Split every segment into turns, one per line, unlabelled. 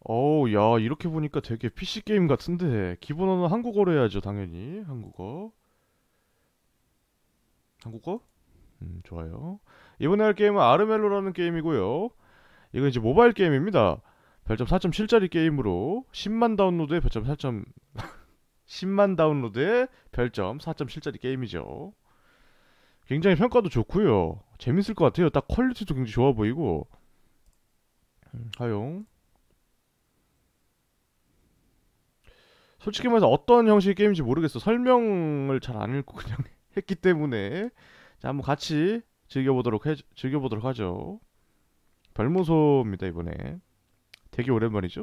어우, 야, 이렇게 보니까 되게 PC 게임 같은데. 기본 언어 한국어로 해야죠, 당연히. 한국어. 한국어? 좋아요. 이번에 할 게임은 아르멜로라는 게임이고요. 이건 이제 모바일 게임입니다. 별점 4.7짜리 게임으로 10만 다운로드에 별점 4점, 10만 다운로드에 별점 4.7짜리 게임이죠. 굉장히 평가도 좋고요. 재밌을 것 같아요. 딱 퀄리티도 굉장히 좋아 보이고. 하용. 솔직히 말해서 어떤 형식의 게임인지 모르겠어. 설명을 잘 안 읽고 그냥 했기 때문에. 자, 한번 같이 즐겨보도록 하죠. 별무소입니다, 이번에. 되게 오랜만이죠?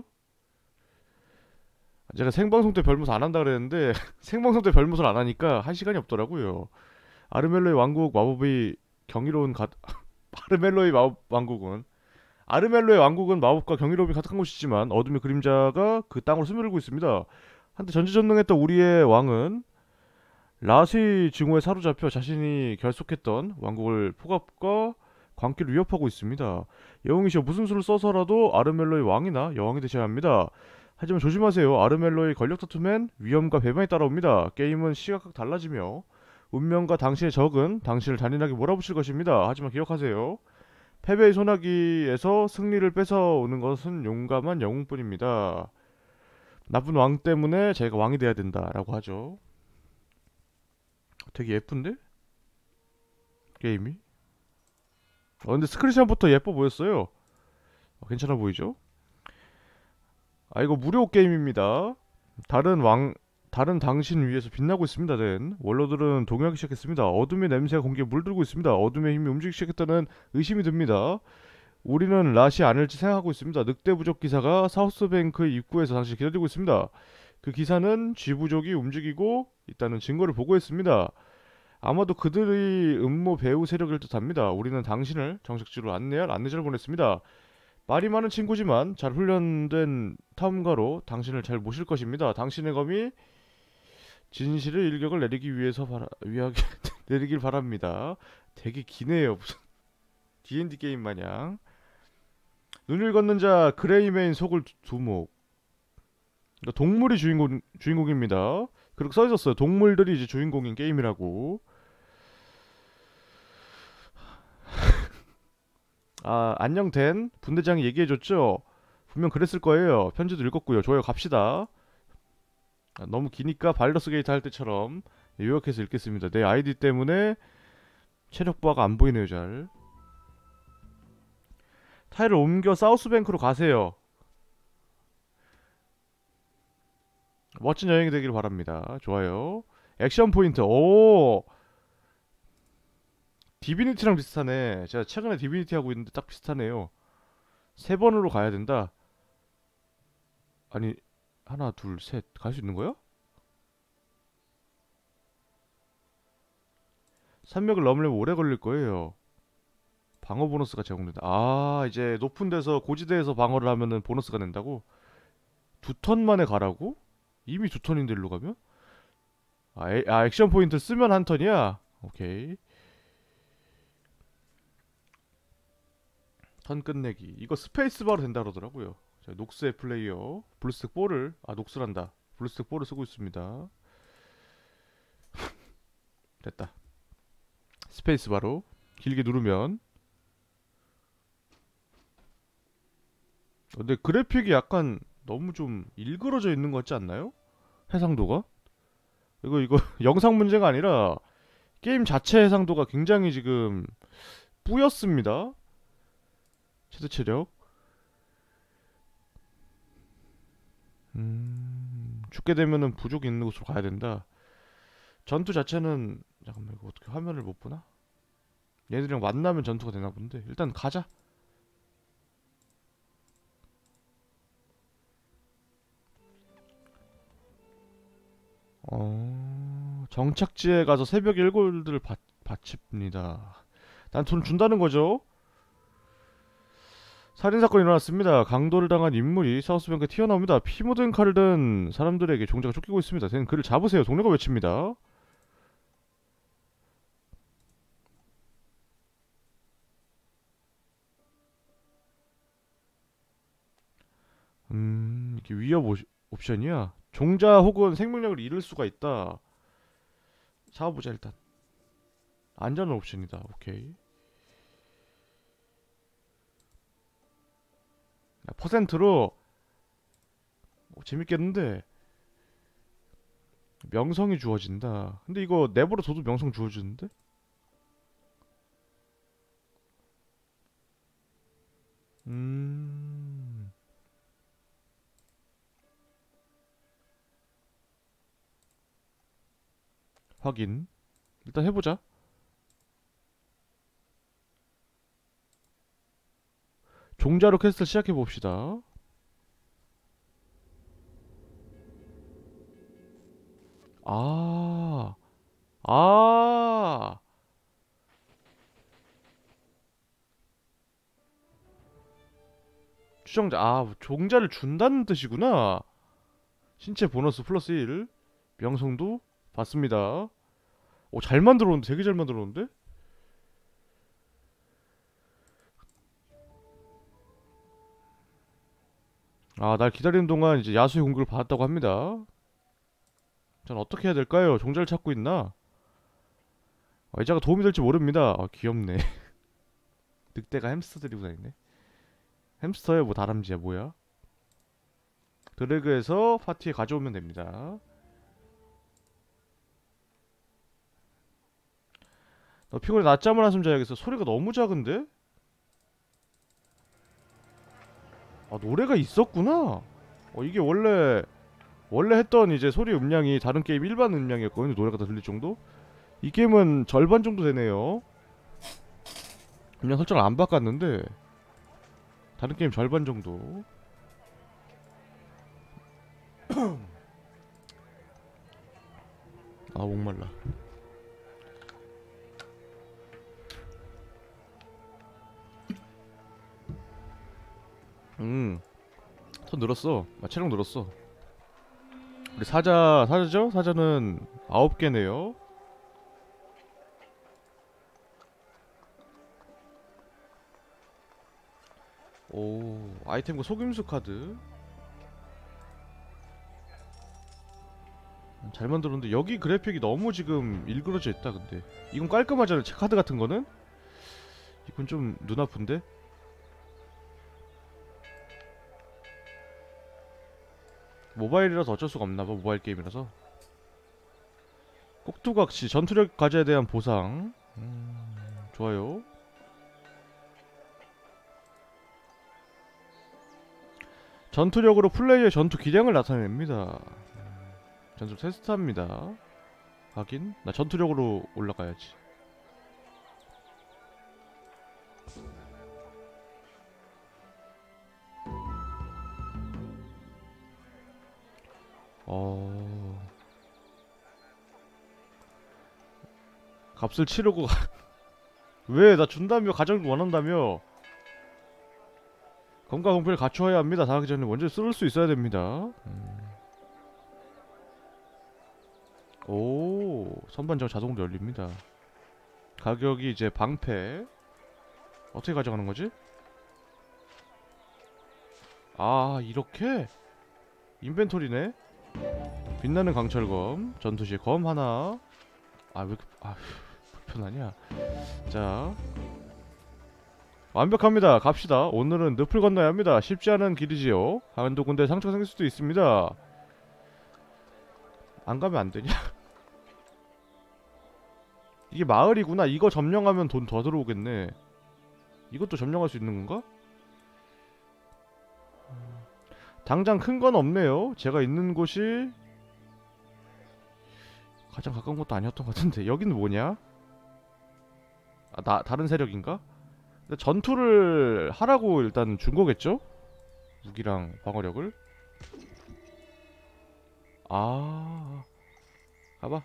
제가 생방송 때 별무소 안 한다 그랬는데, 생방송 때 별무소를 안 하니까 할 시간이 없더라고요. 아르멜로의 왕국 마법이 경이로운 아르멜로의 왕국은 아르멜로의 왕국은 마법과 경이로움이 가득한 곳이지만 어둠의 그림자가 그 땅으로 스며들고 있습니다. 한때 전지전능했던 우리의 왕은 라스의 증오에 사로잡혀 자신이 결속했던 왕국을 폭압과 광기를 위협하고 있습니다. 여왕이시여 무슨 수를 써서라도 아르멜로의 왕이나 여왕이 되셔야 합니다. 하지만 조심하세요. 아르멜로의 권력 다툼엔 위험과 배반이 따라옵니다. 게임은 시각각 달라지며 운명과 당신의 적은 당신을 잔인하게 몰아붙일 것입니다. 하지만 기억하세요. 패배의 소나기에서 승리를 뺏어오는 것은 용감한 영웅뿐입니다. 나쁜 왕 때문에 제가 왕이 돼야 된다라고 하죠. 되게 예쁜데? 게임이? 근데 스크린샷부터 예뻐 보였어요. 괜찮아 보이죠? 아, 이거 무료 게임입니다. 다른 왕, 다른 당신 위에서 빛나고 있습니다. 는 원로들은 동요하기 시작했습니다. 어둠의 냄새가 공기에 물들고 있습니다. 어둠의 힘이 움직이기 시작했다는 의심이 듭니다. 우리는 랏이 아닐지 생각하고 있습니다. 늑대 부족 기사가 사우스뱅크 입구에서 당시 기다리고 있습니다. 그 기사는 쥐 부족이 움직이고 있다는 증거를 보고했습니다. 아마도 그들의 음모 배후 세력일 듯합니다. 우리는 당신을 정식지로 안내할 안내자를 보냈습니다. 말이 많은 친구지만 잘 훈련된 탐험가로 당신을 잘 모실 것입니다. 당신의 검이 진실의 일격을 내리기 위해서 위하게 내리길 바랍니다. 되게 기네요. 무슨 D&D 게임 마냥. 눈을 걷는 자 그레이메인 속을 두목. 그러니까 동물이 주인공입니다. 그렇게 써 있었어요. 동물들이 이제 주인공인 게임이라고. 아, 안녕된 분대장이 얘기해줬죠. 분명 그랬을 거예요. 편지도 읽었고요. 좋아요, 갑시다. 아, 너무 기니까 발더스 게이트 할 때처럼 요약해서 읽겠습니다. 내 아이디 때문에 체력 바가 안 보이네요, 잘. 타일을 옮겨 사우스뱅크로 가세요. 멋진 여행이 되길 바랍니다. 좋아요. 액션 포인트. 오, 디비니티랑 비슷하네. 제가 최근에 디비니티 하고 있는데 딱 비슷하네요. 세 번으로 가야 된다. 아니, 하나, 둘, 셋. 갈 수 있는 거야? 산맥을 넘으려면 오래 걸릴 거예요. 방어 보너스가 제공된다. 아, 이제 높은 데서 고지대에서 방어를 하면은 보너스가 된다고? 두 턴 만에 가라고? 이미 두 턴인데 일로 가면? 액션 포인트 쓰면 한 턴이야? 오케이. 턴 끝내기. 이거 스페이스바로 된다 그러더라고요. 자, 녹스의 플레이어. 블루스택 4를, 아, 녹스란다. 블루스택 4를 쓰고 있습니다. 됐다. 스페이스바로. 길게 누르면. 근데 그래픽이 약간 너무 좀 일그러져 있는 것 같지 않나요? 해상도가? 이거 영상 문제가 아니라 게임 자체 해상도가 굉장히 지금 뿌였습니다. 최대 체력. 죽게 되면은 부족이 있는 곳으로 가야 된다. 전투 자체는 잠깐만 이거 어떻게 화면을 못 보나? 얘들이랑 만나면 전투가 되나 본데 일단 가자. 정착지에 가서 새벽 1골드를 바칩니다. 난 돈 준다는 거죠. 살인사건이 일어났습니다. 강도를 당한 인물이 사우스뱅크에 튀어나옵니다. 피 묻은 칼을 든 사람들에게 종자가 쫓기고 있습니다. 쟤는 그를 잡으세요. 동료가 외칩니다. 이게 위협 옵션이야. 종자 혹은 생명력을 잃을 수가 있다. 잡아보자 일단. 안전한 옵션이다. 오케이. 퍼센트로 재밌겠는데. 명성이 주어진다. 근데 이거 내버려 둬도 명성 주어지는데? 음... 확인. 일단 해보자. 종자로 퀘스트 시작해봅시다. 아, 아, 추정자, 종자를 준다는 뜻이구나. 신체 보너스 플러스 1. 명성도 받습니다. 오, 잘 만들었는데? 되게 잘 만들었는데? 날 기다리는 동안 이제 야수의 공격을 받았다고 합니다. 전 어떻게 해야 될까요? 종자를 찾고 있나? 의자가 도움이 될지 모릅니다. 귀엽네. 늑대가 햄스터 데리고 다니네. 햄스터야 뭐 다람쥐야 뭐야? 드래그해서 파티에 가져오면 됩니다. 너 피곤해 낮잠을 한숨 자야겠어. 소리가 너무 작은데? 노래가 있었구나. 이게 원래 했던 이제 소리 음량이 다른 게임 일반 음량이었거든요. 노래가 다 들릴 정도? 이 게임은 절반 정도 되네요. 음량 설정을 안 바꿨는데 다른 게임 절반 정도. 목말라. 턴 늘었어. 체력 늘었어. 우리 사자죠? 사자는 9개네요. 오, 아이템과 속임수 카드. 잘 만들었는데 여기 그래픽이 너무 지금 일그러져 있다. 근데 이건 깔끔하잖아. 카드 같은 거는. 이건 좀 눈 아픈데. 모바일이라서 어쩔 수가 없나봐. 모바일 게임이라서. 꼭두각시 전투력 과제에 대한 보상. 좋아요. 전투력으로 플레이어의 전투 기량을 나타냅니다. 전투 테스트합니다. 확인. 나 전투력으로 올라가야지. 값을 치르고 왜? 나 준다며. 가정을 원한다며. 검과 공표를 갖추어야 합니다. 다 하기 전에 먼저 쓸 수 있어야 됩니다. 오, 선반전 자동으로 열립니다. 가격이 이제 방패. 어떻게 가져가는 거지? 이렇게? 인벤토리네? 빛나는 강철검. 전투시 검 하나. 왜 이렇게, 불편하냐? 자. 완벽합니다. 갑시다. 오늘은 늪을 건너야 합니다. 쉽지 않은 길이지요. 한두 군데 상처가 생길 수도 있습니다. 안 가면 안 되냐? 이게 마을이구나. 이거 점령하면 돈 더 들어오겠네. 이것도 점령할 수 있는 건가? 당장 큰 건 없네요. 제가 있는 곳이 가장 가까운 곳도 아니었던 것 같은데. 여기는 뭐냐? 다른 세력인가? 전투를 하라고 일단 준 거겠죠? 무기랑 방어력을. 가봐.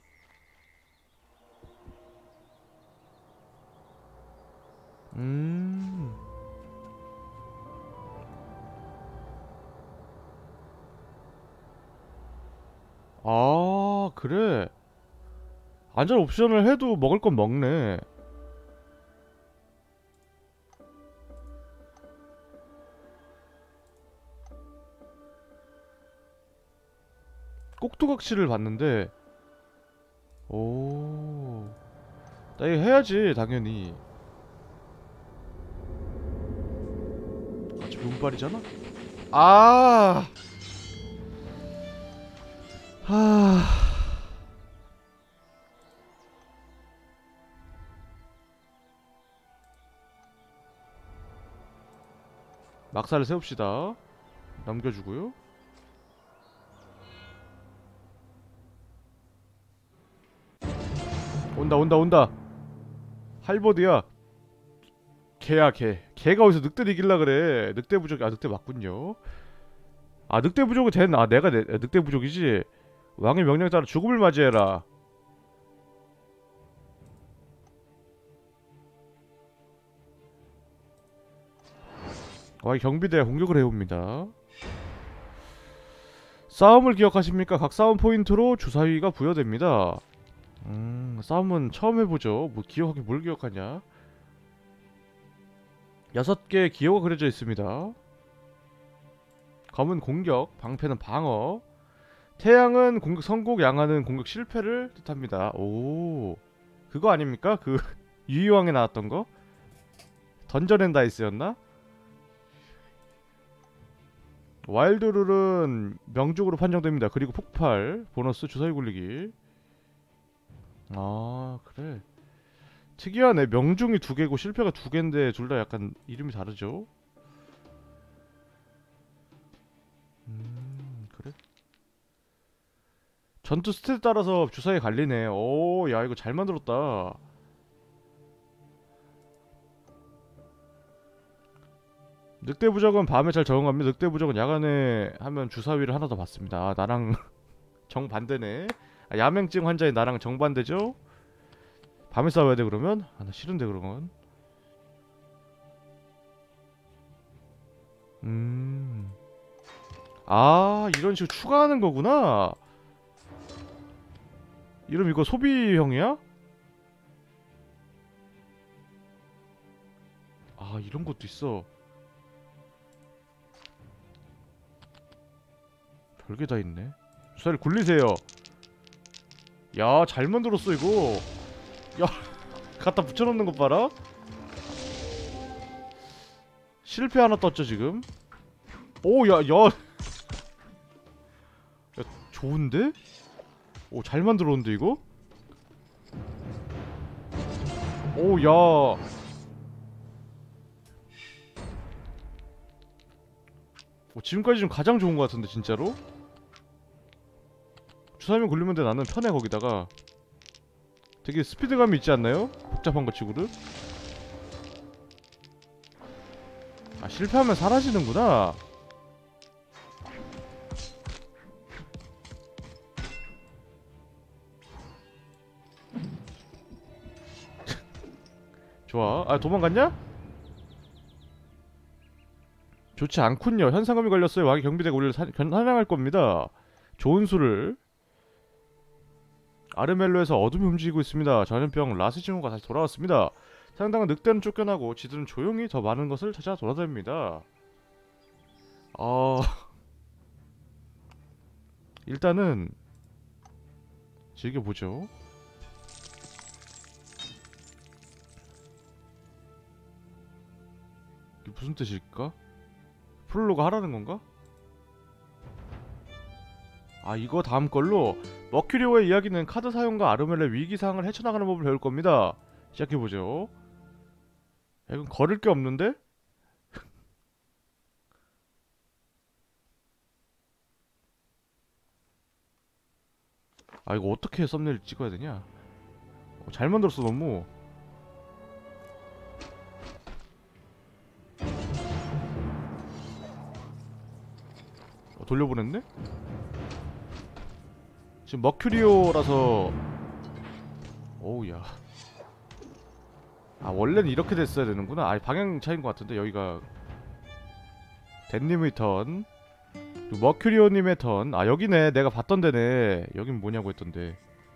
그래. 안전 옵션을 해도 먹을 건 먹네. 꼭두각시를 봤는데. 오, 나 이거 해야지 당연히. 아, 저 운빨이잖아? 아, 하... 막사를 세웁시다. 넘겨주고요. 온다 온다 온다. 할버드야. 개야 개. 개가 어디서 늑대를 이길라 그래. 늑대 부족. 아, 늑대 맞군요. 아, 늑대 부족은 쟤는. 아, 내가 늑대 부족이지. 왕의 명령에 따라 죽음을 맞이해라. 왕의 경비대가 공격을 해옵니다. 싸움을 기억하십니까? 각 싸움 포인트로 주사위가 부여됩니다. 싸움은 처음 해보죠. 뭐 기억하기 뭘 기억하냐. 6개의 기호가 그려져 있습니다. 검은 공격, 방패는 방어. 태양은 공격 성공, 양아는 공격 실패를 뜻합니다. 오, 그거 아닙니까? 그 유이왕에 나왔던 거? 던전 앤 다이스였나? 와일드룰은 명중으로 판정됩니다. 그리고 폭발, 보너스, 주사위 굴리기. 아, 그래. 특이하네. 명중이 2개고 실패가 2개인데 둘 다 약간 이름이 다르죠? 그래? 전투 스탯에 따라서 주사위 갈리네. 오, 야, 이거 잘 만들었다. 늑대 부적은 밤에 잘 적응합니다. 늑대 부적은 야간에 하면 주사위를 하나 더 받습니다. 아, 나랑 정반대네. 아, 야맹증 환자인 나랑 정반대죠? 밤에 싸워야 돼 그러면? 아, 나 싫은데 그러면. 아, 이런 식으로 추가하는 거구나. 이러면 이거 소비형이야? 아, 이런 것도 있어. 별게 다 있네. 주사를 굴리세요. 야, 잘 만들었어 이거. 야, 갖다 붙여놓는 것 봐라. 실패 하나 떴죠 지금. 오, 야, 야, 야, 좋은데? 오, 잘 만들었는데 이거? 오, 야. 오, 지금까지 좀 가장 좋은 것 같은데 진짜로? 주사위만 굴리면 돼. 나는 편해. 거기다가 되게 스피드감이 있지 않나요? 복잡한 것 치고는. 아, 실패하면 사라지는구나. 좋아. 아, 도망갔냐? 좋지 않군요. 현상금이 걸렸어요. 왕의 경비대가 우리를 사냥할 겁니다. 좋은 수를. 아르멜로에서 어둠이 움직이고 있습니다. 전염병 라스징호가 다시 돌아왔습니다. 상당한 늑대는 쫓겨나고 지들은 조용히 더 많은 것을 찾아 돌아다닙니다. 일단은 즐겨보죠. 이게 무슨 뜻일까? 프롤로그 하라는 건가? 아, 이거 다음 걸로 머큐리오의 이야기는 카드 사용과 아르멜의 위기상을 헤쳐나가는 법을 배울 겁니다. 시작해보죠. 야, 이건 걸을 게 없는데? 아, 이거 어떻게 썸네일 찍어야 되냐? 잘 만들었어 너무. 돌려보냈네? 지금 머큐리오라서. 오우야. 아, 원래는 이렇게 됐어야 되는구나. 아, 방향 차이인 것 같은데. 여기가 댄님의 턴, 그리고 머큐리오님의 턴. 아, 여기네. 내가 봤던 데네. 여긴 뭐냐고 했던데.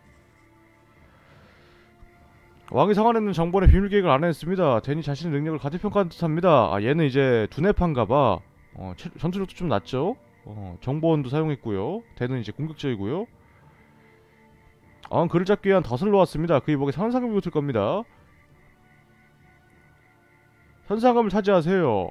왕이 상환했는 정보의 비밀 계획을 알아냈습니다. 댄이 자신의 능력을 과대평가한 듯합니다. 아, 얘는 이제 두뇌파인가봐. 전투력도 좀 낮죠? 정보원도 사용했고요. 대는 이제 공격적이고요. 글을 잡기 위한 덫을 놓았습니다. 그 이목에 현상금이 붙을 겁니다. 현상금을 차지하세요.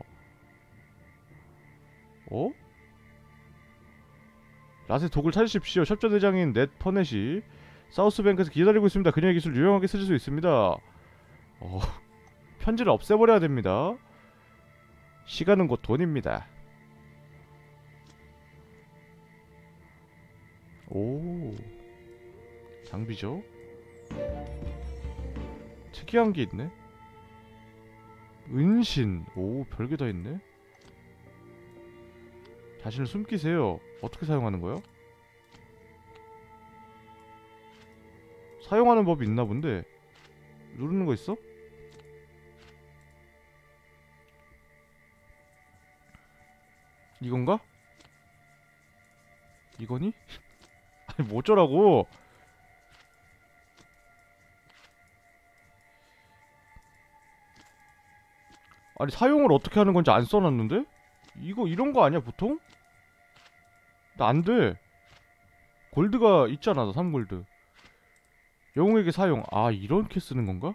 랏의 독을 찾으십시오. 협조대장인 넷 퍼넷이 사우스뱅크에서 기다리고 있습니다. 그녀의 기술 유용하게 쓰실 수 있습니다. 편지를 없애버려야 됩니다. 시간은 곧 돈입니다. 오, 장비죠. 특이한 게 있네. 은신. 오, 별게 다 있네. 자신을 숨기세요. 어떻게 사용하는 거야? 사용하는 법이 있나 본데. 누르는 거 있어? 이건가? 이거니? 아니 뭐 어쩌라고. 아니 사용을 어떻게 하는 건지 안 써놨는데? 이거 이런 거 아니야 보통? 나 안 돼. 골드가 있잖아. 나 3골드. 영웅에게 사용. 아 이렇게 쓰는 건가?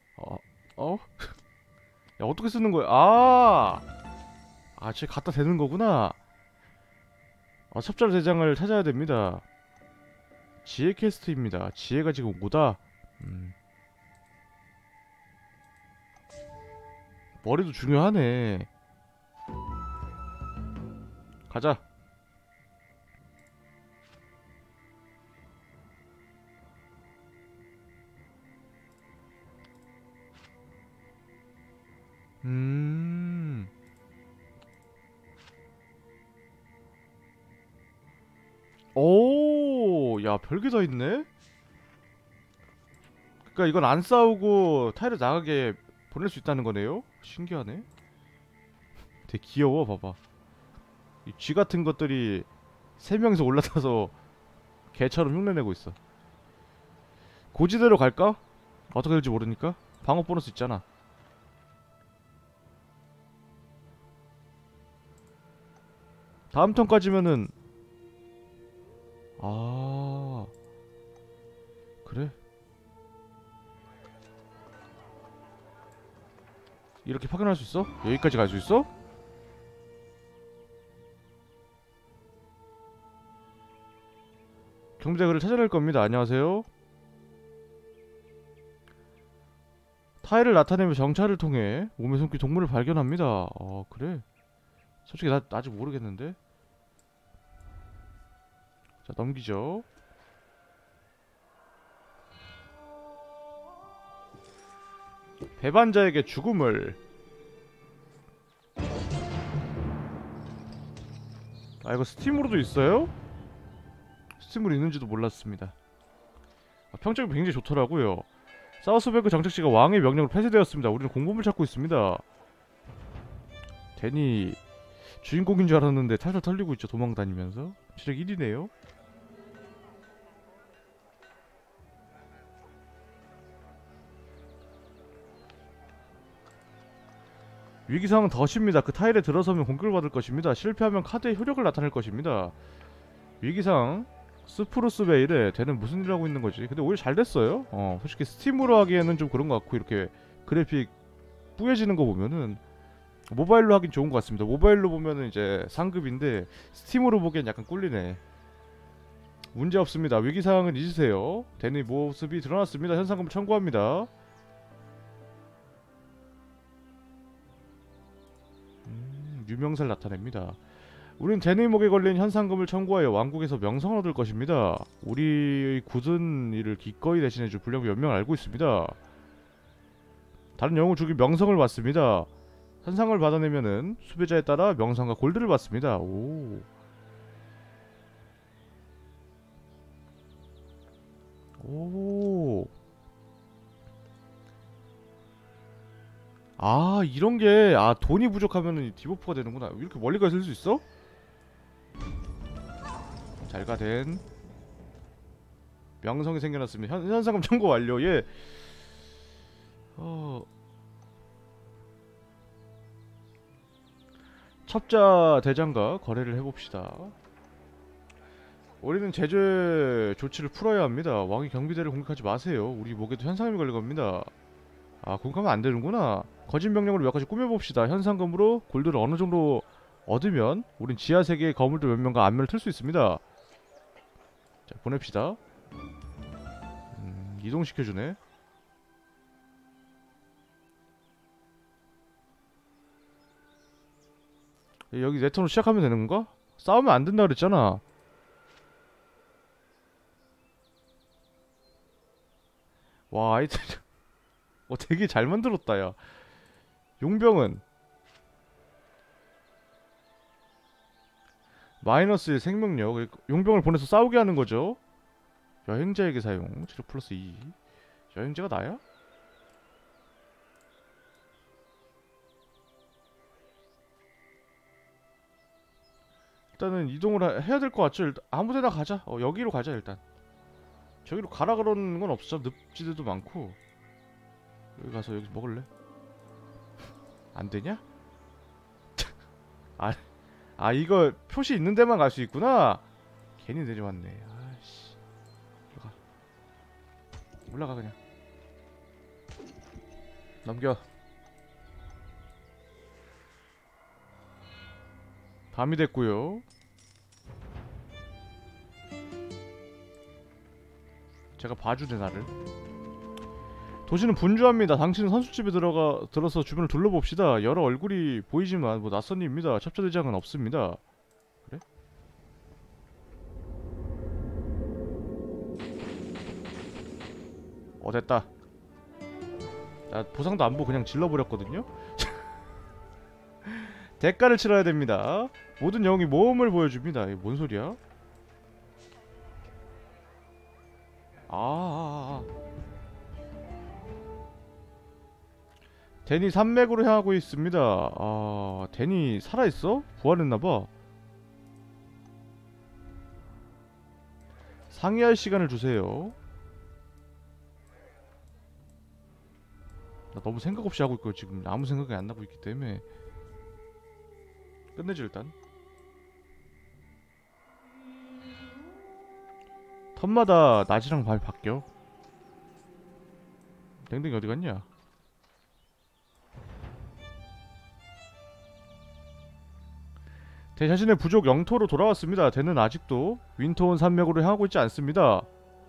야 어떻게 쓰는 거야? 쟤 갖다 대는 거구나. 첩절 대장을 찾아야 됩니다. 지혜 퀘스트입니다. 지혜가 지금 5다. 머리도 중요하네. 가자. 오, 야, 별게 다 있네? 그니까 이건 안 싸우고 타일을 나가게 보낼 수 있다는 거네요? 신기하네. 되게 귀여워, 봐봐. 이 쥐 같은 것들이 3명이서 올라타서 개처럼 흉내내고 있어. 고지대로 갈까? 어떻게 될지 모르니까? 방어 보너스 있잖아. 다음 턴까지면은 그래? 이렇게 파견할 수 있어? 여기까지 갈 수 있어? 경비대그를 찾아낼 겁니다. 안녕하세요. 타일을 나타내며 정찰을 통해 몸에 숨긴 동물을 발견합니다. 그래? 솔직히 나 아직 모르겠는데? 자, 넘기죠. 배반자에게 죽음을. 이거 스팀으로도 있어요? 스팀으로 있는지도 몰랐습니다. 평점이 굉장히 좋더라고요. 사우스뱅크 정책시가 왕의 명령으로 폐쇄되었습니다. 우리는 공범을 찾고 있습니다. 데니 주인공인 줄 알았는데 탈탈 털리고 있죠. 도망다니면서. 체력 1이네요. 위기상황은 덫입니다. 그 타일에 들어서면 공격을 받을 것입니다. 실패하면 카드의 효력을 나타낼 것입니다. 위기상 스프루스 베일에 쟤는 무슨 일을 하고 있는 거지? 근데 오히려 잘 됐어요. 솔직히 스팀으로 하기에는 좀 그런 것 같고, 이렇게 그래픽 뿌얘지는 거 보면은 모바일로 하긴 좋은 것 같습니다. 모바일로 보면은 이제 상급인데 스팀으로 보기엔 약간 꿀리네. 문제 없습니다. 위기상황은 잊으세요. 데니 모습이 드러났습니다. 현상금을 청구합니다. 유명세를 나타냅니다. 우린 데니 목에 걸린 현상금을 청구하여 왕국에서 명성을 얻을 것입니다. 우리의 굳은 일을 기꺼이 대신해줄 불량부 몇 명을 알고 있습니다. 다른 영웅을 죽일 명성을 받습니다. 현상을 받아내면은 수배자에 따라 명성과 골드를 받습니다. 오. 오. 이런게 돈이 부족하면은 디버프가 되는구나. 이렇게 멀리까지 쓸 수 있어? 잘가 된 명성이 생겨났습니다. 현상금 청구 완료. 예. 첩자 대장과 거래를 해봅시다. 우리는 제재 조치를 풀어야 합니다. 왕이 경비대를 공격하지 마세요. 우리 목에도 현상금이 걸릴 겁니다. 아, 공격하면 안 되는구나. 거짓 명령으로 몇 가지 꾸며봅시다. 현상금으로 골드를 어느 정도 얻으면 우린 지하 세계의 거물들 몇 명과 안면을 틀 수 있습니다. 자, 보냅시다. 이동시켜주네. 여기 내 턴으로 시작하면 되는 건가? 싸우면 안 된다 그랬잖아. 와, 아이들 되게 잘 만들었다, 야. 용병은 마이너스 1 생명력. 용병을 보내서 싸우게 하는 거죠. 여행자에게 사용. 치료 플러스 2. 여행자가 나야? 일단은 이동을 해야 될 것 같죠? 일단 아무 데나 가자. 여기로 가자, 일단. 저기로 가라 그러는 건 없어. 늪지대도 많고. 여기 가서 여기 먹을래? 안 되냐? 이거 표시 있는 데만 갈 수 있구나. 괜히 내려왔네. 아이씨. 올라가 그냥. 넘겨. 밤이 됐고요. 제가 봐주네, 나를. 도시는 분주합니다. 당신은 선술집에 들어서 주변을 둘러봅시다. 여러 얼굴이 보이지만 뭐 낯선 일입니다. 첩자대장은 없습니다. 그래? 됐다. 나 보상도 안 보고 그냥 질러버렸거든요? 대가를 치러야 됩니다. 모든 영웅이 모험을 보여줍니다. 이게 뭔 소리야? 데니 산맥으로 향하고 있습니다. 데니 살아있어? 부활했나봐. 상의할 시간을 주세요. 나 너무 생각 없이 하고 있고 지금 아무 생각이 안 나고 있기 때문에 끝내지 일단. 턴마다 낮이랑 밤이 바뀌어. 댕댕이 어디 갔냐? 대 자신의 부족 영토로 돌아왔습니다. 대는 아직도 윈터온 산맥으로 향하고 있지 않습니다.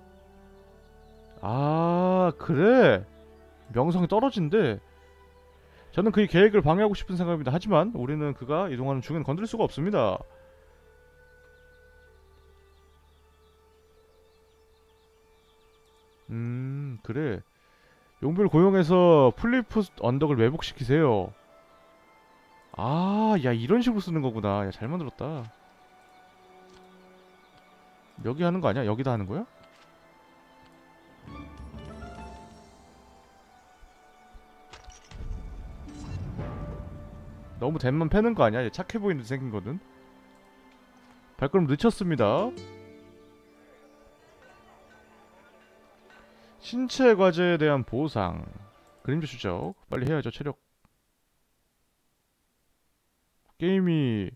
그래. 명성이 떨어진대. 저는 그의 계획을 방해하고 싶은 생각입니다. 하지만 우리는 그가 이동하는 중엔 건들 수가 없습니다. 그래. 용비를 고용해서 플리프 언덕을 매복시키세요. 야, 이런 식으로 쓰는 거구나. 야, 잘 만들었다. 여기 하는 거 아니야? 여기다 하는 거야? 너무 댐만 패는 거 아니야? 얘 착해 보이는 데 생긴 거는. 발걸음 늦췄습니다. 신체 과제에 대한 보상. 그림자 추적. 빨리 해야죠. 체력. 게임이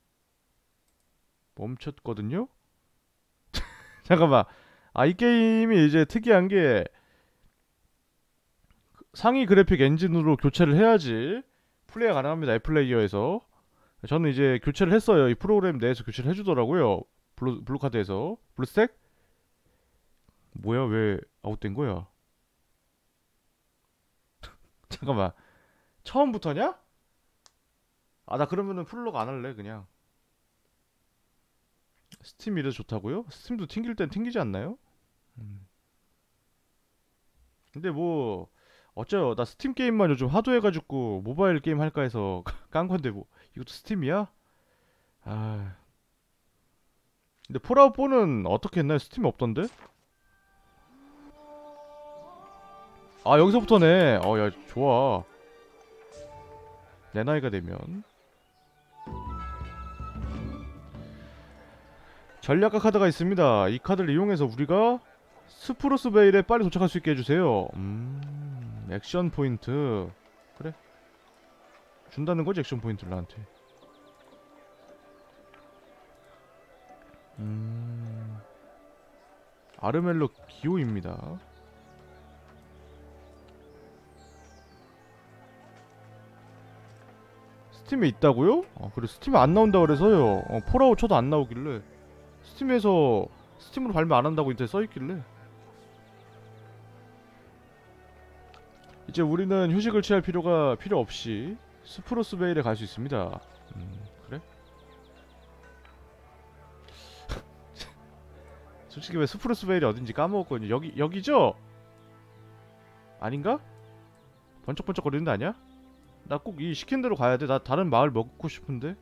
멈췄거든요? 잠깐만. 이 게임이 이제 특이한 게 상위 그래픽 엔진으로 교체를 해야지 플레이가 가능합니다. 애플레이어에서. 저는 이제 교체를 했어요. 이 프로그램 내에서 교체를 해주더라고요. 블루카드에서. 블루스택? 뭐야, 왜 아웃된 거야? 잠깐만. 처음부터냐? 나 그러면은 풀로그 안 할래, 그냥. 스팀 이래서 좋다고요? 스팀도 튕길 땐 튕기지 않나요? 근데 뭐 어째요? 나 스팀 게임만 요즘 하도 해가지고 모바일 게임 할까 해서 깐 건데 뭐 이것도 스팀이야? 근데 폴아웃 4는 어떻게 했나요? 스팀이 없던데? 여기서부터네. 야, 좋아. 내 나이가 되면. 전략가 카드가 있습니다. 이 카드를 이용해서 우리가 스프루스 베일에 빨리 도착할 수 있게 해주세요. 액션 포인트. 그래. 준다는 거지, 액션 포인트를 나한테. 아르멜로 기호입니다. 스팀에 있다고요? 그래 스팀에 안 나온다 그래서요. 폴아웃 쳐도 안 나오길래 스팀에서 스팀으로 발매 안 한다고 인터넷 써있길래 이제 우리는 휴식을 취할 필요 없이 스프로스 베일에 갈 수 있습니다. 그래? 솔직히 왜 스프로스 베일이 어딘지 까먹었거든요. 여기죠? 아닌가? 번쩍번쩍 거리는 데 아니야? 나 꼭 이 시킨 대로 가야 돼. 나 다른 마을 먹고 싶은데.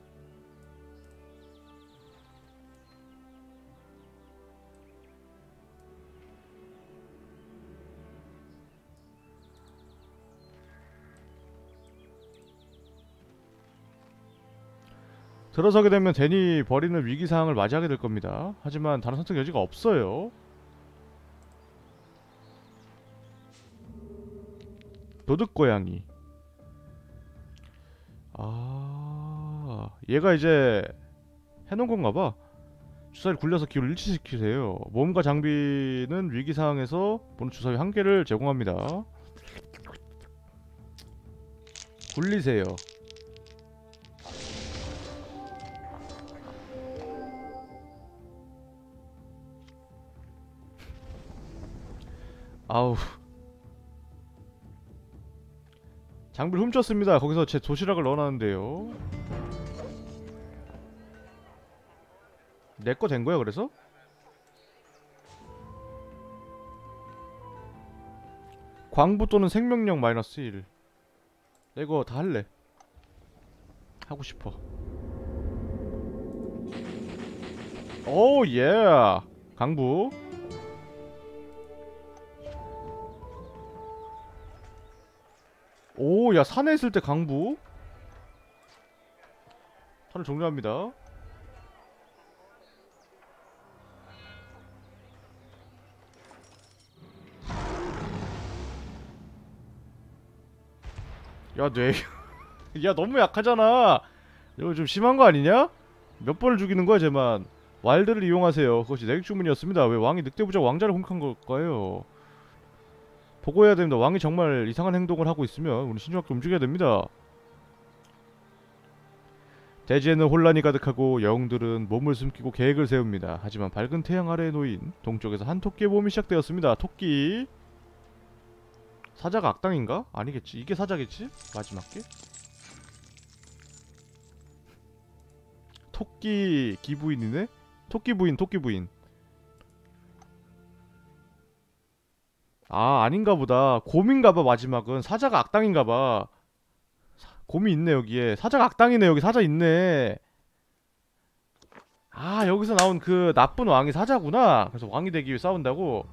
들어서게 되면 데니 버리는 위기사항을 맞이하게 될 겁니다. 하지만 다른 선택 여지가 없어요. 도둑고양이. 얘가 이제 해놓은 건가봐. 주사위를 굴려서 기호를 일치시키세요. 몸과 장비는 위기사항에서 보는 주사위 한 개를 제공합니다. 굴리세요. 아우. 장비를 훔쳤습니다. 거기서 제 도시락을 넣어놨는데요. 내 거 된 거야 그래서? 광부 또는 생명력 마이너스 1. 이거 다 할래. 하고 싶어. 오 예. 강부. 오, 야, 산에 있을 때 강부? 턴을 종료합니다. 야, 야, 너무 약하잖아. 이거 좀 심한 거 아니냐? 몇 번을 죽이는 거야, 쟤만. 와일드를 이용하세요. 그것이 내객 주문이었습니다. 왜 왕이 늑대부작 왕자를 공격한 걸까요? 보고해야 됩니다. 왕이 정말 이상한 행동을 하고 있으면 우리 신중하게 움직여야 됩니다. 대지에는 혼란이 가득하고 영웅들은 몸을 숨기고 계획을 세웁니다. 하지만 밝은 태양 아래에 놓인 동쪽에서 한 토끼의 모험이 시작되었습니다. 토끼. 사자가 악당인가? 아니겠지. 이게 사자겠지? 마지막 게? 토끼 기부인이네? 토끼부인. 아닌가보다. 곰인가봐 마지막은. 사자가 악당인가봐. 곰이 있네 여기에. 사자가 악당이네. 여기 사자 있네. 여기서 나온 그 나쁜 왕이 사자구나. 그래서 왕이 되기 위해 싸운다고?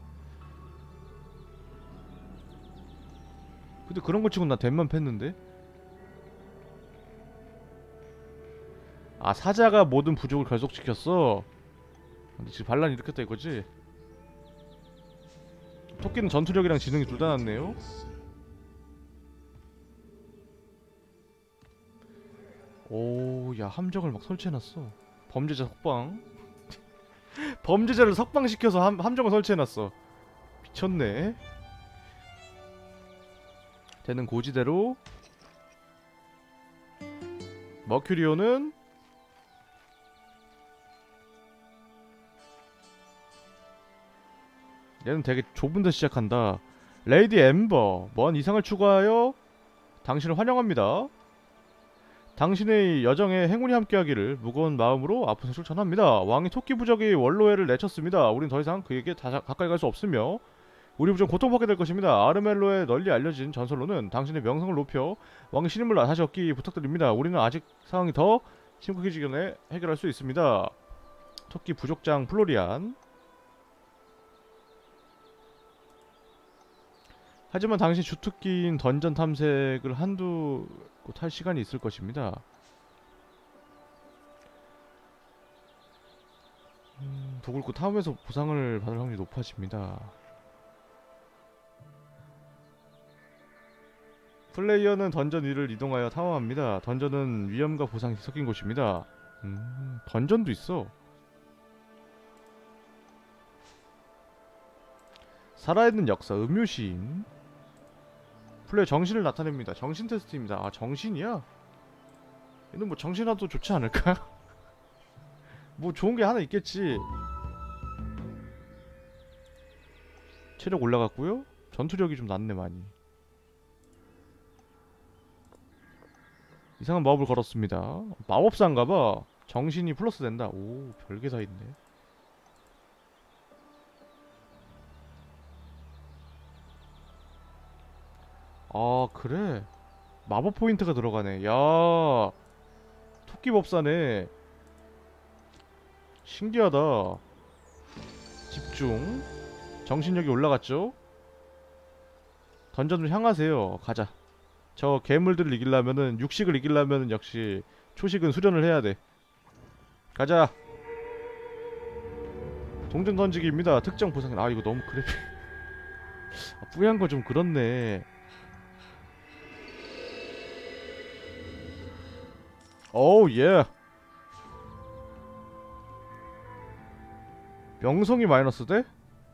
근데 그런 거 치고 나 댐만 팼는데? 사자가 모든 부족을 결속시켰어? 근데 지금 반란이 일으켰다 이거지? 토끼는 전투력이랑 지능이 둘 다 낮네요? 오, 야, 함정을 막 설치해놨어. 범죄자 석방. 범죄자를 석방시켜서 함정을 설치해놨어. 미쳤네. 되는 고지대로. 머큐리오는 얘는 되게 좁은 데 시작한다. 레이디 엠버, 먼 이상을 추구하여 당신을 환영합니다. 당신의 여정에 행운이 함께하기를 무거운 마음으로 아픈 소식을 전합니다. 왕이 토끼 부적이 원로회를 내쳤습니다. 우린 더 이상 그에게 가까이 갈 수 없으며 우리 부족 고통받게 될 것입니다. 아르멜로에 널리 알려진 전설로는 당신의 명성을 높여 왕의 신임을 다시 얻기 부탁드립니다. 우리는 아직 상황이 더 심각해지기 전에 해결할 수 있습니다. 토끼 부족장 플로리안. 하지만 당신 주특기인 던전 탐색을 한두 곳 할 시간이 있을 것입니다. 도굴꾼 탐험에서 보상을 받을 확률이 높아집니다. 플레이어는 던전 위를 이동하여 탐험합니다. 던전은 위험과 보상이 섞인 곳입니다. 던전도 있어. 살아있는 역사 음유시인. 플레이 정신을 나타냅니다. 정신 테스트입니다. 아 정신이야? 얘는 뭐 정신화도 좋지 않을까? 뭐 좋은 게 하나 있겠지. 체력 올라갔고요. 전투력이 좀 낮네 많이. 이상한 마법을 걸었습니다. 마법사인가봐. 정신이 플러스 된다. 오 별게 다 있네. 아 그래 마법 포인트가 들어가네. 야 토끼법사네. 신기하다. 집중. 정신력이 올라갔죠? 던전을 향하세요. 가자. 저 괴물들을 이기려면은 육식을 이기려면은 역시 초식은 수련을 해야 돼. 가자. 동전 던지기입니다. 특정 보상. 아 이거 너무 그래픽 뿌얀 거 좀 그렇네. 오우 예. 명성이 마이너스 돼?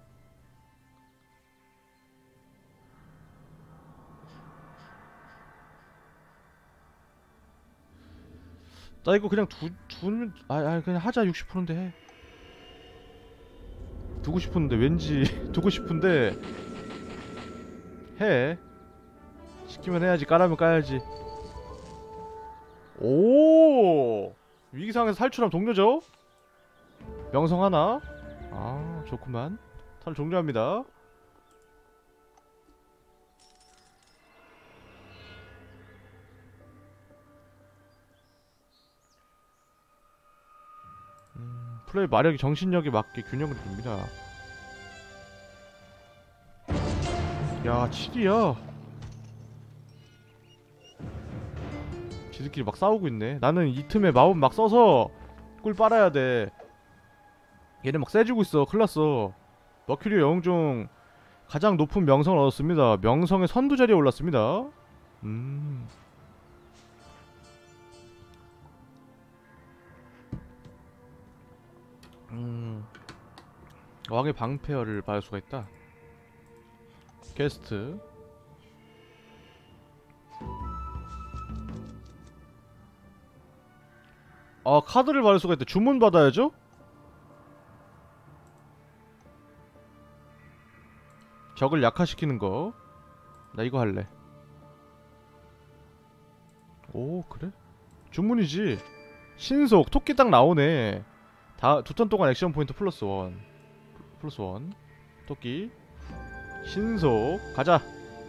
나 이거 그냥 그냥 하자. 60%인데 해. 두고 싶은데 왠지 두고 싶은데 해. 시키면 해야지. 까라면 까야지. 오 위기상황에서 탈출하면 동료죠? 명성 하나. 아 좋구만. 탈 종료합니다. 플레이 마력이 정신력에 맞게 균형을 이룹니다. 야 7이야. 지들끼리 막 싸우고 있네. 나는 이 틈에 마법 막 써서 꿀 빨아야돼. 얘네 막 세지고 있어. 큰일났어. 머큐리 영웅 중 가장 높은 명성을 얻었습니다. 명성의 선두 자리에 올랐습니다. 왕의 방패어를 받을 수가 있다. 게스트. 아 카드를 받을 수가 있다. 주문 받아야죠? 적을 약화시키는 거. 나 이거 할래. 오 그래? 주문이지. 신속 토끼 딱 나오네. 다 두 턴 동안 액션 포인트 플러스 원. 플러스 원. 토끼 신속 가자.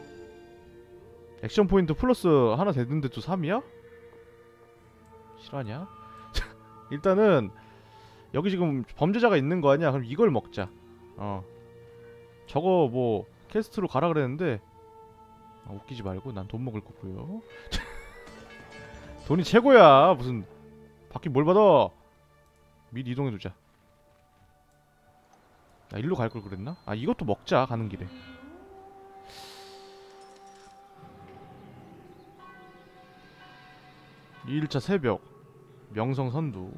액션 포인트 플러스 하나 되는데 또 3이야? 실화냐? 일단은 여기 지금 범죄자가 있는 거 아니야? 그럼 이걸 먹자. 저거 뭐 캐스트로 가라 그랬는데 웃기지 말고 난 돈 먹을 거고요. 돈이 최고야. 무슨 바퀴 뭘 받아. 미리 이동해두자. 나 일로 갈 걸 그랬나? 아 이것도 먹자 가는 길에. 이 2일차 새벽 명성 선두.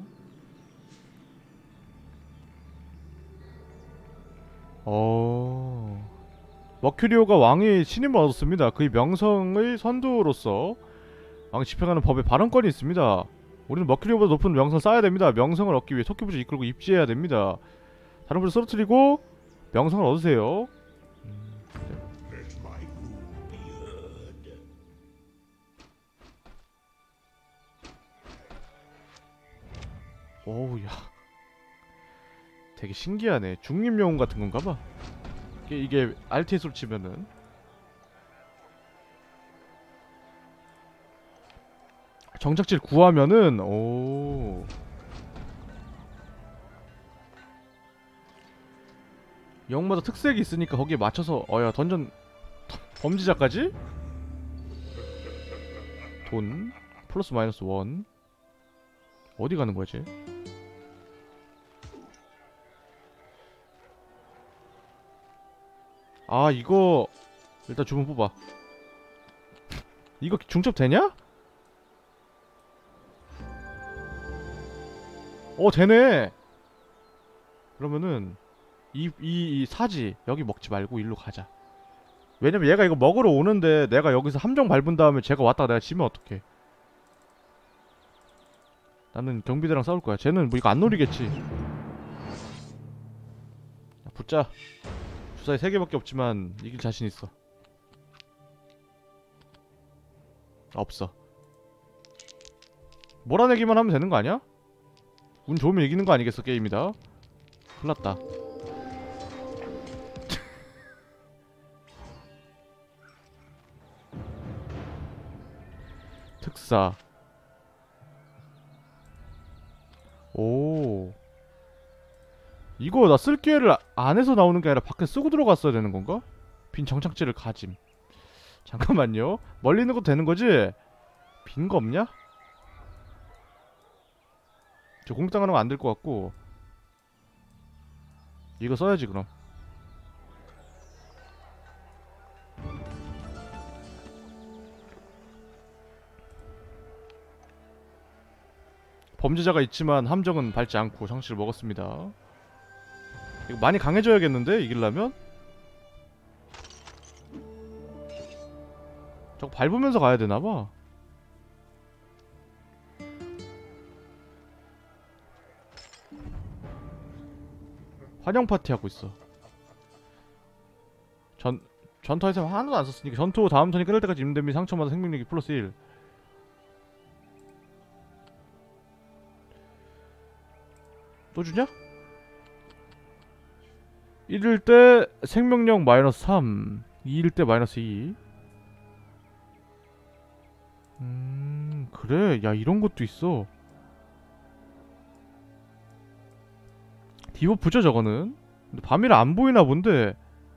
머큐리오가 왕의 신임을 얻었습니다. 그의 명성의 선두로서 왕이 집행하는 법에 발언권이 있습니다. 우리는 머큐리오보다 높은 명성을 쌓아야 됩니다. 명성을 얻기 위해 토끼부지 이끌고 입지해야 됩니다. 다른 부를 쓰러뜨리고 명성을 얻으세요. 오우야 되게 신기하네. 중립영웅 같은 건가봐. 이게 RTS로 치면은 정착지를 구하면은 오 영웅마다 특색이 있으니까 거기에 맞춰서 야 던전 범죄자까지? 돈 플러스 마이너스 원. 어디 가는 거지? 아 이거 일단 주문 뽑아. 이거 중첩 되냐? 되네. 그러면은 이 사지. 여기 먹지 말고 일로 가자. 왜냐면 얘가 이거 먹으러 오는데 내가 여기서 함정 밟은 다음에 걔가 왔다가 내가 지면 어떡해. 나는 경비대랑 싸울 거야. 쟤는 뭐 이거 안 노리겠지. 붙자. 주사위 3개밖에 없지만 이길 자신 있어. 없어. 몰아내기만 하면 되는 거 아니야? 운 좋으면 이기는 거 아니겠어, 게임이다. 큰일났다. 특사. 오. 이거 나 쓸 기회를 안에서 나오는 게 아니라 밖에 쓰고 들어갔어야 되는 건가? 빈 정착지를 가짐. 잠깐만요. 멀리 있는 것도 되는 거지? 빈 거 없냐? 저 공격당하는 거 안 될 것 같고. 이거 써야지 그럼. 범죄자가 있지만 함정은 밟지 않고 상실을 먹었습니다. 이거 많이 강해져야겠는데 이기려면? 저거 밟으면서 가야 되나봐. 환영 파티 하고 있어. 전투 아이템 하나도 안 썼으니까 전투 다음 턴이 끝날 때까지 입는 데미 상처마다 생명력이 플러스 1. 또 주냐? 1일 때 생명력 마이너스 3, 2일 때 마이너스 2. 그래. 야, 이런 것도 있어. 디버프죠 저거는. 근데 밤이라 안 보이나 본데.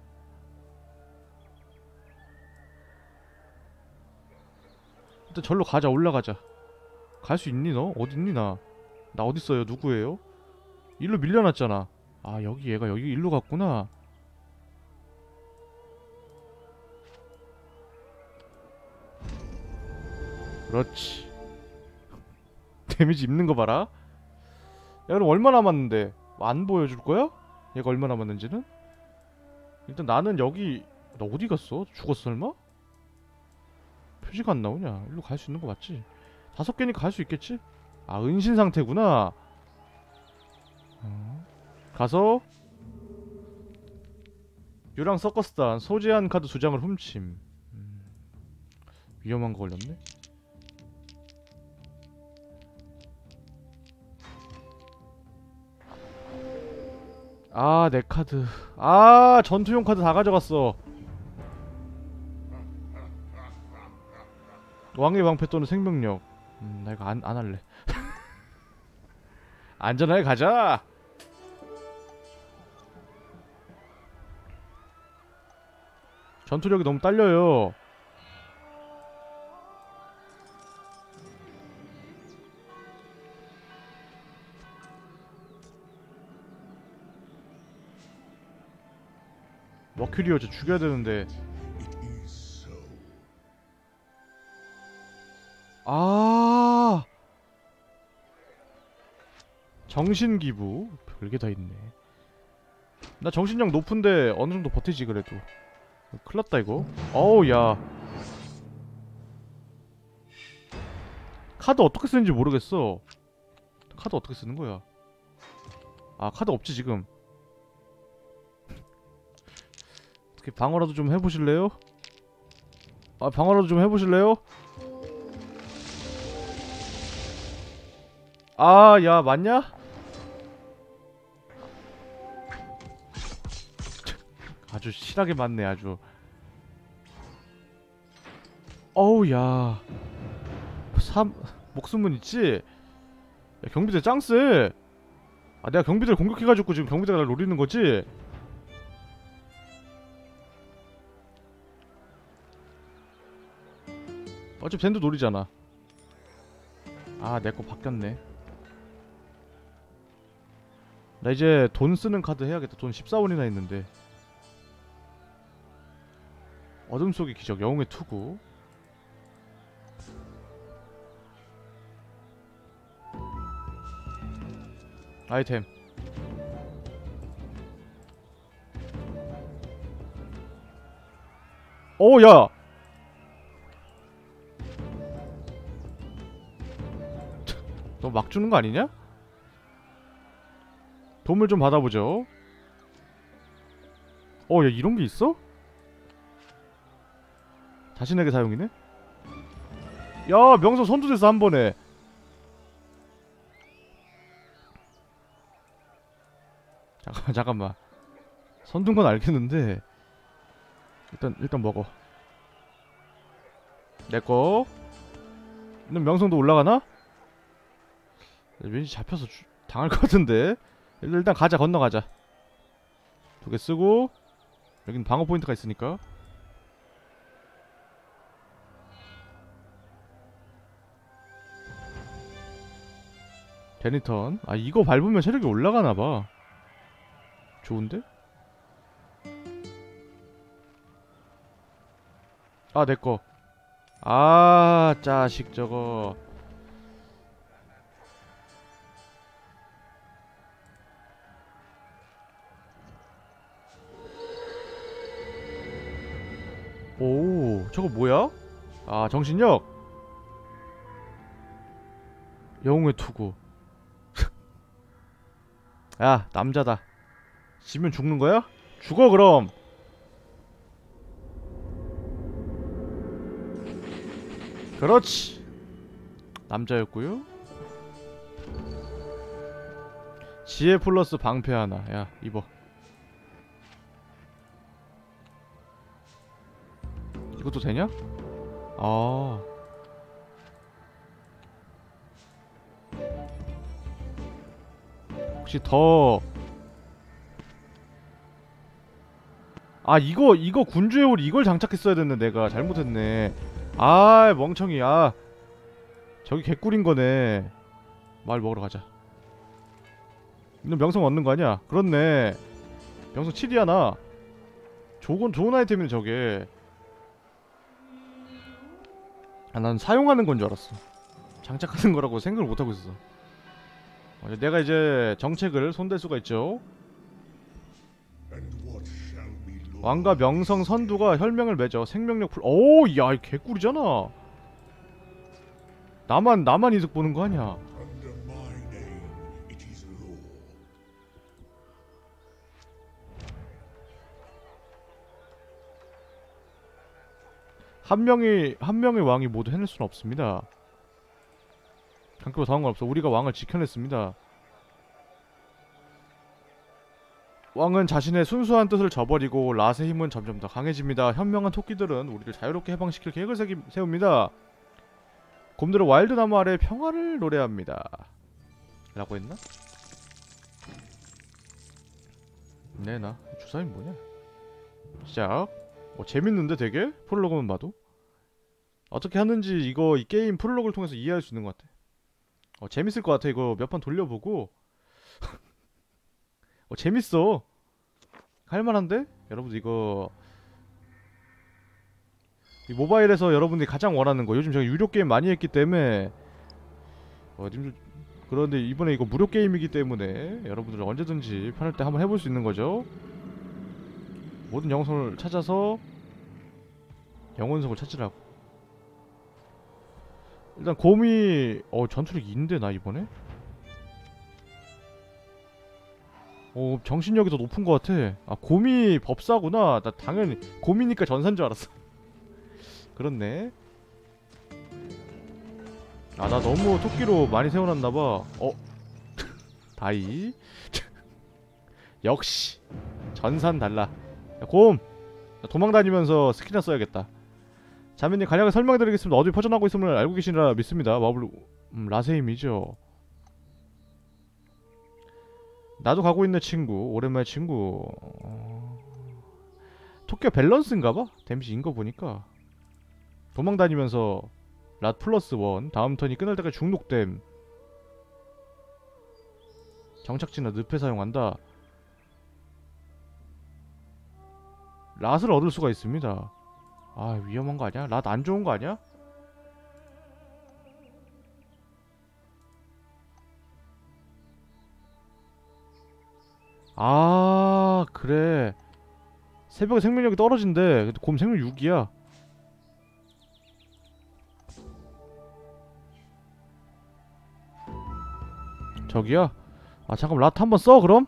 일단 절로 가자. 올라가자. 갈 수 있니 너? 어딨니 나? 나 어딨어요? 누구예요? 일로 밀려났잖아. 아, 여기 얘가 여기 일로 갔구나. 그렇지. 데미지 입는 거 봐라. 야, 그럼 얼마 남았는데? 안 보여줄 거야? 얘가 얼마 남았는지는? 일단 나는 여기. 나 어디 갔어? 죽었어 설마? 표시가 안 나오냐? 일로 갈 수 있는 거 맞지? 5개니까 갈 수 있겠지? 아, 은신 상태구나. 가서 유랑 서커스단 소재한 카드 2장을 훔침. 위험한 거 걸렸네. 아, 내 카드. 아, 전투용 카드 다 가져갔어. 왕의 방패 또는 생명력. 나 이거 안 할래. 안전하게 가자. 전투력이 너무 딸려요. 머큐리오 저 죽여야 되는데. 아, 정신기부. 별게 다 있네. 나 정신력 높은데 어느정도 버티지 그래도. 큰일났다 이거. 어우 야, 카드 어떻게 쓰는지 모르겠어. 카드 어떻게 쓰는 거야? 아, 카드 없지 지금. 어떻게 방어라도 좀 해보실래요? 아, 방어라도 좀 해보실래요? 아, 야, 맞냐? 아주 실하게 맞네 아주. 어우 야, 목숨은 있지? 야, 경비대 짱쎄. 아, 내가 경비대를 공격해가지고 지금 경비대가 날 노리는 거지? 어차피 쟤도 노리잖아. 아, 내 거 바뀌었네. 나 이제 돈 쓰는 카드 해야겠다. 돈 14원이나 있는데. 어둠 속의 기적, 영웅의 투구. 아이템. 야! 너 막 주는 거 아니냐? 도움을 좀 받아보죠. 야, 이런 게 있어? 자신에게 사용이네? 야, 명성 선두됐어, 한 번에. 잠깐만. 선두인 건 알겠는데. 일단 먹어. 내꺼. 너 명성도 올라가나? 왠지 잡혀서 당할 것 같은데. 일단 가자, 건너가자. 2개 쓰고. 여긴 방어 포인트가 있으니까. 데니턴. 아, 이거 밟으면 체력이 올라가나봐. 좋은데? 아, 내꺼. 아, 자식 저거. 오, 저거 뭐야? 아, 정신력. 영웅의 투구. 야, 남자다. 지면 죽는 거야? 죽어 그럼. 그렇지. 남자였고요. 지혜 플러스 방패 하나. 야, 입어. 이것도 되냐? 아, 혹시 더. 아, 이거 군주의 올 이걸 장착했어야 됐네. 내가 잘못했네. 아, 멍청이. 아, 저기 개꿀인 거네. 말 먹으러 가자. 너 명성 얻는 거 아니야? 그렇네. 명성 7이야 나. 좋은 아이템이네 저게. 아, 난 사용하는 건 줄 알았어. 장착하는 거라고 생각을 못하고 있었어. 내가 이제 정책을 손댈 수가 있죠. 왕과 명성 선두가 혈맹을 맺어 생명력 풀. 오, 야, 이 개꿀이잖아. 나만 이득 보는 거 아니야? 한 명의 왕이 모두 해낼 수는 없습니다. 강교가 당한 건 없어. 우리가 왕을 지켜냈습니다. 왕은 자신의 순수한 뜻을 저버리고 랏의 힘은 점점 더 강해집니다. 현명한 토끼들은 우리를 자유롭게 해방시킬 계획을 세웁니다. 곰들은 와일드 나무 아래 평화를 노래합니다. 라고 했나? 내나 주사위 뭐냐? 시작. 재밌는데 되게? 프롤로그만 봐도? 어떻게 하는지 이 게임 프롤로그를 통해서 이해할 수 있는 것 같아. 재밌을 것 같아. 이거 몇 판 돌려보고. 재밌어. 할만한데? 여러분들 이 모바일에서 여러분들이 가장 원하는 거. 요즘 제가 유료 게임 많이 했기 때문에 님들. 그런데 이번에 이거 무료 게임이기 때문에 여러분들 언제든지 편할 때 한번 해볼 수 있는 거죠. 모든 영성을 찾아서 영혼석을 찾으라고. 일단 곰이 전투력이 있는데 나 이번에? 정신력이 더 높은 것 같아. 아, 곰이 법사구나. 나 당연히 곰이니까 전사인 줄 알았어. 그렇네. 아, 나 너무 토끼로 많이 세워놨나봐. 다이. 역시 전산 달라. 야, 곰! 도망다니면서 스킬이나 써야겠다. 자매님, 간략하게 설명드리겠습니다. 어디 퍼져나가고 있음을 알고 계시리라 믿습니다. 마블 라세임이죠. 나도 가고 있네 친구. 오랜만에 친구. 토끼가 밸런스인가봐? 데미지 인거 보니까. 도망다니면서 랏 플러스 1. 다음 턴이 끝날 때까지 중독됨. 정착지나 늪에 사용한다. 랏을 얻을 수가 있습니다. 아, 위험한 거 아니야? 랏 안 좋은 거 아니야? 아, 그래. 새벽에 생명력이 떨어진대. 근데 곰 생명 6이야. 저기야? 아 잠깐 라트 한번 써 그럼?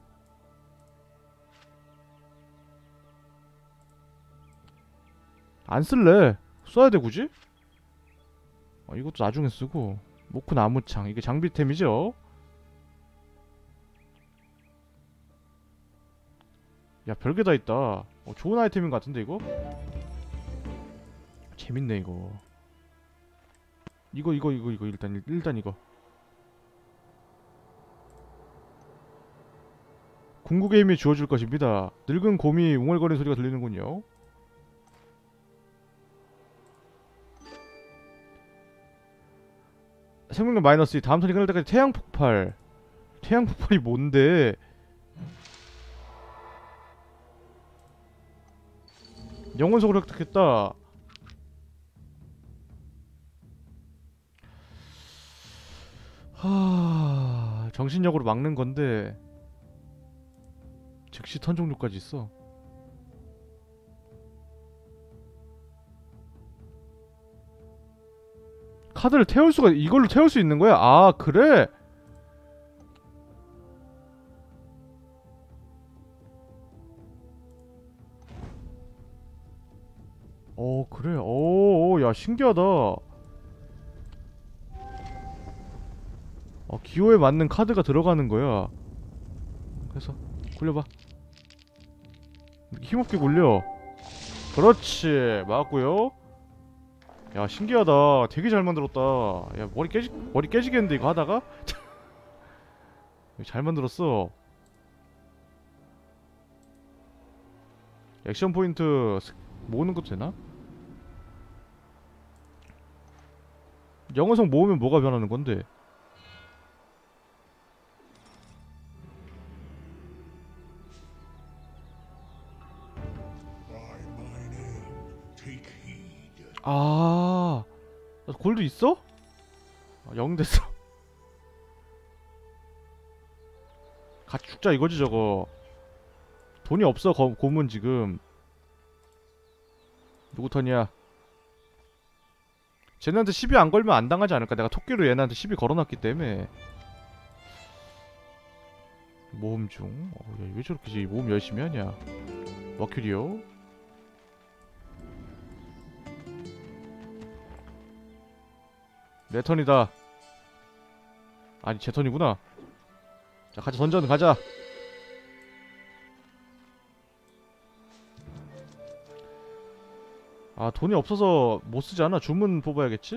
안 쓸래. 써야 돼 굳이? 이것도 나중에 쓰고. 모크 나무창 이게 장비템이죠? 야 별게 다 있다. 좋은 아이템인 것 같은데 이거? 재밌네 이거. 이거 일단 이거. 궁극의 힘이 주어줄 것입니다. 늙은 곰이 웅얼거리는 소리가 들리는군요. 생명력 마이너스 2. 다음 턴이 끝날 때까지 태양 폭발. 태양 폭발이 뭔데? 영혼석을 획득했다. 정신력으로 막는 건데 즉시 턴 종료까지 있어. 카드를 태울 수가 이걸로 태울 수 있는 거야? 아 그래? 그래. 야 신기하다. 기호에 맞는 카드가 들어가는 거야. 그래서 굴려봐. 힘없게 굴려. 그렇지. 맞고요. 야 신기하다. 되게 잘 만들었다. 야 머리 깨지겠는데 이거 하다가? 잘 만들었어. 액션 포인트 모으는 것도 되나? 영어성 모으면 뭐가 변하는 건데? 아, 골드 있어? 0 됐어. 같이 죽자 이거지 저거. 돈이 없어 곰은 지금. 누구 턴이야? 쟤네한테 시비 안 걸면 안 당하지 않을까? 내가 토끼로 얘네한테 시비 걸어놨기 때문에. 모험 중. 야, 왜 저렇게 모험 열심히 하냐? 머큐리오. 내 턴이다. 아니 제 턴이구나. 자 가자 던전 가자. 돈이 없어서 못쓰지 않아? 주문 뽑아야겠지?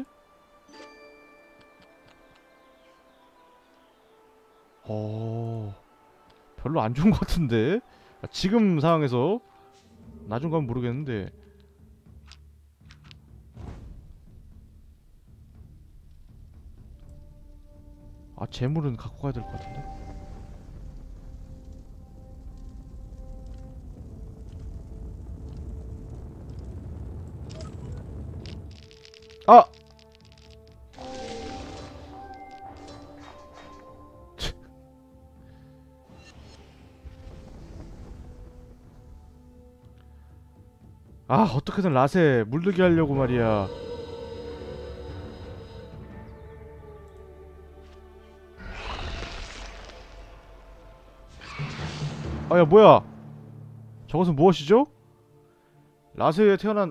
별로 안 좋은 것 같은데? 지금 상황에서 나중 가면 모르겠는데. 재물은 갖고 가야 될 것 같은데? 아! 어떻게든 랏에 물들게 하려고 말이야. 야 뭐야? 저것은 무엇이죠? 라스에 태어난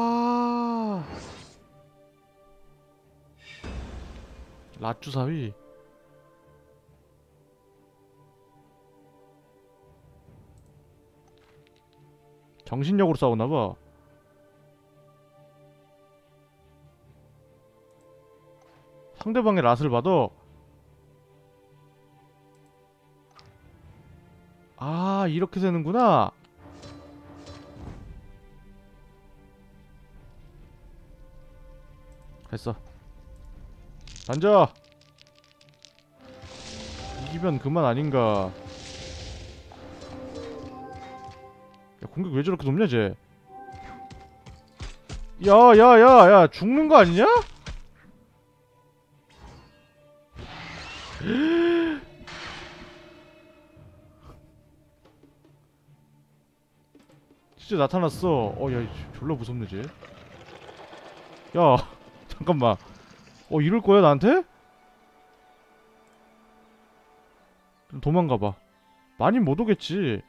랏주사위. 정신력으로 싸우나봐. 상대방의 랏을 받아. 이렇게 되는구나. 됐어. 던져. 이기면 그만 아닌가. 야 공격 왜 저렇게 높냐 쟤. 야야야야 죽는 거 아니냐? 진짜 나타났어. 야 졸라 무섭네 쟤. 야 잠깐만. 이럴 거야 나한테? 좀 도망가봐. 많이 못 오겠지.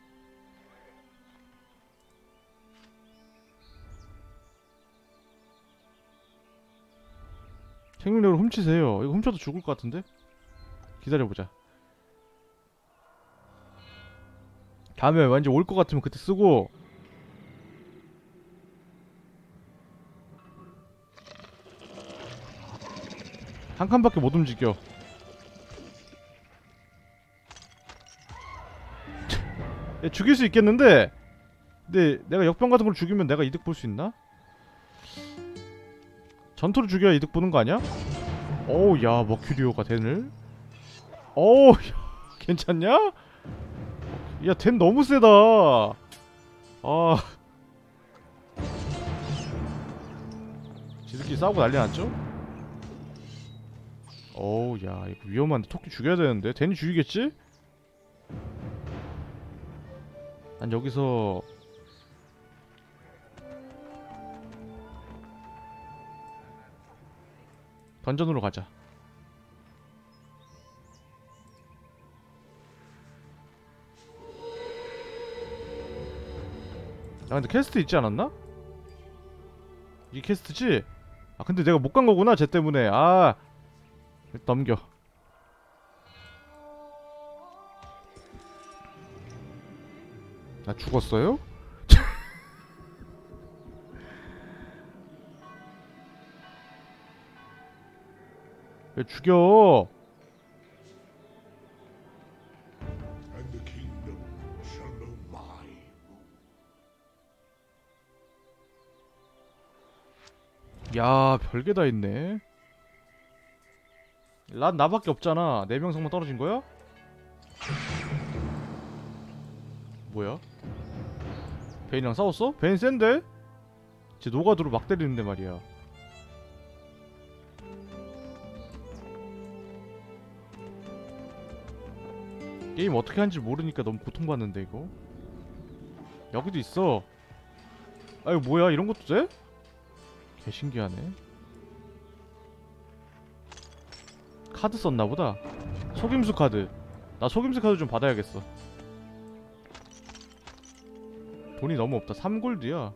생명력을 훔치세요. 이거 훔쳐도 죽을 것 같은데? 기다려보자. 다음에 왠지 올 것 같으면 그때 쓰고. 한 칸밖에 못 움직여. 얘 죽일 수 있겠는데? 근데 내가 역병 같은 걸 죽이면 내가 이득 볼 수 있나? 전투를 죽여야 이득 보는 거 아니야? 어우 야 머큐리오가 댄을? 어우 야 괜찮냐? 야 댄 너무 세다. 아 지들끼리 싸우고 난리 났죠? 어우 야 이거 위험한데. 토끼 죽여야 되는데. 댄이 죽이겠지? 난 여기서 던전으로 가자. 야 근데 퀘스트 있지 않았나? 이게 퀘스트지? 아 근데 내가 못 간 거구나 쟤 때문에. 아 넘겨. 나 죽었어요? 왜 죽여?
And the kingdom shall know my rule.
야 별게 다 있네. 난 나밖에 없잖아. 4명성만 떨어진 거야? 뭐야? 베인이랑 싸웠어? 베인 센데? 쟤 노가드로 막 때리는데 말이야. 게임 어떻게 하는지 모르니까 너무 고통받는데 이거. 여기도 있어. 아 이거 뭐야 이런 것도 돼? 개 신기하네. 카드 썼나보다. 속임수 카드. 나 속임수 카드 좀 받아야겠어. 돈이 너무 없다. 3골드야.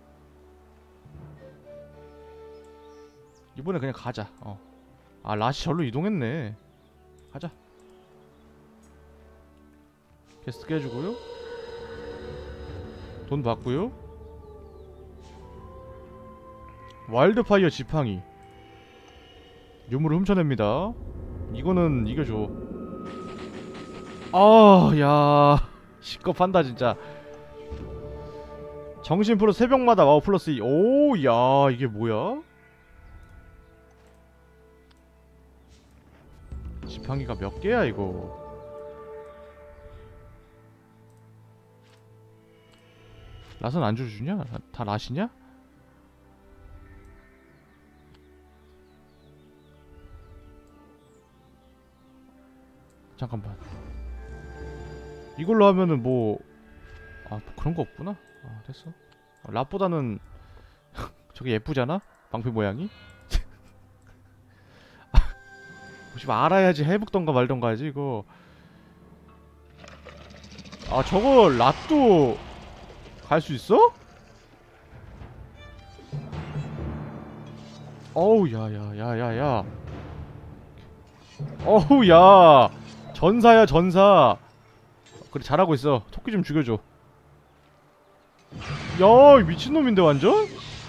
이번에 그냥 가자. 아 라시 절로 이동했네. 가자. 퀘스트 깨주고요. 돈 받고요. 와일드파이어 지팡이. 유물을 훔쳐냅니다. 이거는 이겨줘. 야 시겁한다 진짜. 정신 플러스 새벽마다 와우 플러스 2. 오, 야 이게 뭐야? 지팡이가 몇 개야 이거? 낫은 안 줘주냐? 다 낫이냐? 잠깐만. 이걸로 하면은 뭐 그런 거 없구나. 됐어. 랍보다는 저게 예쁘잖아? 방패 모양이? 혹시 알아야지 해북던가 말던가 하지 이거. 저거 랍도 갈 수 있어? 어우 야야야야야. 어우 야 전사야 전사. 그래 잘하고 있어. 토끼 좀 죽여줘. 야 미친놈인데 완전?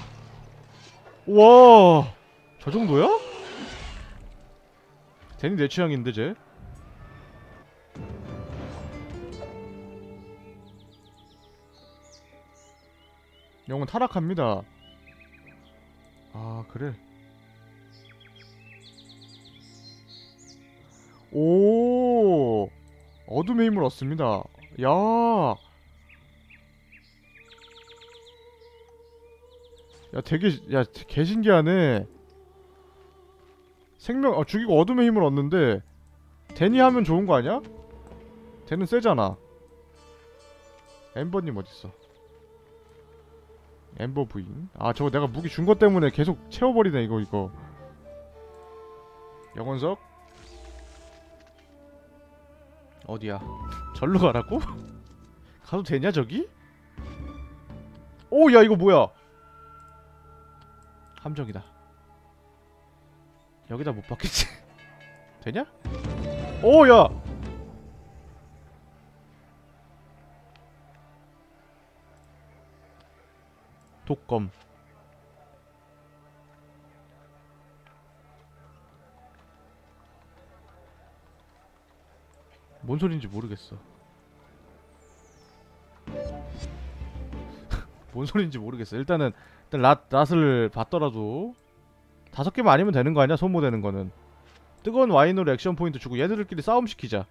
와 저정도야? 괜히 내 취향인데 쟤? 영은 타락합니다. 그래. 오 어둠의 힘을 얻습니다. 야 되게 개신기하네. 생명 죽이고 어둠의 힘을 얻는데 데니 하면 좋은 거 아니야? 데는 세잖아. 엠버님 어딨어? 엠버 부인. 아 저거 내가 무기 준 것 때문에 계속 채워버리네 이거. 영원석 어디야? 절로 가라고? 가도 되냐 저기? 오 야 이거 뭐야? 함정이다. 여기다 못 박겠지? 되냐? 오 야! 독검. 뭔 소린지 모르겠어. 뭔 소린지 모르겠어. 일단 랏을 봤더라도 5개만 아니면 되는 거 아니야? 소모되는 거는. 뜨거운 와인으로 액션 포인트 주고 얘네들끼리 싸움 시키자.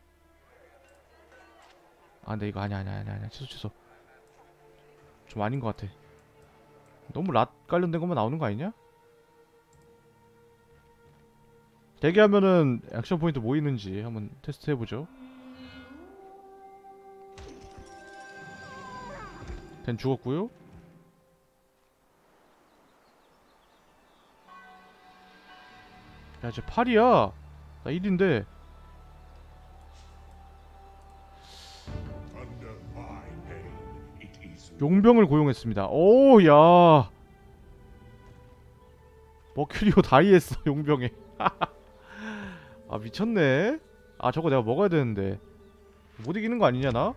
아 근데 이거 아니야. 취소. 좀 아닌 것 같아. 너무 랏 관련된 것만 나오는 거 아니냐? 대기하면은 액션 포인트 뭐 있는지 한번 테스트 해보죠. 걘 죽었고요. 야, 쟤 8이야. 나 1인데.
Under my name, it is
용병을 고용했습니다. 오, 야. 머큐리오 다이했어, 용병에. 아, 미쳤네. 아, 저거 내가 먹어야 되는데. 못 이기는 거 아니냐, 나?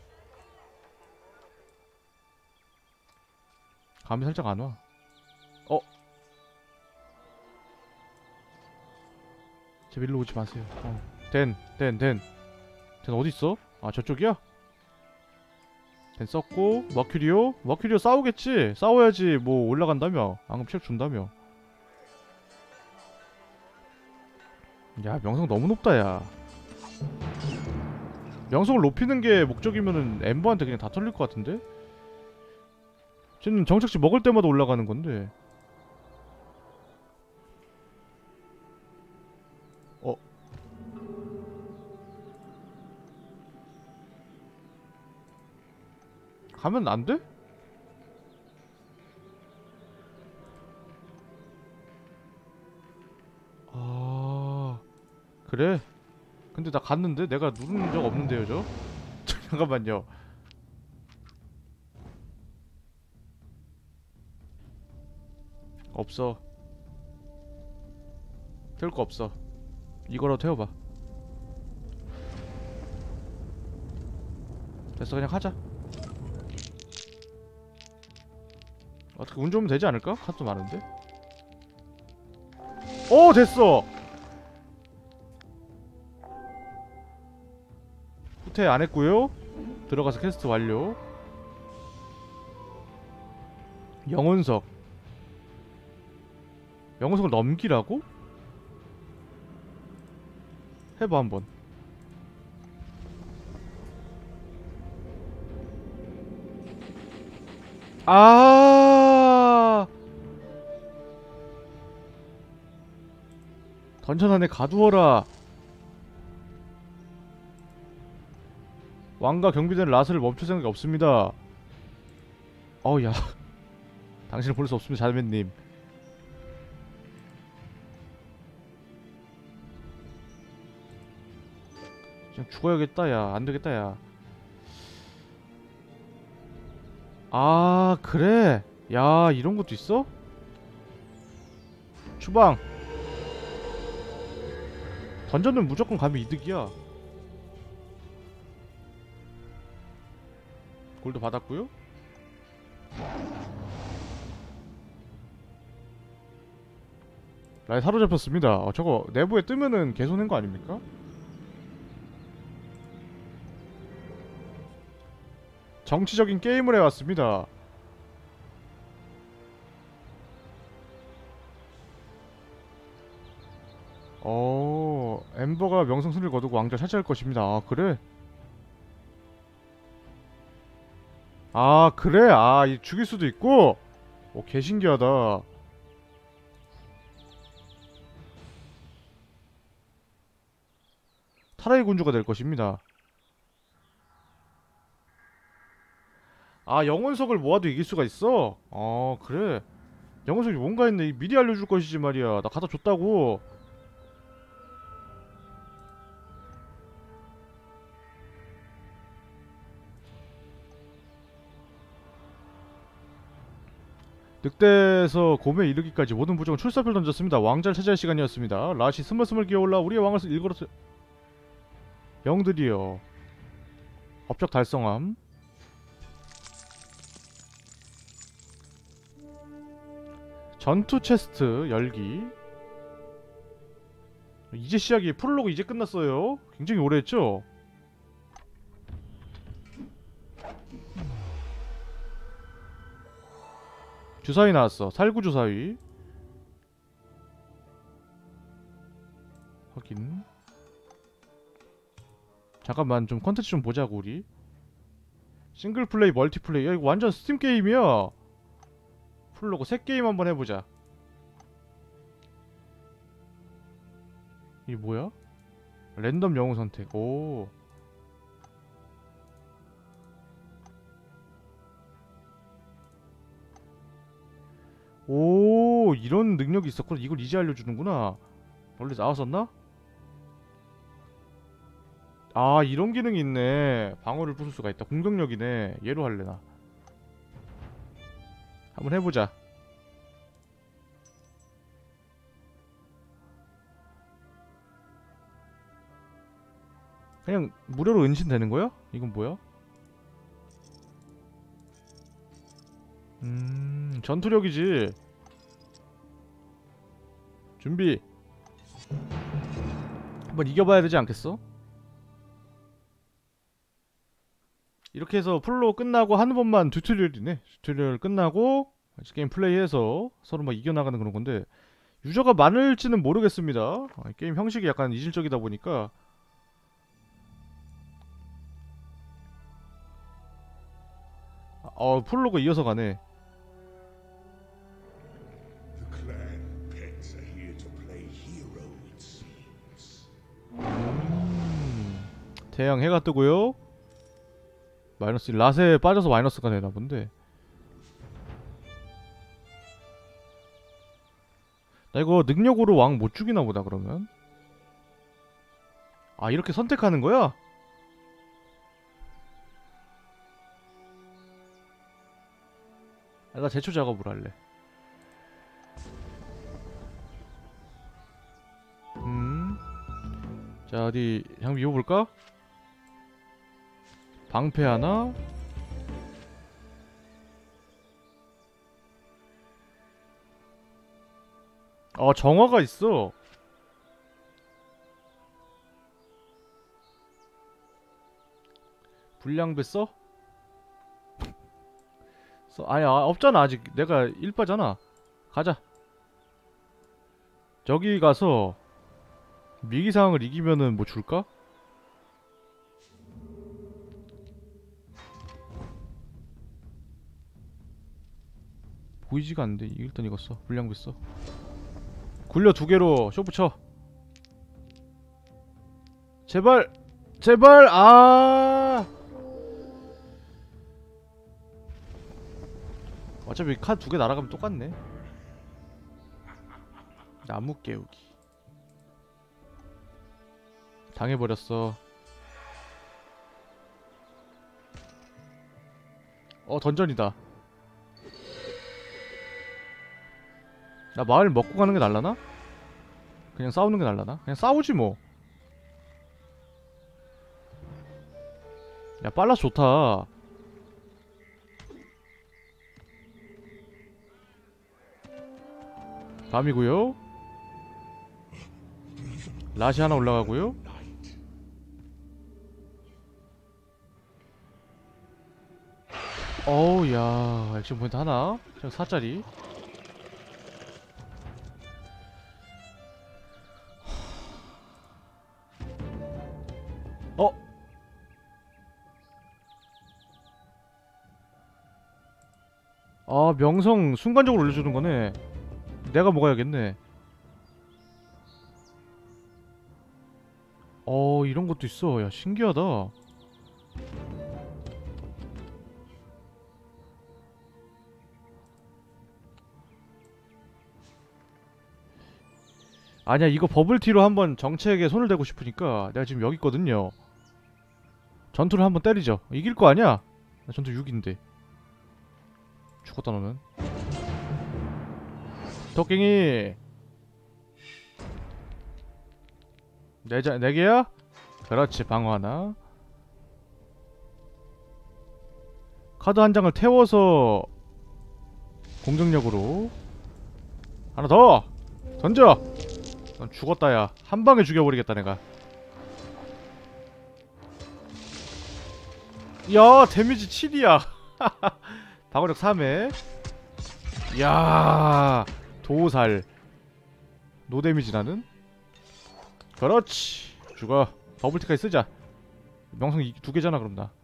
감이 살짝 안 와. 어? 제 밀로 오지 마세요. 댄 어딨어? 아, 저쪽이야? 댄 썼고, 머큐리오 싸우겠지? 싸워야지 뭐 올라간다며. 앙금 책 준다며. 야, 명성 너무 높다, 야. 명성을 높이는 게 목적이면은 엠버한테 그냥 다 털릴 것 같은데? 쟤는 정착지 먹을 때마다 올라가는 건데. 어? 가면 안 돼? 아, 그래? 근데 나 갔는데? 내가 누른 적 없는데요, 저? 잠깐만요. 없어. 태울 거 없어. 이거라도 태워봐. 됐어, 그냥 하자. 어떻게 운 좋으면 되지 않을까? 카드 많은데? 오, 됐어! 후퇴 안 했고요. 들어가서 퀘스트 완료. 영혼석. 영혼석을 넘기라고? 해봐 한번. 아, 던전 안에 가두어라. 왕과 경비대는 라스를 멈출 생각이 없습니다. 어우 야. 당신을 볼 수 없습니다, 자매님. 그냥 죽어야겠다, 야. 안 되겠다, 야. 아, 그래. 야, 이런 것도 있어? 추방. 던전은 무조건 가면 이득이야. 골드 받았고요. 라이 사로잡혔습니다. 저거 내부에 뜨면은 개손인 거 아닙니까? 정치적인 게임을 해왔습니다. 엠버가 명성승리를 거두고 왕좌를 차지할 것입니다. 아, 그래? 아, 그래? 아, 이 죽일 수도 있고? 오, 개신기하다. 타라이 군주가 될 것입니다. 아, 영혼석을 모아도 이길 수가 있어? 그래. 영혼석이 뭔가 했네. 미리 알려줄 것이지 말이야. 나 갖다 줬다고. 늑대에서 곰에 이르기까지 모든 부족은 출사표를 던졌습니다. 왕자를 차지할 시간이었습니다. 라시 스멀스멀 기어올라 우리의 왕을 일컬었... 영들이여. 업적 달성함. 전투 체스트 열기. 이제 시작이. 프롤로그 이제 끝났어요. 굉장히 오래 했죠? 주사위 나왔어. 살구 주사위. 확인. 잠깐만 좀 컨텐츠 좀 보자고 우리. 싱글플레이 멀티플레이. 야 이거 완전 스팀 게임이야. 프롤로그 새 게임 한번 해보자. 이게 뭐야? 랜덤 영웅 선택. 오. 오, 이런 능력이 있었구나. 이걸 이제 알려주는구나. 원래 나왔었나? 아, 이런 기능이 있네. 방어를 부술 수가 있다. 공격력이네. 얘로 할래 나. 한번 해보자. 그냥 무료로 은신되는 거야? 이건 뭐야? 전투력이지. 준비. 한번 이겨봐야 되지 않겠어? 이렇게 해서 프롤로그 끝나고 한 번만 튜토리얼이네. 튜토리얼 끝나고 게임 플레이해서 서로 막 이겨나가는 그런 건데, 유저가 많을지는 모르겠습니다. 게임 형식이 약간 이질적이다 보니까. 프롤로그 이어서 가네.
The clan pets are here to play hero, it seems.
태양 해가 뜨고요. 마이너스 랏에 빠져서 마이너스가 되나 본데. 나 이거 능력으로 왕 못 죽이나 보다 그러면. 아, 이렇게 선택하는 거야? 아, 나 제초 작업을 할래. 자, 어디 한번 입어볼까? 방패 하나. 정화가 있어. 불량배 써? 아니, 없잖아 아직. 내가 1바잖아. 가자. 저기 가서 미기상을 이기면은 뭐 줄까? 보이지가 않는데. 일단 이거 써. 불량배 써. 굴려 2개로 쇼 붙여. 제발. 제발. 어차피 카드 2개 날아가면 똑같네. 나무 깨우기. 당해버렸어. 던전이다. 나 마을 먹고 가는 게 날라나? 그냥 싸우는 게 날라나? 그냥 싸우지 뭐. 야, 빨라 좋다. 밤이고요. 랏이 하나 올라가고요. 어우, 야, 액션 포인트 하나. 그냥 4짜리. 명성 순간적으로 올려주는 거네. 내가 먹어야겠네. 이런 것도 있어. 야, 신기하다. 아니야, 이거 버블티로 한번 정책에 손을 대고 싶으니까 내가 지금 여기 있거든요. 전투를 한번 때리죠. 이길 거 아니야? 나 전투 6인데. 죽었다 너는. 토끼이 네 개야? 그렇지, 방어 하나. 카드 한 장을 태워서 공격력으로 하나 더 던져. 넌 죽었다. 야, 한 방에 죽여버리겠다 내가. 야, 데미지 7이야. 방어력 3에. 야, 도살. 노 데미지 나는. 그렇지, 죽어. 버블티까지 쓰자. 명성 2개잖아 그럼 나.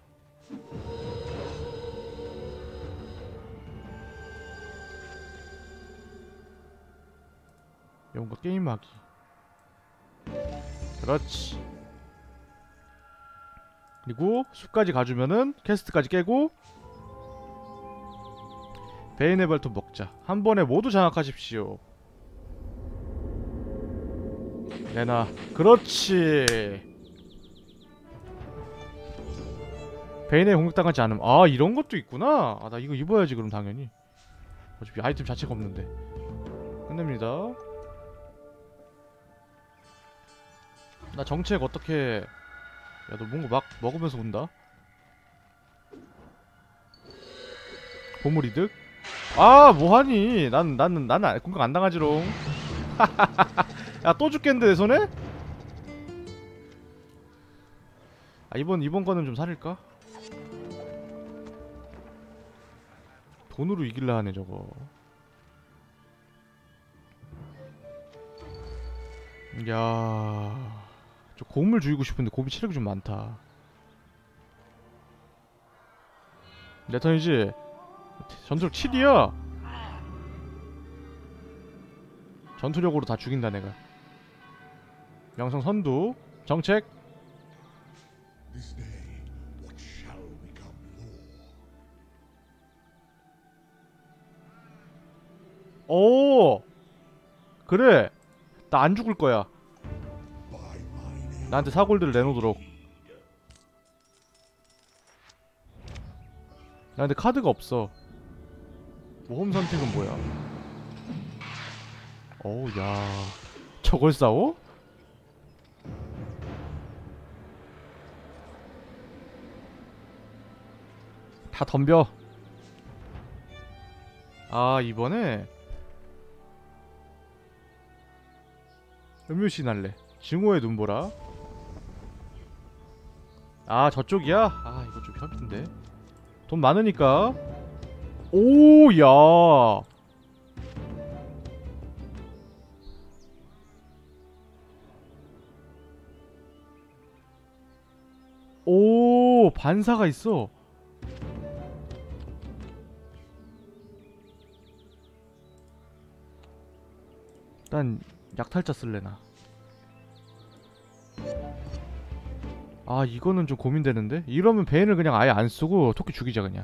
뭔가 게임하기. 그렇지. 그리고 숲까지 가주면은 퀘스트까지 깨고 베인의 발톱 먹자. 한 번에 모두 장악하십시오. 내놔. 그렇지. 베인에 공격당하지 않음. 아, 이런 것도 있구나. 아, 나 이거 입어야지 그럼 당연히. 어차피 아이템 자체가 없는데. 끝냅니다. 나 정책 어떻게... 야, 너 뭔가 막 먹으면서 온다? 보물 이득? 아, 뭐하니? 나는 공격 안 당하지롱. 야, 또 죽겠는데 내 손에? 아, 이번 거는 좀 살릴까? 돈으로 이길라 하네 저거. 야, 저 곰을 죽이고 싶은데 곰이 체력이 좀 많다. 내 턴이지? 전투력 7이야. 전투력으로 다 죽인다 내가. 명성 선두 정책.
This day, what shall become law?
오, 그래. 나 안 죽을 거야.
By my name.
나한테 사골들을 내놓도록. 나 근데 카드가 없어. 모험 선택은 뭐야? 어우, 야, 저걸 싸워? 다 덤벼. 아, 이번에 음유시 날래. 증오의 눈보라. 아, 저쪽이야? 아, 이거 좀 협인데. 돈 많으니까. 오, 야. 오, 반사가 있어. 난 약탈자 쓸래나. 아, 이거는 좀 고민되는데? 이러면 베인을 그냥 아예 안 쓰고 토끼 죽이자 그냥.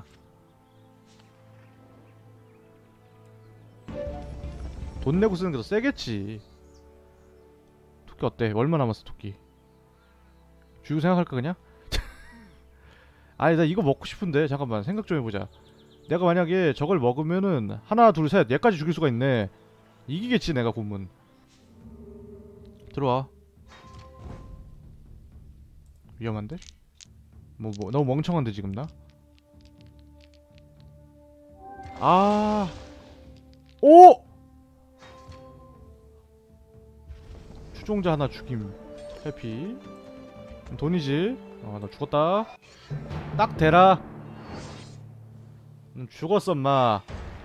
돈 내고 쓰는 게 더 세겠지. 토끼 어때? 얼마 남았어 토끼? 죽이고 생각할까 그냥? 아니, 나 이거 먹고 싶은데. 잠깐만 생각 좀 해보자. 내가 만약에 저걸 먹으면은 하나 둘 셋 얘까지 죽일 수가 있네. 이기겠지 내가 고문. 들어와. 위험한데? 뭐 너무 멍청한데 지금 나? 아, 오! 추종자 하나 죽임. 해피. 돈이지. 너 죽었다. 딱 대라. 죽었어 인마.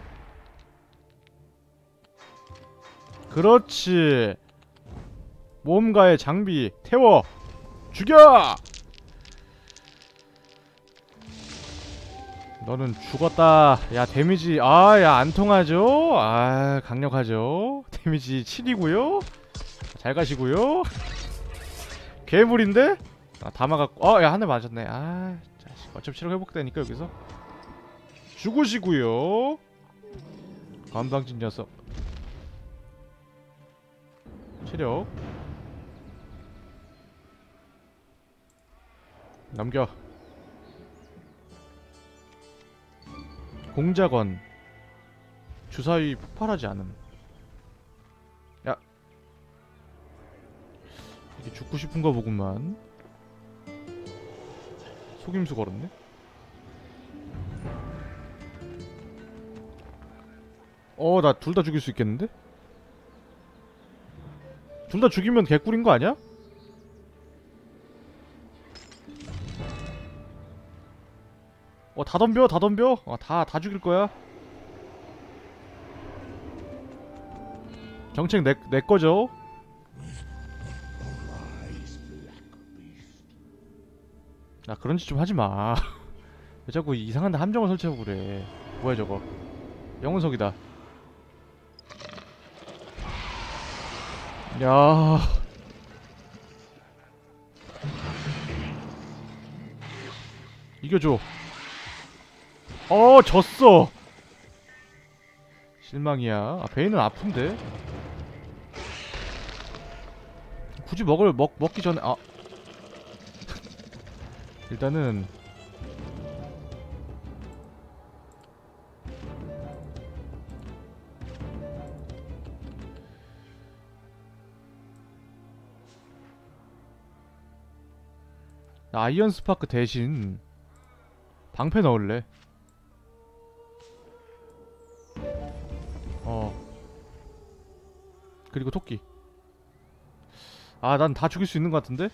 그렇지. 모험가의 장비 태워. 죽여. 너는 죽었다. 야, 데미지 아, 야, 안 통하죠? 아, 강력하죠? 데미지 7이고요. 잘 가시고요. 괴물인데? 아, 다 막았고. 야, 한 대 맞았네. 아, 자식. 어차피 체력 회복되니까 여기서 죽으시고요. 건방진 녀석. 체력 체력 남겨. 공작원 주사위 폭발하지 않음. 야, 이게 죽고 싶은가 보구만. 속임수 걸었네. 나 둘 다 죽일 수 있겠는데? 둘 다 죽이면 개꿀인 거 아니야? 다 덤벼, 다 덤벼. 다 죽일 거야. 정책 내 거죠. 나 그런 짓 좀 하지 마. 왜 자꾸 이상한 데 함정을 설치하고 그래. 뭐야 저거? 영혼석이다. 야. 이겨줘. 졌어. 실망이야. 베인은 아픈데. 굳이 먹기 전에 일단은 나 아이언 스파크 대신 방패 넣을래. 그리고 토끼. 난 다 죽일 수 있는 것 같은데?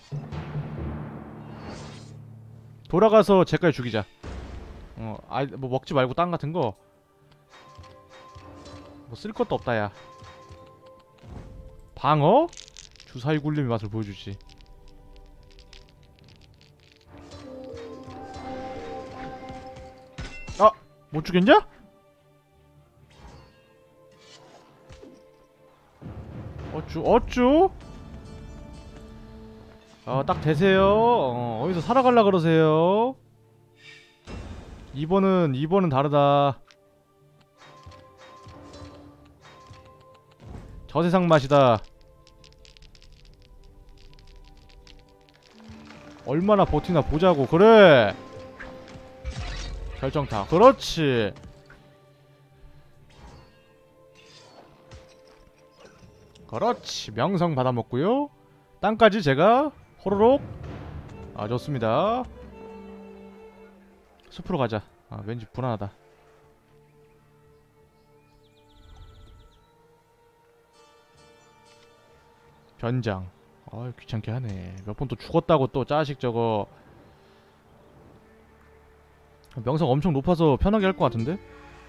돌아가서 쟤까지 죽이자. 뭐 먹지 말고 땅 같은 거 뭐 쓸 것도 없다 야. 방어? 주사위 굴림의 맛을 보여주지. 못 죽였냐? 어쭈? 딱 되세요. 어디서 살아갈라 그러세요? 2번은 다르다. 저 세상 맛이다. 얼마나 버티나 보자고. 그래. 결정타. 그렇지. 그렇지. 명성 받아먹고요. 땅까지 제가 호로록. 좋습니다. 숲으로 가자. 왠지 불안하다. 변장. 귀찮게 하네. 몇 번 또 죽었다고 또 짜식 저거. 명성 엄청 높아서 편하게 할 것 같은데?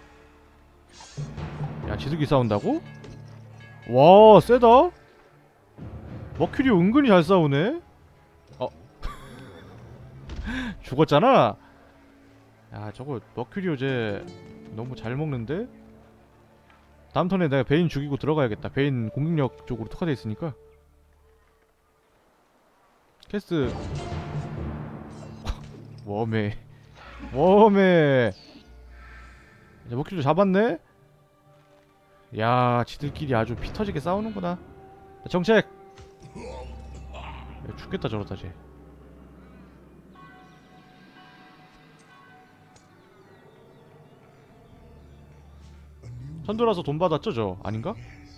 야, 지들끼리 싸운다고? 와, 세다? 머큐리 은근히 잘 싸우네? 죽었잖아? 야, 저거 머큐리오 쟤 너무 잘 먹는데? 다음 턴에 내가 베인 죽이고 들어가야겠다. 베인 공격력 쪽으로 특화돼 있으니까. 캐스트 웜에 이제 먹기도 잡았네? 야, 지들끼리 아주 피터지게 싸우는구나. 정책! 야, 죽겠다 저러다 쟤. 선돌아서 돈 받았죠 저? 아닌가?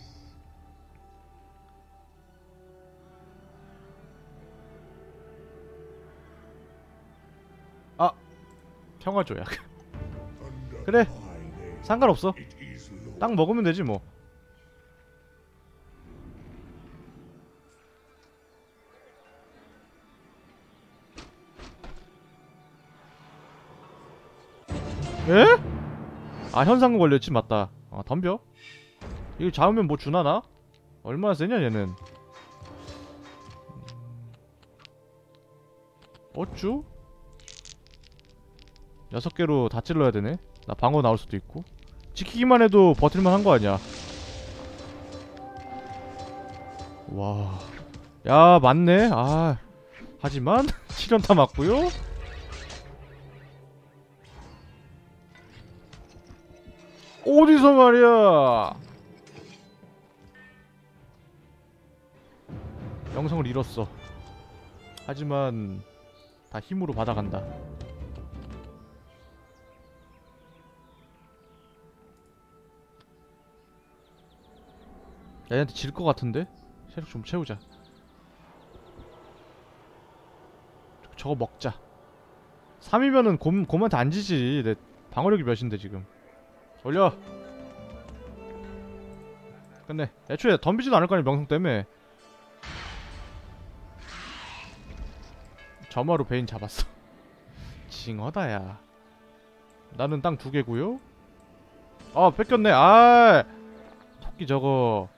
평화조약. 그래, 상관없어. 땅 먹으면 되지 뭐. 에? 현상금 걸렸지. 맞다. 덤벼. 이거 잡으면 뭐 주나 나? 얼마나 세냐 얘는. 어쭈? 6개로 다 찔러야 되네. 나 방어 나올 수도 있고. 지키기만 해도 버틸만 한 거 아니야. 와. 야, 맞네. 하지만 7연타 맞고요. 어디서 말이야. 명성을 잃었어. 하지만 다 힘으로 받아간다. 얘한테 질 것 같은데? 체력 좀 채우자. 저거 먹자. 3이면은 곰한테 안 지지. 내 방어력이 몇인데 지금. 올려. 끝내. 애초에 덤비지도 않을 거 아니야, 명성 때문에. 점화로 베인 잡았어. 징하다 야. 나는 땅 2개고요. 아 뺏겼네. 아 토끼 저거.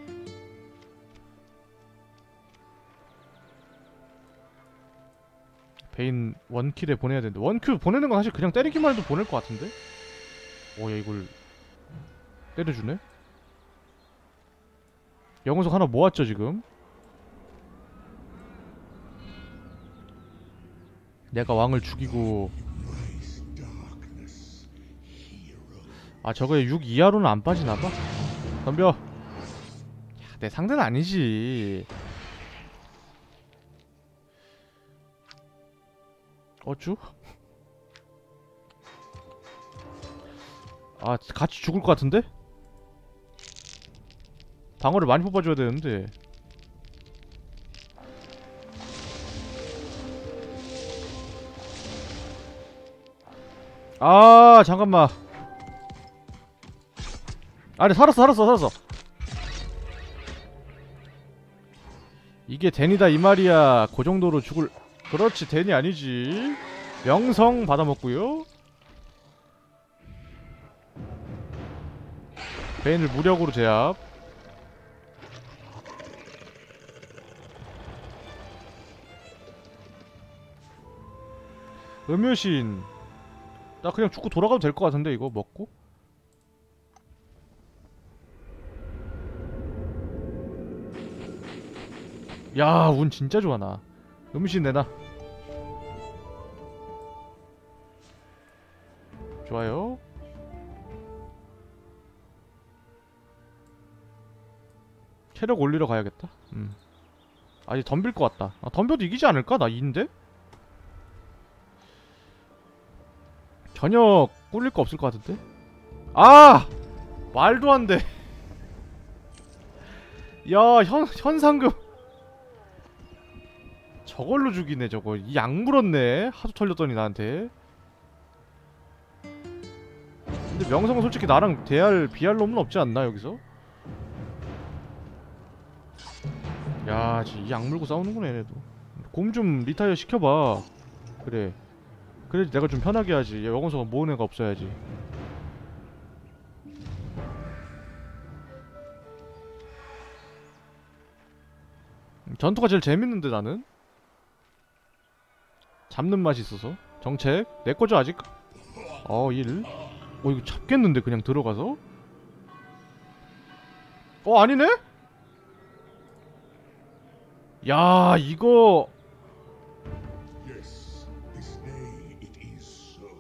베인 원킬에 보내야 되는데 원킬 보내는 건 사실 그냥 때리기만 해도 보낼 것 같은데? 오야 이걸 때려주네? 영혼석 하나 모았죠 지금? 내가 왕을 죽이고 아 저거에 6 이하로는 안 빠지나봐? 덤벼. 야, 내 상대는 아니지. 어쭈? 아 같이 죽을 것 같은데? 방어를 많이 뽑아줘야 되는데. 아 잠깐만. 아니 살았어. 이게 댄이다 이 말이야. 그 정도로 죽을. 그렇지 댄이 아니지. 명성 받아먹고요. 베인을 무력으로 제압. 음유신. 나 그냥 죽고 돌아가도 될 것 같은데 이거 먹고? 야, 운 진짜 좋아 나. 음유신 내놔. 좋아요. 체력 올리러 가야겠다. 아직 덤빌 것 같다. 아, 덤벼도 이기지 않을까? 나 2인데? 전혀 꿀릴 거 없을 것 같은데? 아! 말도 안 돼. 야, 현상금. 저걸로 죽이네, 저거. 이 약 물었네. 하도 털렸더니 나한테. 근데 명성은 솔직히 나랑 비할 놈은 없지 않나, 여기서? 야, 이 약 물고 싸우는구나, 얘네도. 곰 좀 리타이어 시켜봐. 그래. 그래야지 내가 좀 편하게 하지. 야, 영혼서가 모으는 애가 없어야지. 전투가 제일 재밌는데 나는? 잡는 맛이 있어서. 정책 내거죠 아직? 1. 이거 잡겠는데 그냥 들어가서? 아니네? 야 이거
Yes, this day it is so.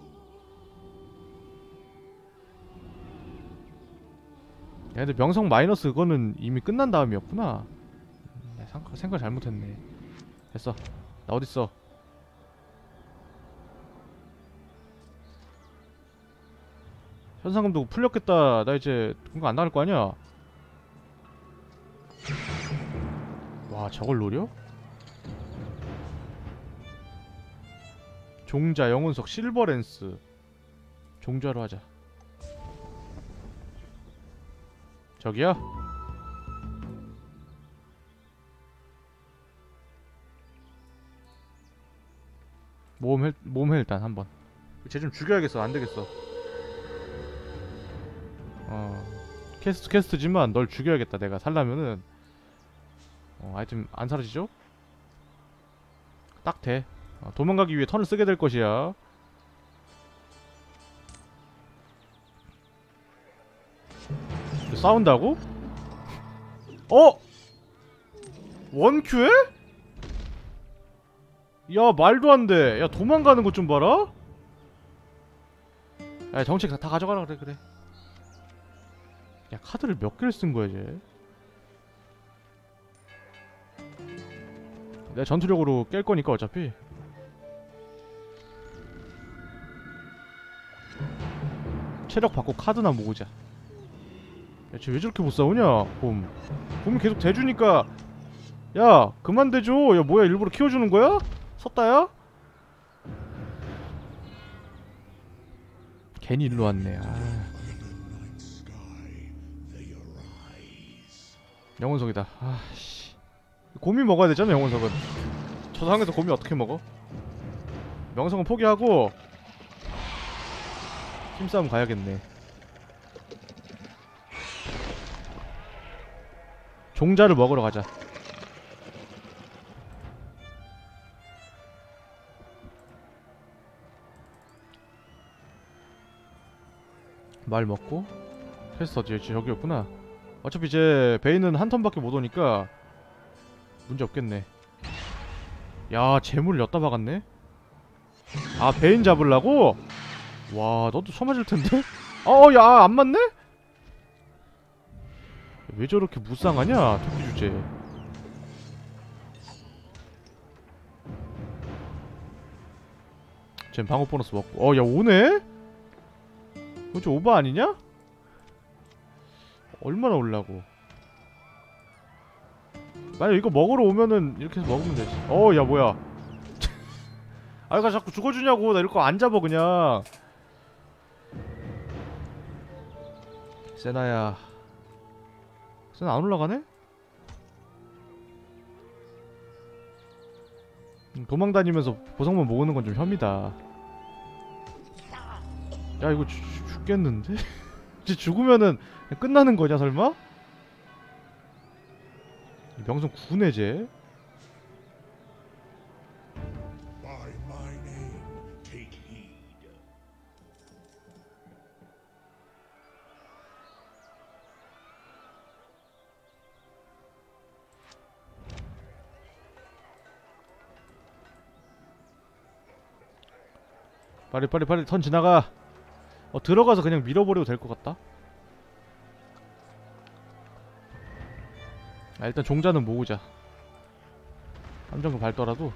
야 근데 명성 마이너스 그거는 이미 끝난 다음이었구나. 생각 잘못했네. 됐어. 나 어딨어? 현상금도 풀렸겠다. 나 이제 그거 안 나갈 거 아니야? 와 저걸 노려? 종자 영혼석 실버랜스. 종자로 하자. 저기야? 모험해 일단 한번. 쟤 좀 죽여야겠어. 안되겠어. 캐스트지만 널 죽여야겠다. 내가 살려면은 아이템 안 사라지죠? 딱 돼. 도망가기 위해 턴을 쓰게 될 것이야. 싸운다고? 원큐에? 야 말도 안 돼. 야 도망가는 것 좀 봐라. 야 정책 다 가져가라. 그래. 야 카드를 몇 개를 쓴 거야 쟤? 내가 전투력으로 깰 거니까 어차피. 체력 받고 카드나 모으자. 야, 쟤 왜 저렇게 못 싸우냐? 봄이 계속 대주니까. 야, 그만 대줘. 야, 뭐야, 일부러 키워주는 거야? 섰다야? 괜히 일로 왔네. 아.
Night sky, they arise.
영혼석이다. 아씨. 곰이 먹어야 되잖아, 영혼석은. 저 상황에서 곰이 어떻게 먹어? 명성은 포기하고 힘싸움 가야겠네. 종자를 먹으러 가자. 말 먹고 퀘스트 어디였지? 저기였구나. 어차피 이제 베인은 한 턴밖에 못 오니까 문제 없겠네. 야, 재물을 엿다 박았네. 아, 베인 잡으려고? 와, 너도 쳐맞을 텐데? 야, 안 맞네? 왜 저렇게 무쌍하냐, 토끼 주제. 쟨 방어 보너스 먹고. 야, 오네? 이거 좀 오버 아니냐? 얼마나 올라고? 만약 이거 먹으러 오면은 이렇게 해서 먹으면 되지. 야, 뭐야. 아, 이거 자꾸 죽어주냐고. 나 이럴 거 안 잡아 그냥. 세나야. 세나 안 올라가네? 도망다니면서 보상만 모으는 건 좀 혐이다. 야, 이거 죽겠는데? 이제 죽으면은 끝나는 거냐 설마? 명성 9네 쟤.
By my name, take heed.
빨리 턴 지나가. 들어가서 그냥 밀어버려도 될 것 같다. 일단 종자는 모으자. 함정금 밟더라도.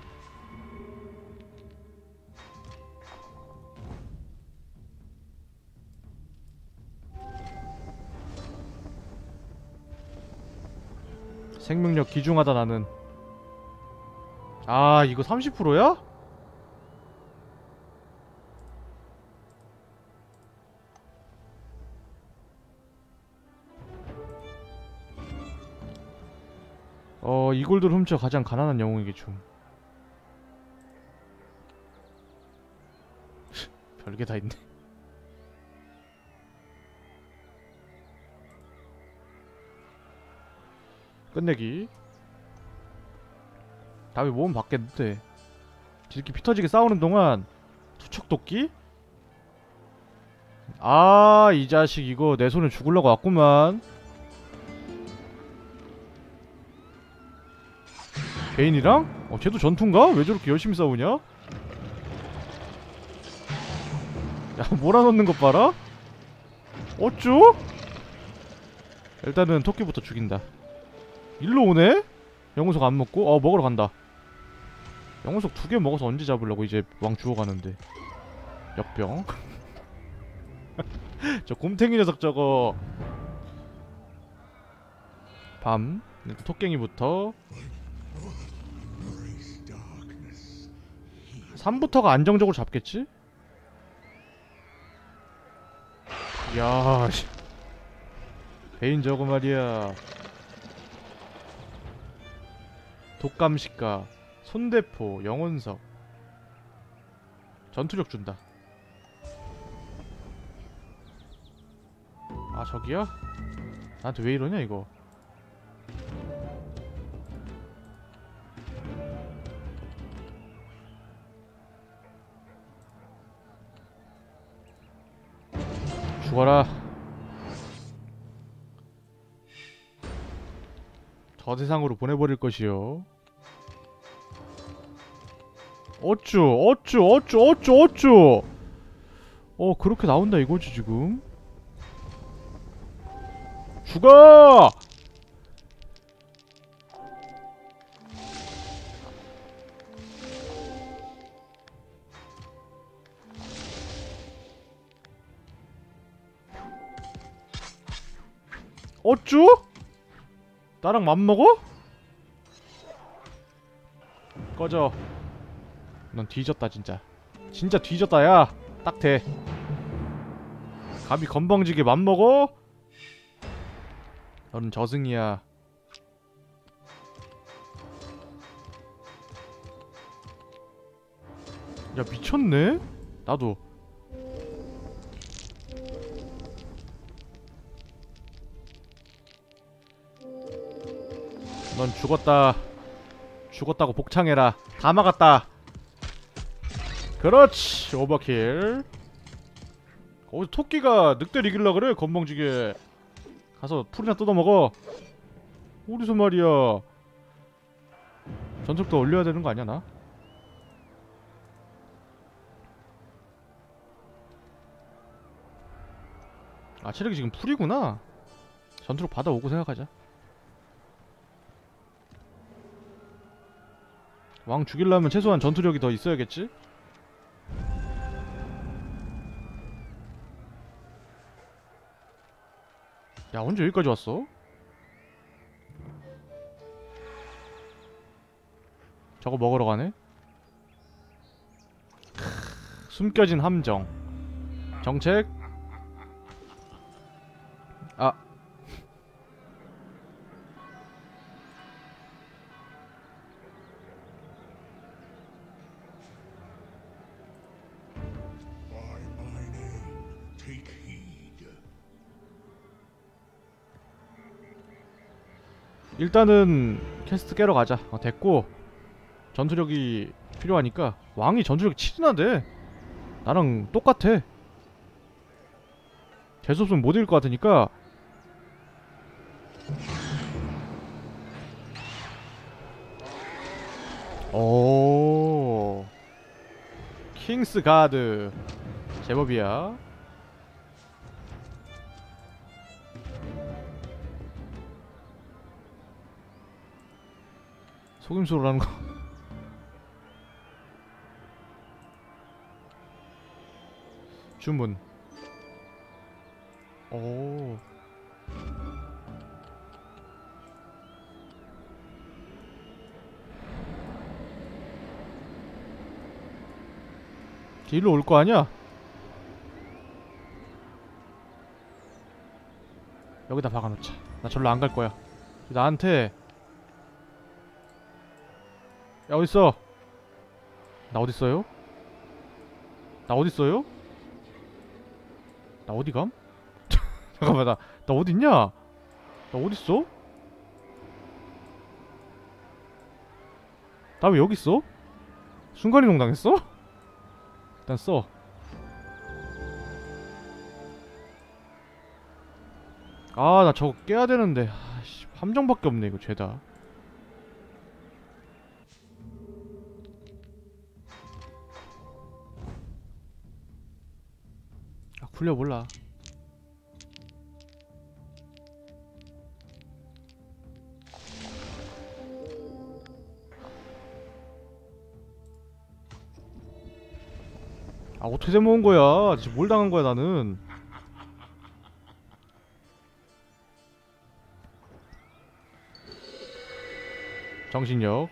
생명력 기중하다 나는. 아, 이거 30%야? 이골드를 훔쳐 가장 가난한 영웅에게 줌. 별게 다 있네. 끝내기. 다음에 모험 받겠는데. 이렇게 피 터지게 싸우는 동안 투척도끼? 아, 이 자식 이거 내 손에 죽으려고 왔구만. 베인이랑? 쟤도 전투인가? 왜 저렇게 열심히 싸우냐? 야, 몰아넣는 것 봐라? 어쭈? 일단은 토끼부터 죽인다. 일로 오네? 영웅석 안 먹고? 먹으러 간다. 영웅석 2개 먹어서 언제 잡으려고. 이제 왕 죽어가는데. 역병. 저 곰탱이 녀석 저거. 밤. 일단 토깽이부터. 3부터가 안정적으로 잡겠지? 야, 씨. 베인 저거 말이야. 독감식가, 손대포, 영혼석. 전투력 준다. 아, 저기야? 나한테 왜 이러냐 이거. 죽어라. 저 세상으로 보내버릴 것이요. 어쭈. 그렇게 나온다 이거지 지금. 죽어! 어쭈? 나랑 맘먹어? 꺼져. 넌 뒤졌다 진짜. 진짜 뒤졌다 야. 딱 돼. 감히 건방지게 맘먹어? 너는 저승이야. 야 미쳤네? 나도. 넌 죽었다. 죽었다고 복창해라. 다 막았다. 그렇지. 오버킬. 거기서 토끼가 늑대를 이길라 그래. 건방지게. 가서 풀이나 뜯어먹어. 어디서 말이야. 전속도 올려야 되는 거 아니야 나? 아 체력이 지금 풀이구나. 전투력 받아오고 생각하자. 왕 죽이려면 최소한 전투력이 더 있어야겠지? 야 언제 여기까지 왔어? 저거 먹으러 가네? 숨겨진 함정. 정책. 아
By my name, take heed.
일단은 캐스트 깨러 가자. 됐고 전투력이 필요하니까. 왕이 전투력 7이나 돼. 나랑 똑같아. 재수 없으면 못 이길 것 같으니까. 오 킹스 가드 제법이야. 속임수로라는 거. 주문. 오 일로 올 거 아니야? 여기다 박아놓자. 나 절로 안 갈 거야. 나한테. 야 어딨어? 나 어딨어요? 나 어딨어요? 나 어디감? 잠깐만 나 어딨냐? 나 어딨어? 나 왜 여기 있어? 순간이동 당했어? 일단 써. 아 나 저거 깨야 되는데. 아씨 함정밖에 없네 이거 죄다. 아 굴려볼라. 아 어떻게 돼먹은 거야? 지금 뭘 당한 거야 나는? 정신력.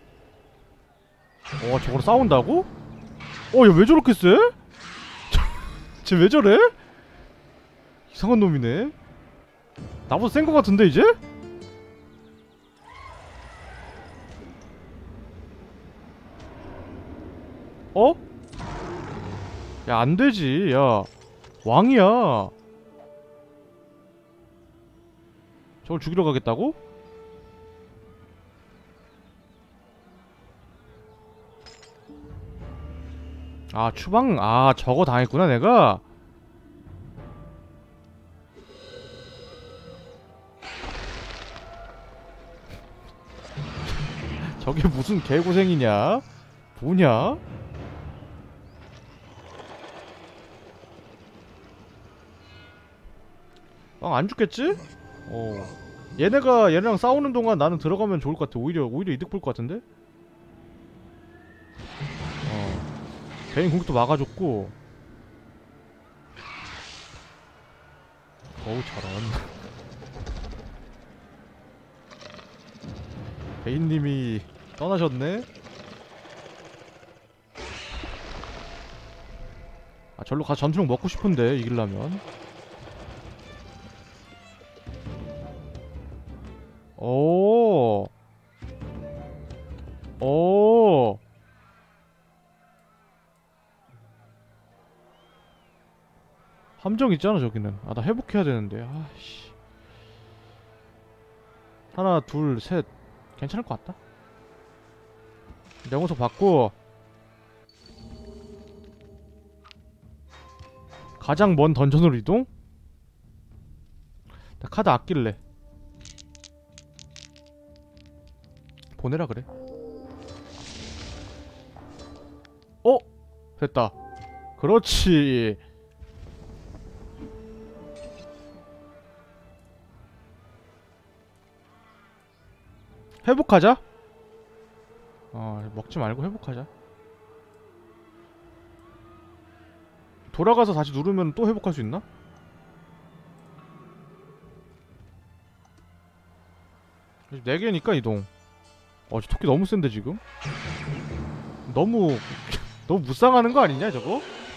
저거로 싸운다고? 얘 왜 저렇게 쎄? 쟤 왜 저래? 이상한 놈이네. 나보다 센 거 같은데 이제? 어? 야 안되지. 야 왕이야. 저걸 죽이러 가겠다고? 아 추방. 아 저거 당했구나 내가. 저게 무슨 개고생이냐? 뭐냐? 안 죽겠지? 얘네랑 싸우는 동안 나는 들어가면 좋을 것 같아. 오히려 이득 볼 것 같은데? 개인 공격도 막아줬고. 어우 저런. 베인님이 떠나셨네? 아 절로 가서 전투력 먹고 싶은데 이기려면. 오. 오. 함정 있잖아 저기는. 아 나 회복해야 되는데. 아씨. 하나 둘 셋 괜찮을 것 같다. 명호석 받고 가장 먼 던전으로 이동? 나 카드 아낄래. 보내라 그래. 어? 됐다. 그렇지. 회복하자. 먹지 말고 회복하자. 돌아가서 다시 누르면 또 회복할 수 있나? 네 개니까 이동. 저 토끼 너무 센데 지금? 너무 너무 무쌍하는 거 아니냐 저거?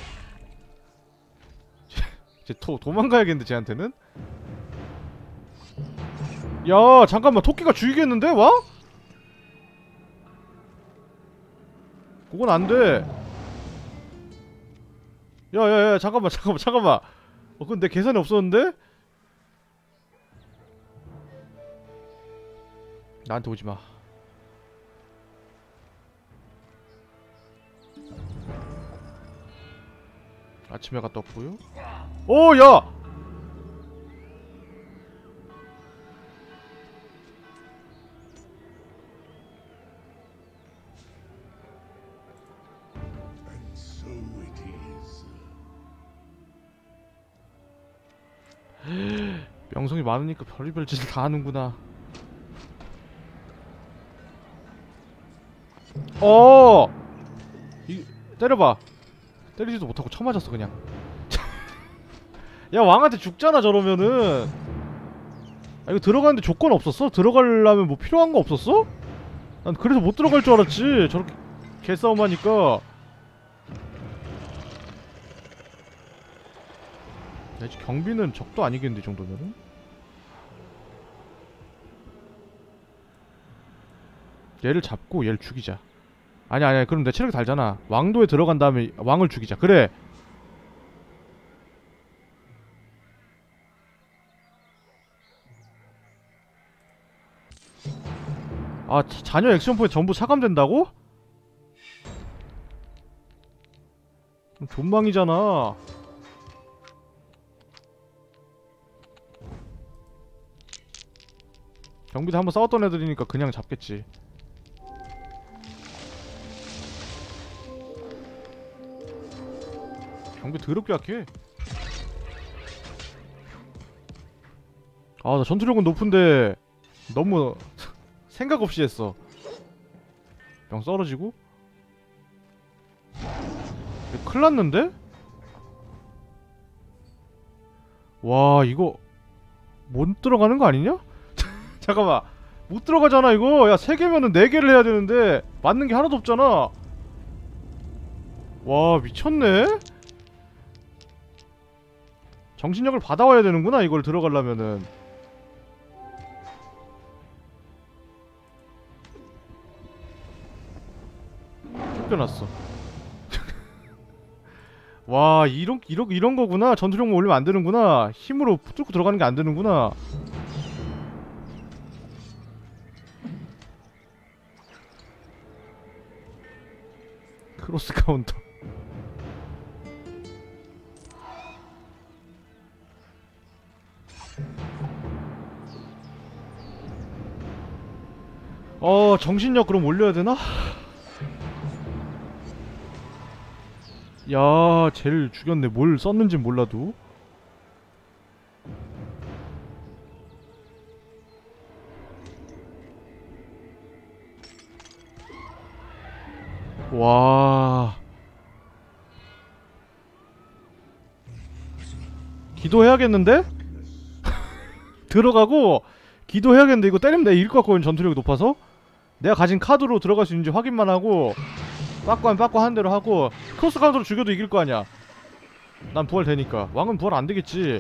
이제 도망가야겠는데 쟤한테는? 야 잠깐만 토끼가 죽이겠는데 와? 그건 안돼. 야야야 잠깐만. 그건 내 계산이 없었는데? 나한테 오지마. 아침에 갔다 왔고요. 오 야!
And so it is.
명성이 많으니까 별의별 짓을 다 하는구나. 때려봐. 때리지도 못하고 쳐맞았어 그냥. 야 왕한테 죽잖아 저러면은. 아 이거 들어가는데 조건 없었어? 들어가려면 뭐 필요한 거 없었어? 난 그래서 못 들어갈 줄 알았지. 저렇게 개싸움 하니까. 야 이제 경비는 적도 아니겠는데 이 정도면은? 얘를 잡고 얘를 죽이자. 아니야 그럼 내 체력이 달잖아. 왕도에 들어간 다음에 왕을 죽이자. 그래. 아 자녀 액션 포인트 전부 차감된다고? 그럼 존망이잖아. 경비도 한번 싸웠던 애들이니까 그냥 잡겠지. 경비 더럽게 약해. 아 나 전투력은 높은데 너무 생각 없이 했어. 병 썰어지고? 큰일났는데? 와 이거 못 들어가는 거 아니냐? 잠깐만 못 들어가잖아 이거. 야 3개면은 4개를 해야 되는데 맞는 게 하나도 없잖아. 와 미쳤네? 정신력을 받아와야 되는구나 이걸 들어가려면은. 쫓겨났어. 와 이런 거구나. 전투력만 올리면 안 되는구나. 힘으로 뚫고 들어가는 게 안 되는구나. 크로스 카운터. 정신력 그럼 올려야 되나? 야, 쟤를 죽였네. 뭘 썼는진 몰라도. 와. 기도해야겠는데? 들어가고 기도해야겠는데. 이거 때리면 내가 이길 것 같거든 전투력이 높아서. 내가 가진 카드로 들어갈 수 있는지 확인만 하고 빠꾸하면 빠꾸 하는 대로 하고 크로스 카운터로 죽여도 이길 거 아니야. 난 부활 되니까. 왕은 부활 안 되겠지.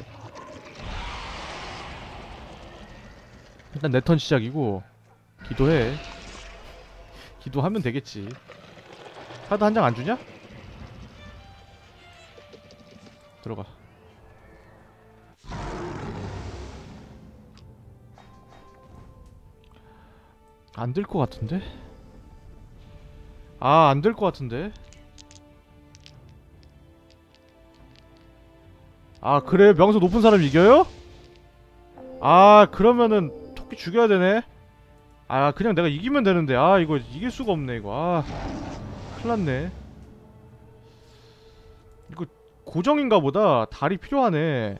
일단 내 턴 시작이고 기도해. 기도하면 되겠지. 카드 한 장 안 주냐? 들어가. 안 될 것 같은데? 아, 안 될 것 같은데? 아, 그래? 명성 높은 사람 이겨요? 아, 그러면은 토끼 죽여야 되네? 아, 그냥 내가 이기면 되는데. 아, 이거 이길 수가 없네, 이거. 아, 큰일났네. 이거 고정인가 보다. 달이 필요하네.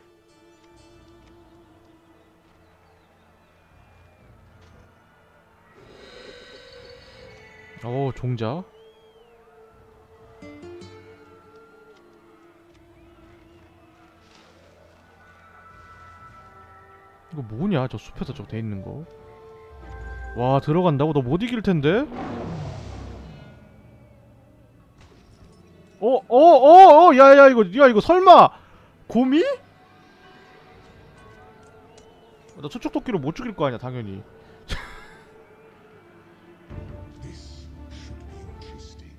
종자. 이거 뭐냐, 저 숲에서 저거 돼있는 거. 와, 들어간다고? 너 못 이길 텐데? 야, 이거 설마! 곰이? 나 초촉토끼로 못 죽일 거 아니야, 당연히.
This should be interesting.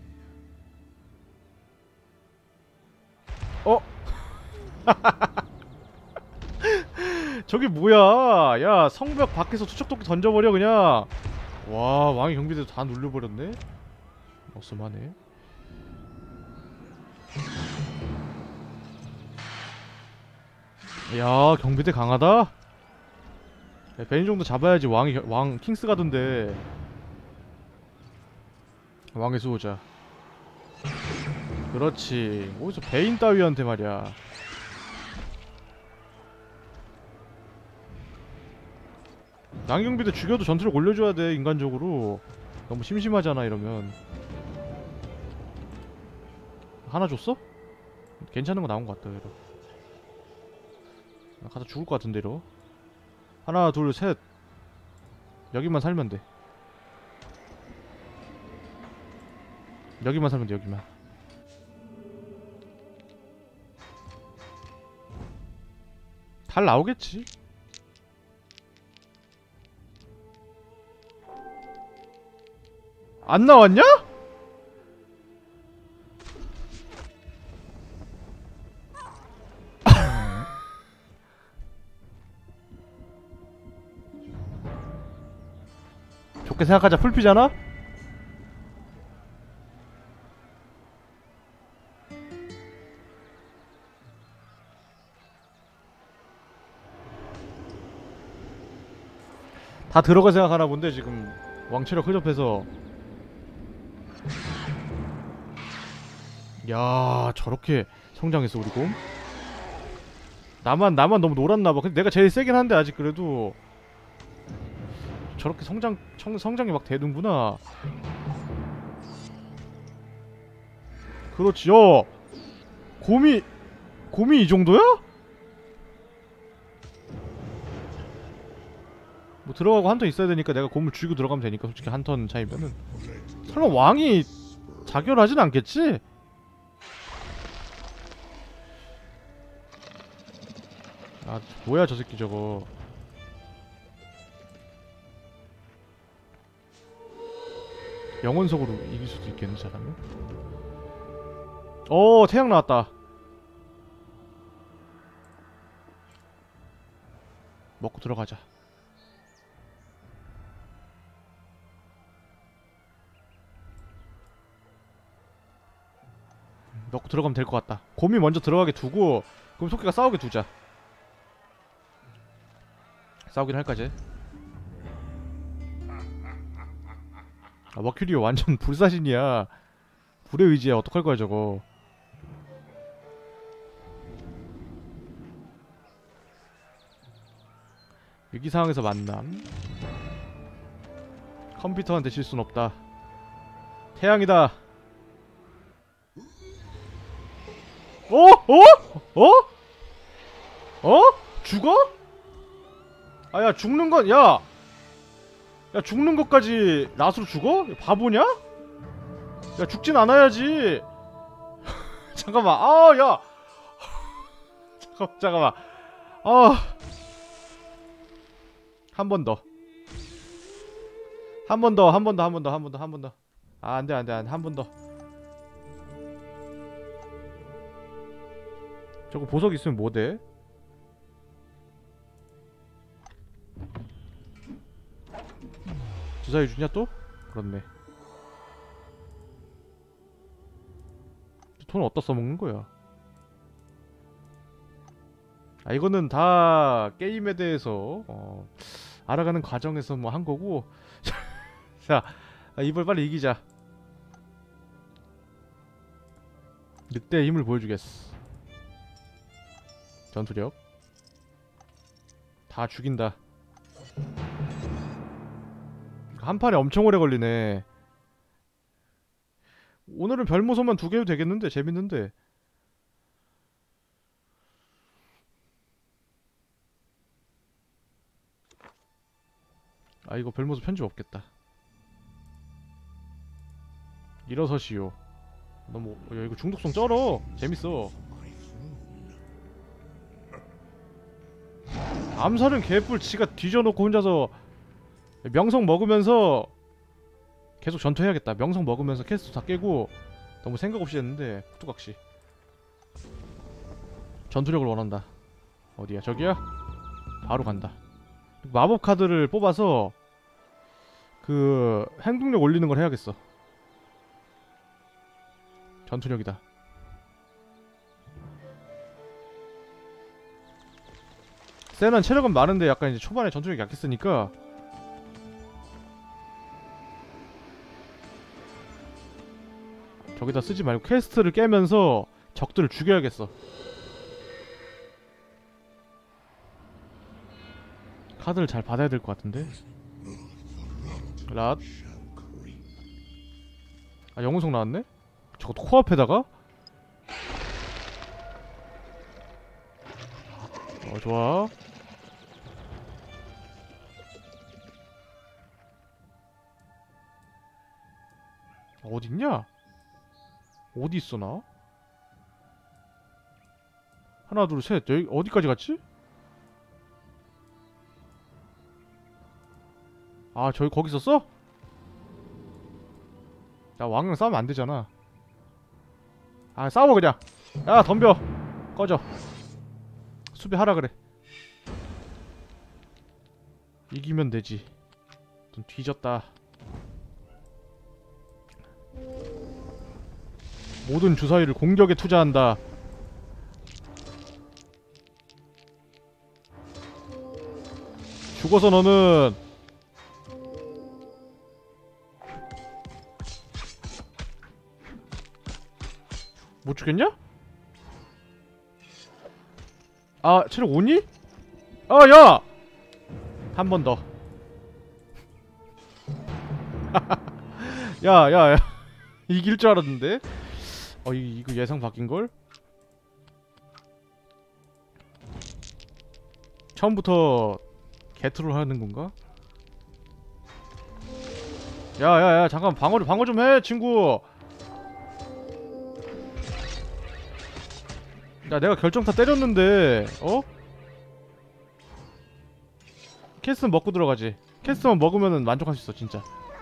저게 뭐야? 야, 성벽 밖에서 투척토끼 던져버려 그냥. 와, 왕의 경비대 다 눌려버렸네. 어슴하네. 야, 경비대 강하다. 야, 베인 정도 잡아야지 왕 킹스 가던데. 왕의 수호자. 그렇지. 어디서 베인 따위한테 말이야. 낭경비대 죽여도 전투력 올려줘야 돼, 인간적으로. 너무 심심하잖아, 이러면. 하나 줬어? 괜찮은 거 나온 것 같다, 그래도. 나 가서 죽을 것 같은데, 이러. 하나, 둘, 셋. 여기만 살면 돼. 여기만 살면 돼, 여기만. 달 나오겠지? 안 나왔냐? 좋게 생각하자. 풀피잖아? 다 들어가 생각하나 본데 지금 왕체력 흐접해서. 야, 저렇게 성장했어 우리 곰? 나만 너무 놀았나봐. 근데 내가 제일 세긴 한데 아직 그래도 저렇게 성장이 막 되는구나. 그렇지. 곰이 이 정도야? 뭐 들어가고 한 턴 있어야 되니까 내가 곰을 죽이고 들어가면 되니까 솔직히 한 턴 차이면은. 설마 왕이 자결하진 않겠지? 아, 뭐야 저 새끼 저거. 영혼석으로 이길 수도 있겠네, 잘하면. 태양 나왔다. 먹고 들어가자. 넣고 들어가면 될 것 같다. 곰이 먼저 들어가게 두고 그럼 토끼가 싸우게 두자. 싸우긴 할까지. 아, 머큐리오 완전 불사신이야. 불의 의지야. 어떡할 거야 저거. 위기 상황에서 만남. 컴퓨터한테 질 순 없다. 태양이다. 죽어? 아야, 죽는 건 야 야 죽는 것까지 낫으로 죽어? 바보냐? 야 죽진 않아야지. 잠깐만. 아 야. 잠깐만. 아. 한 번 더. 한 번 더. 아 안돼 한 번 더. 저거 보석 있으면 뭐 돼? 주사위 주냐 또? 그렇네. 돈 어디다 써먹는 거야? 아 이거는 다 게임에 대해서 알아가는 과정에서 뭐 한 거고. 자 이걸 빨리 이기자. 늑대의 힘을 보여주겠어. 전투력 다 죽인다. 한 판에 엄청 오래 걸리네. 오늘은 별모선만 2개도 되겠는데? 재밌는데. 아 이거 별모선 편집 없겠다. 일어서시오. 너무 야 이거 중독성 쩔어. 재밌어. 암살은 개뿔. 지가 뒤져놓고 혼자서 명성 먹으면서 계속 전투해야겠다. 명성 먹으면서 캐스트 다 깨고. 너무 생각 없이 했는데 뚝딱시. 전투력을 원한다. 어디야? 저기야? 바로 간다. 마법 카드를 뽑아서 그 행동력 올리는 걸 해야겠어. 전투력이다. 세는 체력은 많은데 약간 이제 초반에 전투력이 약했으니까 저기다 쓰지 말고 퀘스트를 깨면서 적들을 죽여야겠어. 카드를 잘 받아야 될 것 같은데. 랏. 아 영웅성 나왔네? 저것도 코앞에다가? 좋아. 어딨냐? 어디 있어 나? 하나 둘 셋. 여기 어디까지 갔지? 아 저기 거기 있었어? 야 왕이랑 싸우면 안 되잖아. 아 싸워 그냥. 야 덤벼. 꺼져. 수비하라 그래. 이기면 되지. 좀 뒤졌다. 모든 주사위를 공격에 투자한다. 죽어서 너는 못 죽겠냐? 아 체력 5니? 아 야! 한 번 더. 야야야 이길 줄 알았는데? 이거 예상 바뀐걸? 처음부터 개트롤 하는 건가? 야야야 잠깐 방어 좀 해 친구. 야 내가 결정타 때렸는데 캐스는 먹고 들어가지. 캐스만 먹으면은 만족할 수 있어 진짜.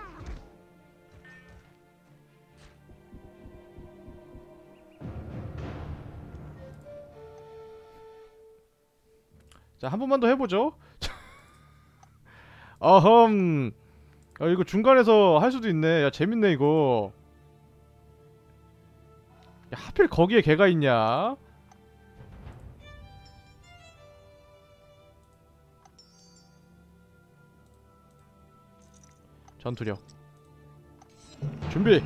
자 한 번만 더 해보죠. 어흠. 이거 중간에서 할 수도 있네. 야 재밌네 이거. 야 하필 거기에 걔가 있냐? 전투력 준비.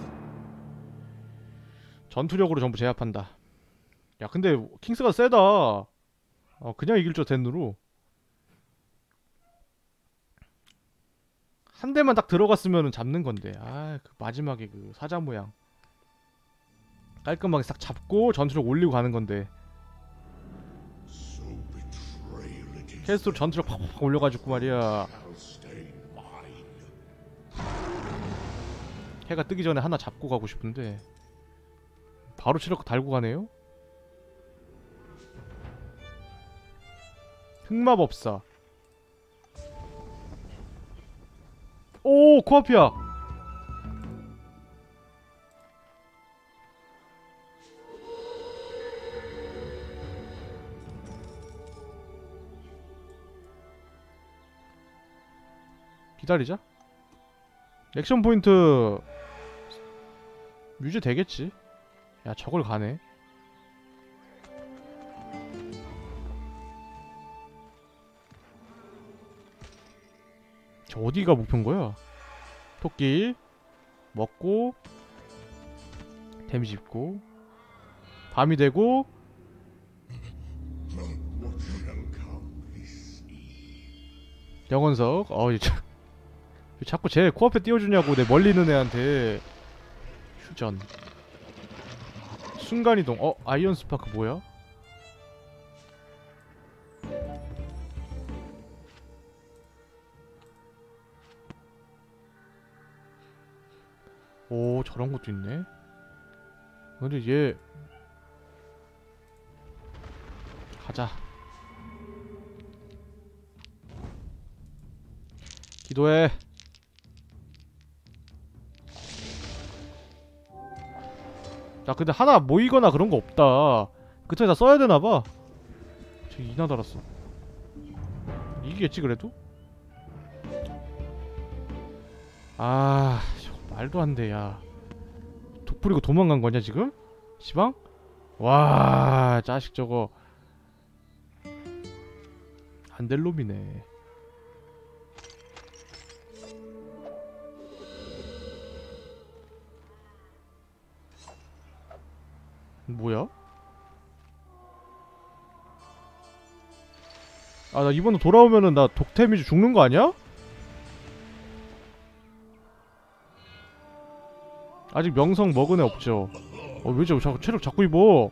전투력으로 전부 제압한다. 야 근데 킹스가 세다. 그냥 이길 줄 댄누로. 한 대만 딱 들어갔으면 잡는 건데. 그 마지막에 그 사자 모양 깔끔하게 싹 잡고 전투력 올리고 가는 건데. 캐스트로 전투력 팍팍 올려가지고 말이야. 해가 뜨기 전에 하나 잡고 가고 싶은데 바로 체력 달고 가네요? 흑마법사. 오! 코앞이야! 기다리자. 액션 포인트 유지 되겠지. 야, 저걸 가네. 저 어디가 목표인 거야? 토끼 먹고 데미지 입고 밤이 되고.
What shall come this eve?
영원석. 자꾸 쟤 코앞에 띄워주냐고. 내 멀리 있는 애한테. 휴전. 순간이동. 아이언 스파크 뭐야? 오, 저런 것도 있네. 근데 얘 가자. 기도해. 야, 근데 하나 모이거나 그런 거 없다. 그때 다 써야 되나봐. 저기 이나 달았어. 이기겠지 그래도? 아, 말도 안 돼. 야, 독 부리고 도망간 거냐 지금? 시방? 와, 자식 저거 안 될 놈이네. 뭐야? 아, 나 이번에 돌아오면은 나 독템이지 죽는 거 아니야? 아직 명성 먹은 애 없죠? 왜 자꾸 체력 자꾸 입어?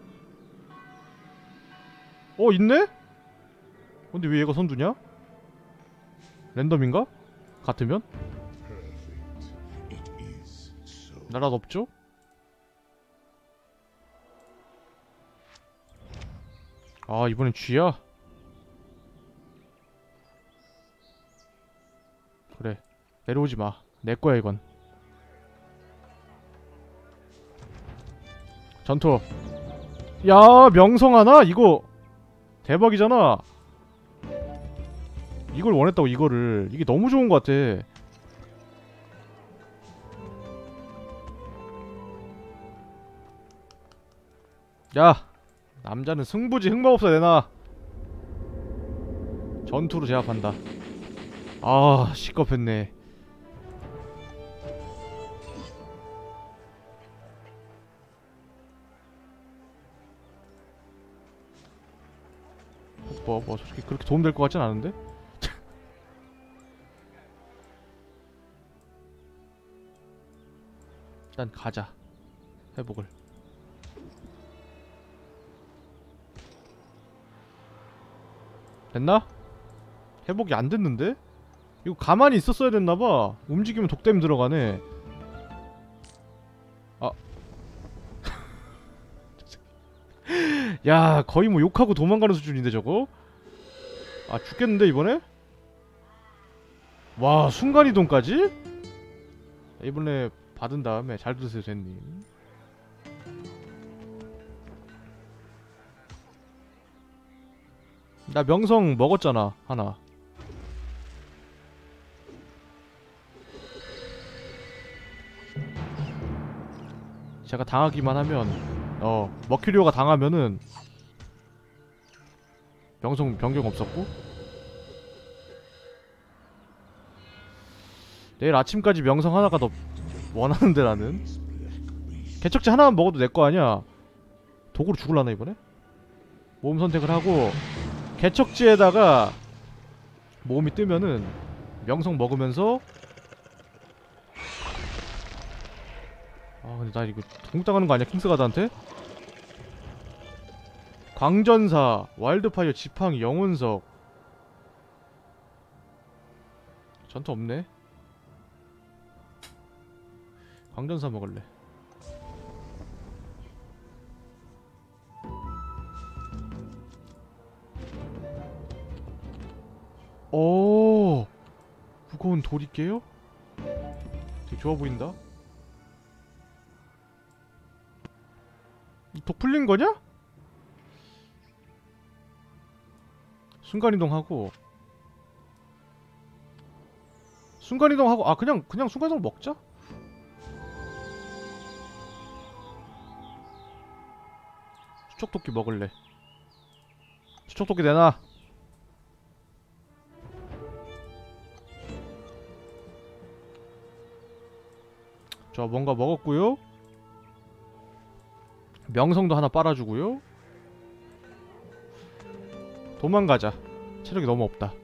있네? 근데 왜 얘가 선두냐? 랜덤인가? 같으면?
Perfect. It is so.
나라 없죠? 아, 이번엔 쥐야? 그래, 내려오지마. 내거야 이건. 전투. 야, 명성 하나? 이거 대박이잖아. 이걸 원했다고. 이거를. 이게 너무 좋은 것 같아. 야, 남자는 승부지. 흑마법사 내놔. 전투로 제압한다. 아, 시겁했네. 솔직히 그렇게 도움될 것 같진 않은데? 일단 가자. 회복을. 됐나? 회복이 안 됐는데? 이거 가만히 있었어야 됐나봐. 움직이면 독댐 들어가네. 아. 야, 거의 뭐 욕하고 도망가는 수준인데 저거? 아, 죽겠는데 이번에? 와, 순간이동까지? 이번에 받은 다음에 잘 드세요 젠님. 나 명성 먹었잖아 하나. 제가 당하기만 하면 머큐리오가 당하면은 명성 변경 없었고 내일 아침까지 명성 하나가 더 원하는데 나는 개척지 하나만 먹어도 내 거 아니야. 도구로 죽을라나 이번에? 모험 선택을 하고 개척지에다가 모험이 뜨면은 명성 먹으면서. 아, 근데 나 이거 동당하는 거 아니야 킹스가드한테? 광전사, 와일드파이어, 지팡이, 영혼석. 전투 없네. 광전사 먹을래. 오, 무거운 돌이 깨요? 되게 좋아 보인다. 독 풀린 거냐? 순간이동하고 아 그냥 순간이동 먹자. 수척도끼 먹을래. 수척도끼 내놔. 자, 뭔가 먹었고요. 명성도 하나 빨아주고요. 도망가자. 체력이 너무 없다.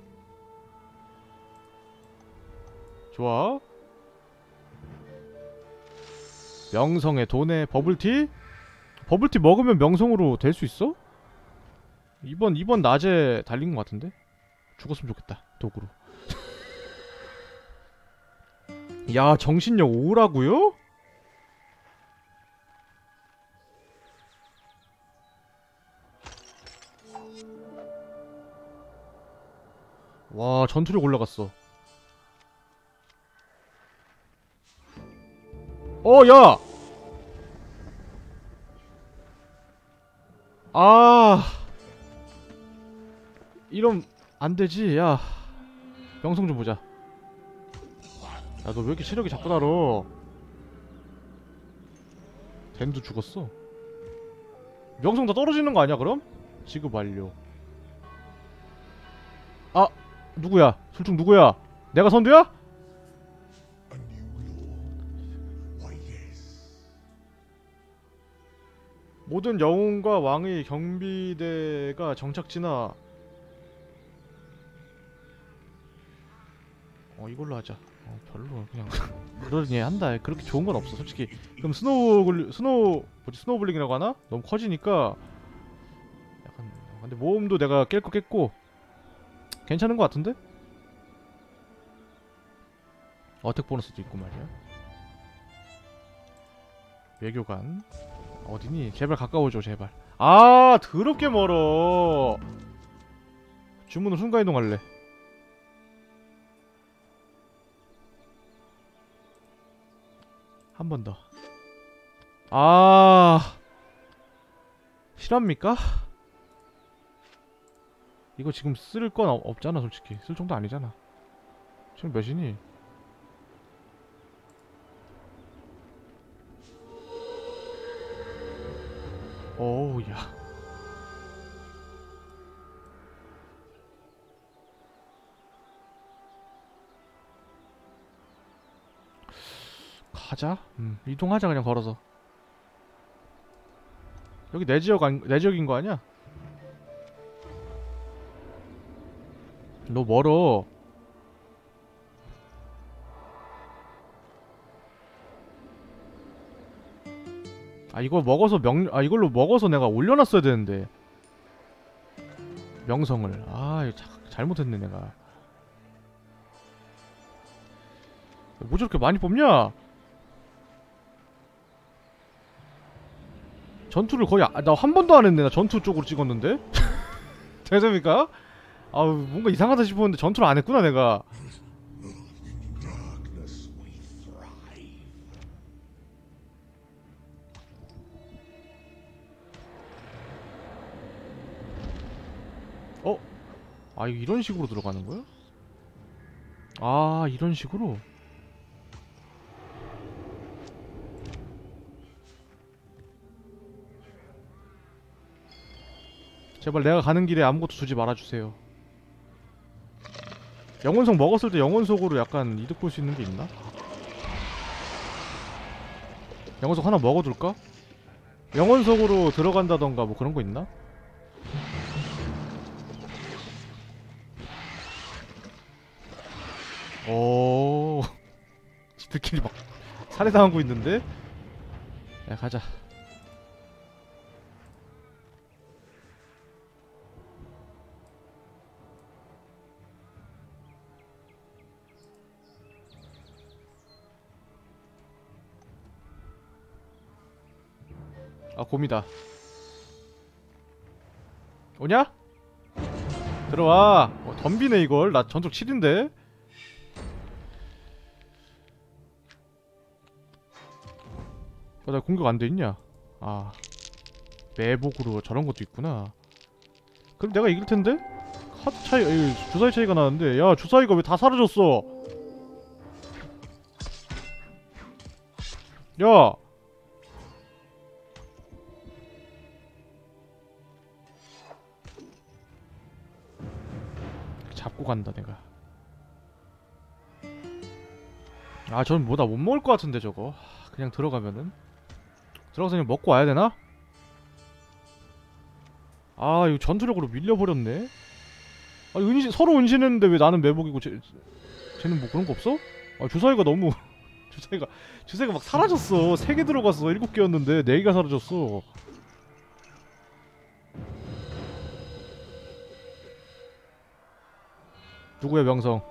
좋아. 명성에 돈에 버블티? 버블티 먹으면 명성으로 될 수 있어? 이번 낮에 달린 것 같은데? 죽었으면 좋겠다. 도구로. 야, 정신력 5라고요? 와, 전투력 올라갔어. 야! 아, 이러면 안되지. 야, 명성 좀 보자. 야, 너 왜 이렇게 체력이 자꾸 달어? 댄도 죽었어. 명성 다 떨어지는 거 아니야 그럼? 지급 완료. 아, 누구야? 술중 누구야? 내가 선두야?
A new lord. Why, yes.
모든 영웅과 왕의 경비대가 정착지나. 이걸로 하자. 별로 그냥 그러니 한다. 그렇게 좋은 건 없어 솔직히. 그럼 스노우블링이라고 하나? 너무 커지니까 약간. 근데 모험도 내가 깰 거 깼고 괜찮은 거 같은데? 어택 보너스도 있고 말이야. 외교관 어디니? 제발 가까워줘 제발. 아, 더럽게 멀어. 주문은 순간이동할래. 한 번 더. 아, 실합니까? 이거 지금 쓸 건 없잖아 솔직히. 쓸 정도 아니잖아. 지금 몇이니? 오우, 야. 가자. 이동하자 그냥 걸어서. 여기 내 지역인 거 아니야? 너 멀어. 아, 이거 먹어서 이걸로 먹어서 내가 올려놨어야 되는데. 명성을. 아, 이거 잘못했네 내가. 뭐 저렇게 많이 뽑냐? 전투를 거의 나 한 번도 안 했네. 나 전투 쪽으로 찍었는데. 죄송합니까? 아, 뭔가 이상하다 싶었는데 전투를 안 했구나 내가.
Darkness we thrive.
아, 이거 이런 식으로 들어가는 거야? 아, 이런 식으로? 제발 내가 가는 길에 아무것도 주지 말아주세요. 영혼석 먹었을 때 영혼석으로 약간 이득 볼 수 있는 게 있나? 영혼석 하나 먹어둘까? 영혼석으로 들어간다던가 뭐 그런 거 있나? 오, 지들끼리 막 살해당하고 있는데? 야, 가자. 아 곰이다. 오냐? 들어와. 덤비네 이걸. 나 전적 7인데. 나 공격 안 돼 있냐? 아 매복으로 저런 것도 있구나. 그럼 내가 이길 텐데? 카드 차이, 주사위 차이가 나는데. 야 주사위가 왜 다 사라졌어? 야 잡고 간다 내가. 아 전 뭐 다 못 먹을 것 같은데 저거. 그냥 들어가면은 들어가서 그냥 먹고 와야 되나? 아 이거 전투력으로 밀려버렸네. 아 은신 서로 은신했는데 왜 나는 매복이고 쟤는 뭐 그런 거 없어? 아 주사위가 너무 주사위가 막 사라졌어. 3개 들어갔어. 7개였는데 4개가 사라졌어. 누구야 명성?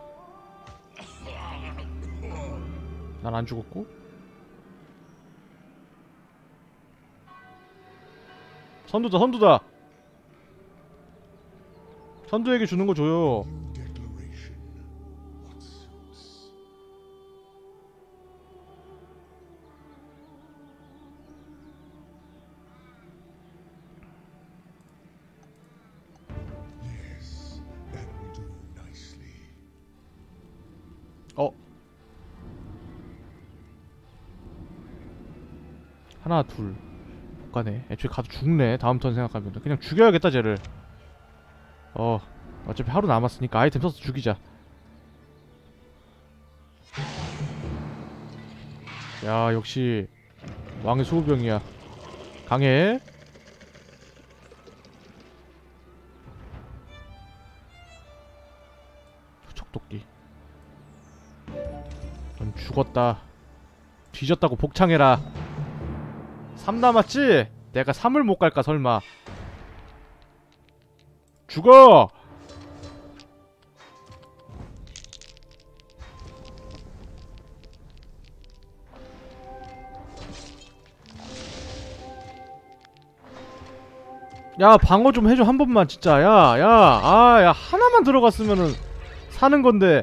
난 안 죽었고. 선두다 선두다. 선두에게 주는 거 줘요.
New declaration. What suits? Yes, that will do nicely.
어 하나 둘 못 가네. 애초에 가도 죽네. 다음 턴 생각하면 그냥 죽여야겠다 쟤를. 어차피 하루 남았으니까 아이템 써서 죽이자. 야 역시 왕의 수호병이야. 강해. 척도끼. 넌 죽었다. 뒤졌다고 복창해라. 3 남았지? 내가 3을 못 갈까 설마. 죽어! 야 방어 좀 해줘 한 번만 진짜. 야 하나만 들어갔으면은 사는 건데.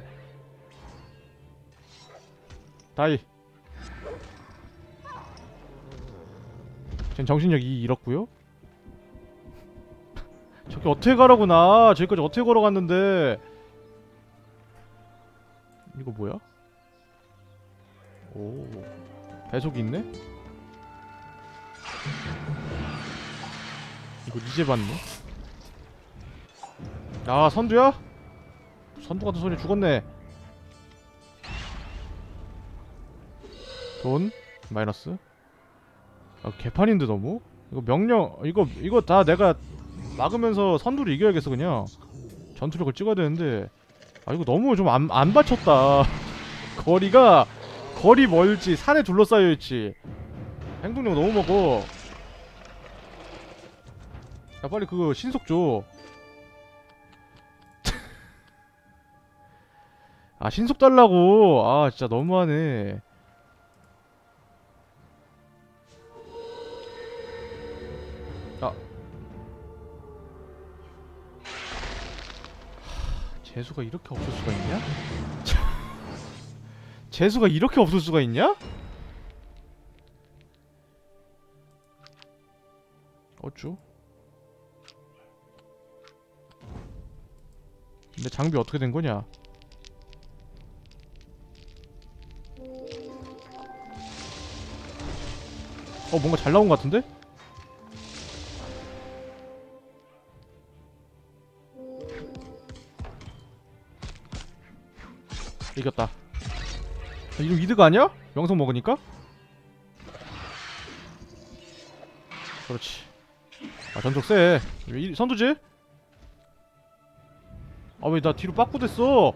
다이. 쟨 정신력이 잃었구요. 저기 어떻게 가라고 나. 저기까지 어떻게 걸어갔는데. 이거 뭐야? 오 배속이 있네? 이거 이제 봤네. 아 선두야? 선두 같은 소리 죽었네. 돈 마이너스. 아 개판인데 너무? 이거 명령 이거 다 내가 막으면서 선두를 이겨야겠어 그냥. 전투력을 찍어야 되는데. 아 이거 너무 좀 안 받쳤다. 거리 멀지. 산에 둘러싸여 있지. 행동력 너무 먹어. 야 빨리 그거 신속 줘. 아 신속 달라고. 아 진짜 너무하네. 아 재수가 이렇게 없을 수가 있냐? 재수가 이렇게 없을 수가 있냐? 어쭈? 근데 장비 어떻게 된 거냐? 뭔가 잘 나온 것 같은데? 이겼다. 이거 이득 아니야? 명성 먹으니까? 그렇지. 아 전적 세. 왜 선두지? 아 왜 나 뒤로 빠꾸 됐어?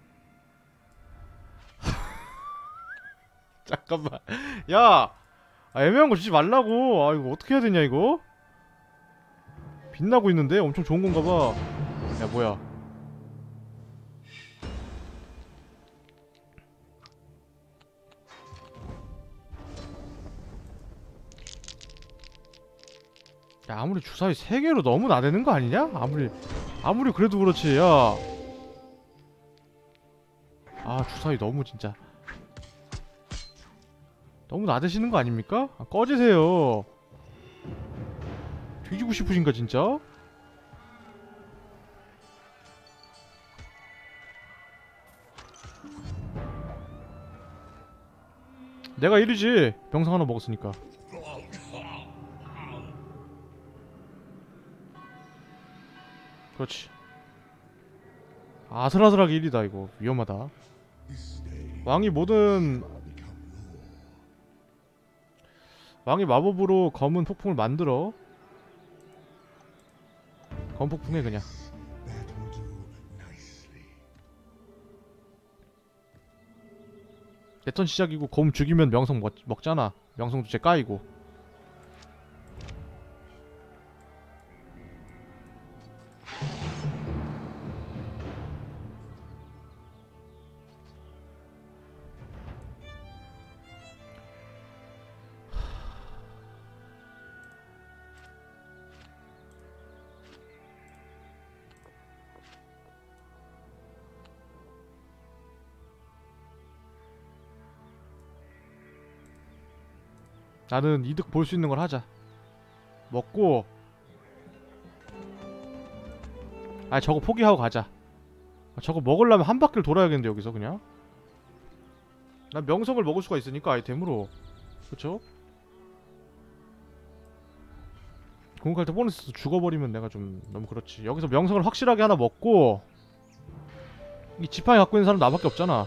잠깐만. 야! 아, 애매한 거 주지 말라고. 아, 이거 어떻게 해야 되냐 이거? 빛나고 있는데? 엄청 좋은 건가 봐. 야, 뭐야. 야, 아무리 주사위 3개로 너무 나대는 거 아니냐? 아무리 그래도 그렇지. 야, 아, 주사위 너무 진짜 너무 나대시는 거 아닙니까? 아, 꺼지세요. 뒤지고 싶으신가 진짜? 내가 1위지. 병상 하나 먹었으니까. 그렇지. 아슬아슬하게 1위다 이거. 위험하다. 왕이 뭐든 왕이 마법으로 검은 폭풍을 만들어. 검은 폭풍에 그냥. 내 턴 시작이고 검 죽이면 명성 먹잖아. 명성도 쟤 까이고. 나는 이득 볼 수 있는 걸 하자. 먹고. 아, 저거 포기하고 가자. 아, 저거 먹으려면 한 바퀴를 돌아야겠는데 여기서 그냥. 난 명성을 먹을 수가 있으니까 아이템으로. 그쵸? 공격할 때 보너스 죽어버리면 내가 좀 너무 그렇지. 여기서 명성을 확실하게 하나 먹고. 이 지팡이 갖고 있는 사람 나밖에 없잖아.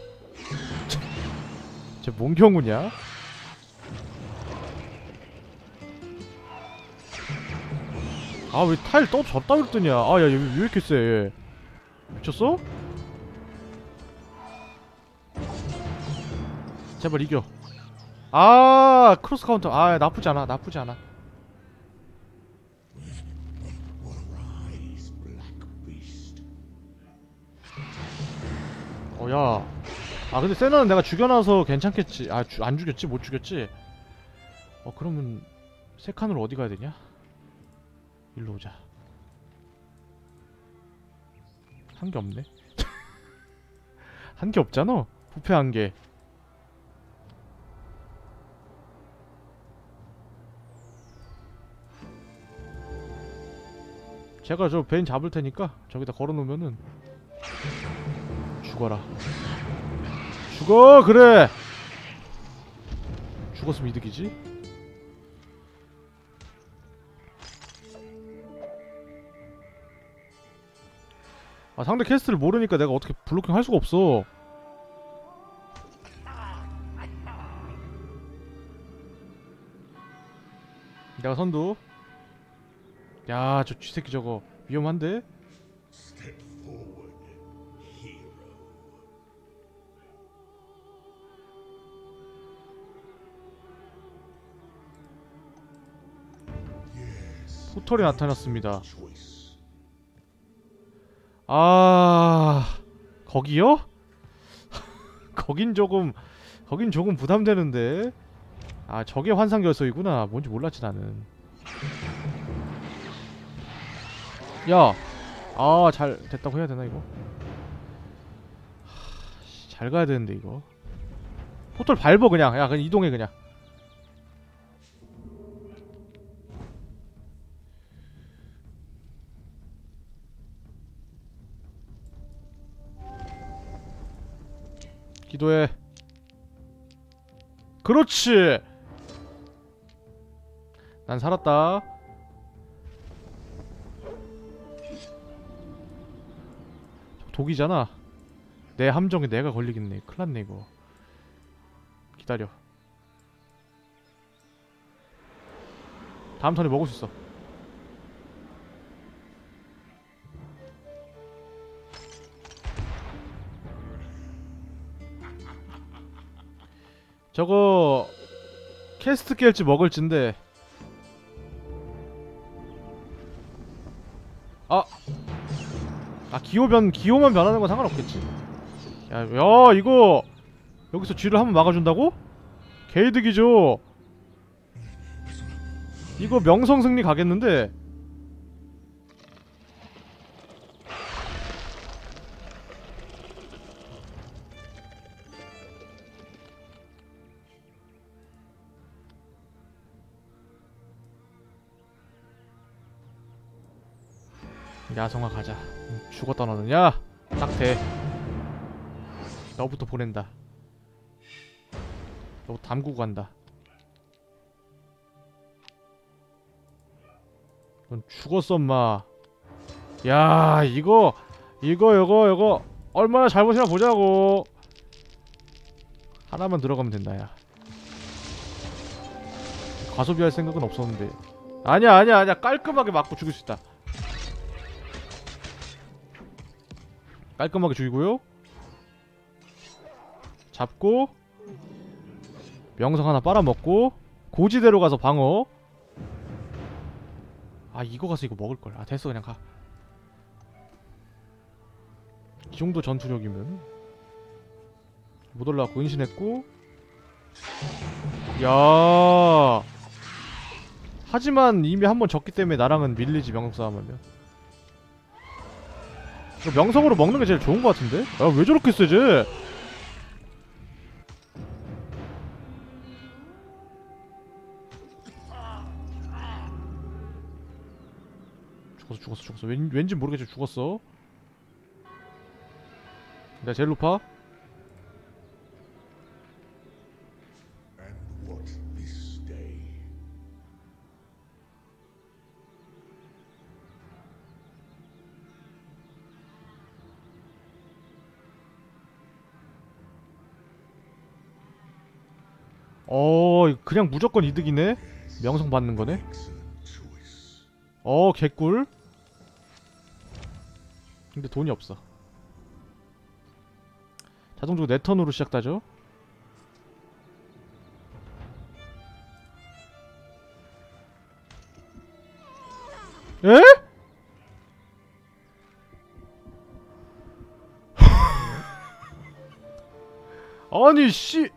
쟤 뭔 경우냐? 아, 왜 타일 졌다 그랬더냐. 아, 야, 얘 왜 이렇게 세, 얘. 미쳤어? 제발 이겨. 아, 크로스 카운터. 아, 나쁘지 않아, 나쁘지 않아. 야. 아, 근데 세나는 내가 죽여놔서 괜찮겠지. 아, 안 죽였지? 못 죽였지? 그러면 세 칸으로 어디 가야 되냐? 일로 오자. 한 개 없네. 한 개 없잖아. 부패 한 개. 제가 저 베인 잡을 테니까 저기다 걸어놓으면은 죽어라. 죽어! 그래! 죽었으면 이득이지? 아, 상대 캐스트를 모르니까 내가 어떻게 블로킹 할 수가 없어. 내가 선두. 야, 저 쥐새끼 저거 위험한데?
Step forward, hero. Yes.
포털이 나타났습니다.
Choice.
아, 거기요? 거긴 조금 부담되는데. 아, 저게 환상 결석이구나. 뭔지 몰랐지 나는. 야, 아, 잘 됐다고 해야 되나 이거? 잘 가야 되는데 이거. 포털 밟어 그냥. 야, 그냥 이동해 그냥. 기도해. 그렇지. 난 살았다. 독이잖아. 내 함정에 내가 걸리겠네. 큰일났네 이거. 기다려. 다음 턴에 먹을 수 있어. 저거 캐스트 깰지 먹을진데. 기호만 변하는 건 상관없겠지. 야, 이거 여기서 쥐를 한번 막아준다고? 개이득이죠. 이거 명성 승리 가겠는데? 야성아 가자. 죽었다 너는. 야! 딱 돼. 너부터 보낸다. 너 담그고 간다. 넌 죽었어 엄마. 야 이거 얼마나 잘못이나 보자고. 하나만 들어가면 된다. 야 과소비할 생각은 없었는데. 아니야 깔끔하게 맞고 죽일 수 있다. 깔끔하게 죽이고요. 잡고 명성 하나 빨아먹고 고지대로 가서 방어. 아 이거 가서 이거 먹을걸. 아 됐어 그냥 가. 이 정도 전투력이면 못 올라왔고 은신했고. 야 하지만 이미 한번 졌기 때문에 나랑은 밀리지. 명성 싸움하면 이거 명성으로 먹는 게 제일 좋은 것 같은데? 야 왜 저렇게 세지? 죽었어. 왠지 모르겠지만 죽었어. 내가 제일 높아?
And what this day?
그냥 무조건 이득이네? 명성 받는 거네?
Excellent choice.
개꿀. 근데 돈이 없어. 자동적으로 내 턴으로 시작하죠. 에? 아니 씨.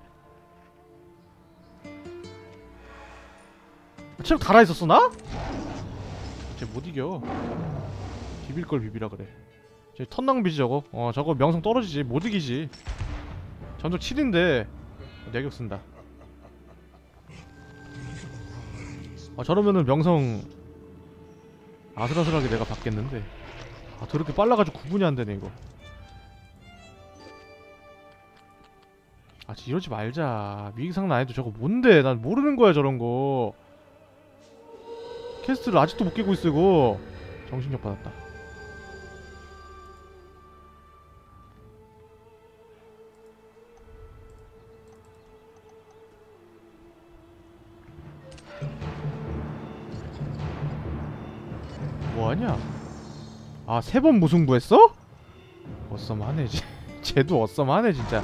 체력 달아있었어 나? 쟤 못이겨. 비빌걸 비비라 그래. 쟤 턴낭비지 저거. 저거 명성 떨어지지. 못이기지. 전적 7인데 내격 쓴다. 저러면은 명성 아슬아슬하게 내가 받겠는데. 저렇게 빨라가지고 구분이 안되네 이거. 이러지 말자. 위기상 난이도 저거 뭔데. 난 모르는거야 저런거. 캐스트를 아직도 못 깨고 있어 이거. 정신력 받았다. 뭐하냐? 3번 무승부했어? 어썸하네. 쟤도 어썸하네 진짜.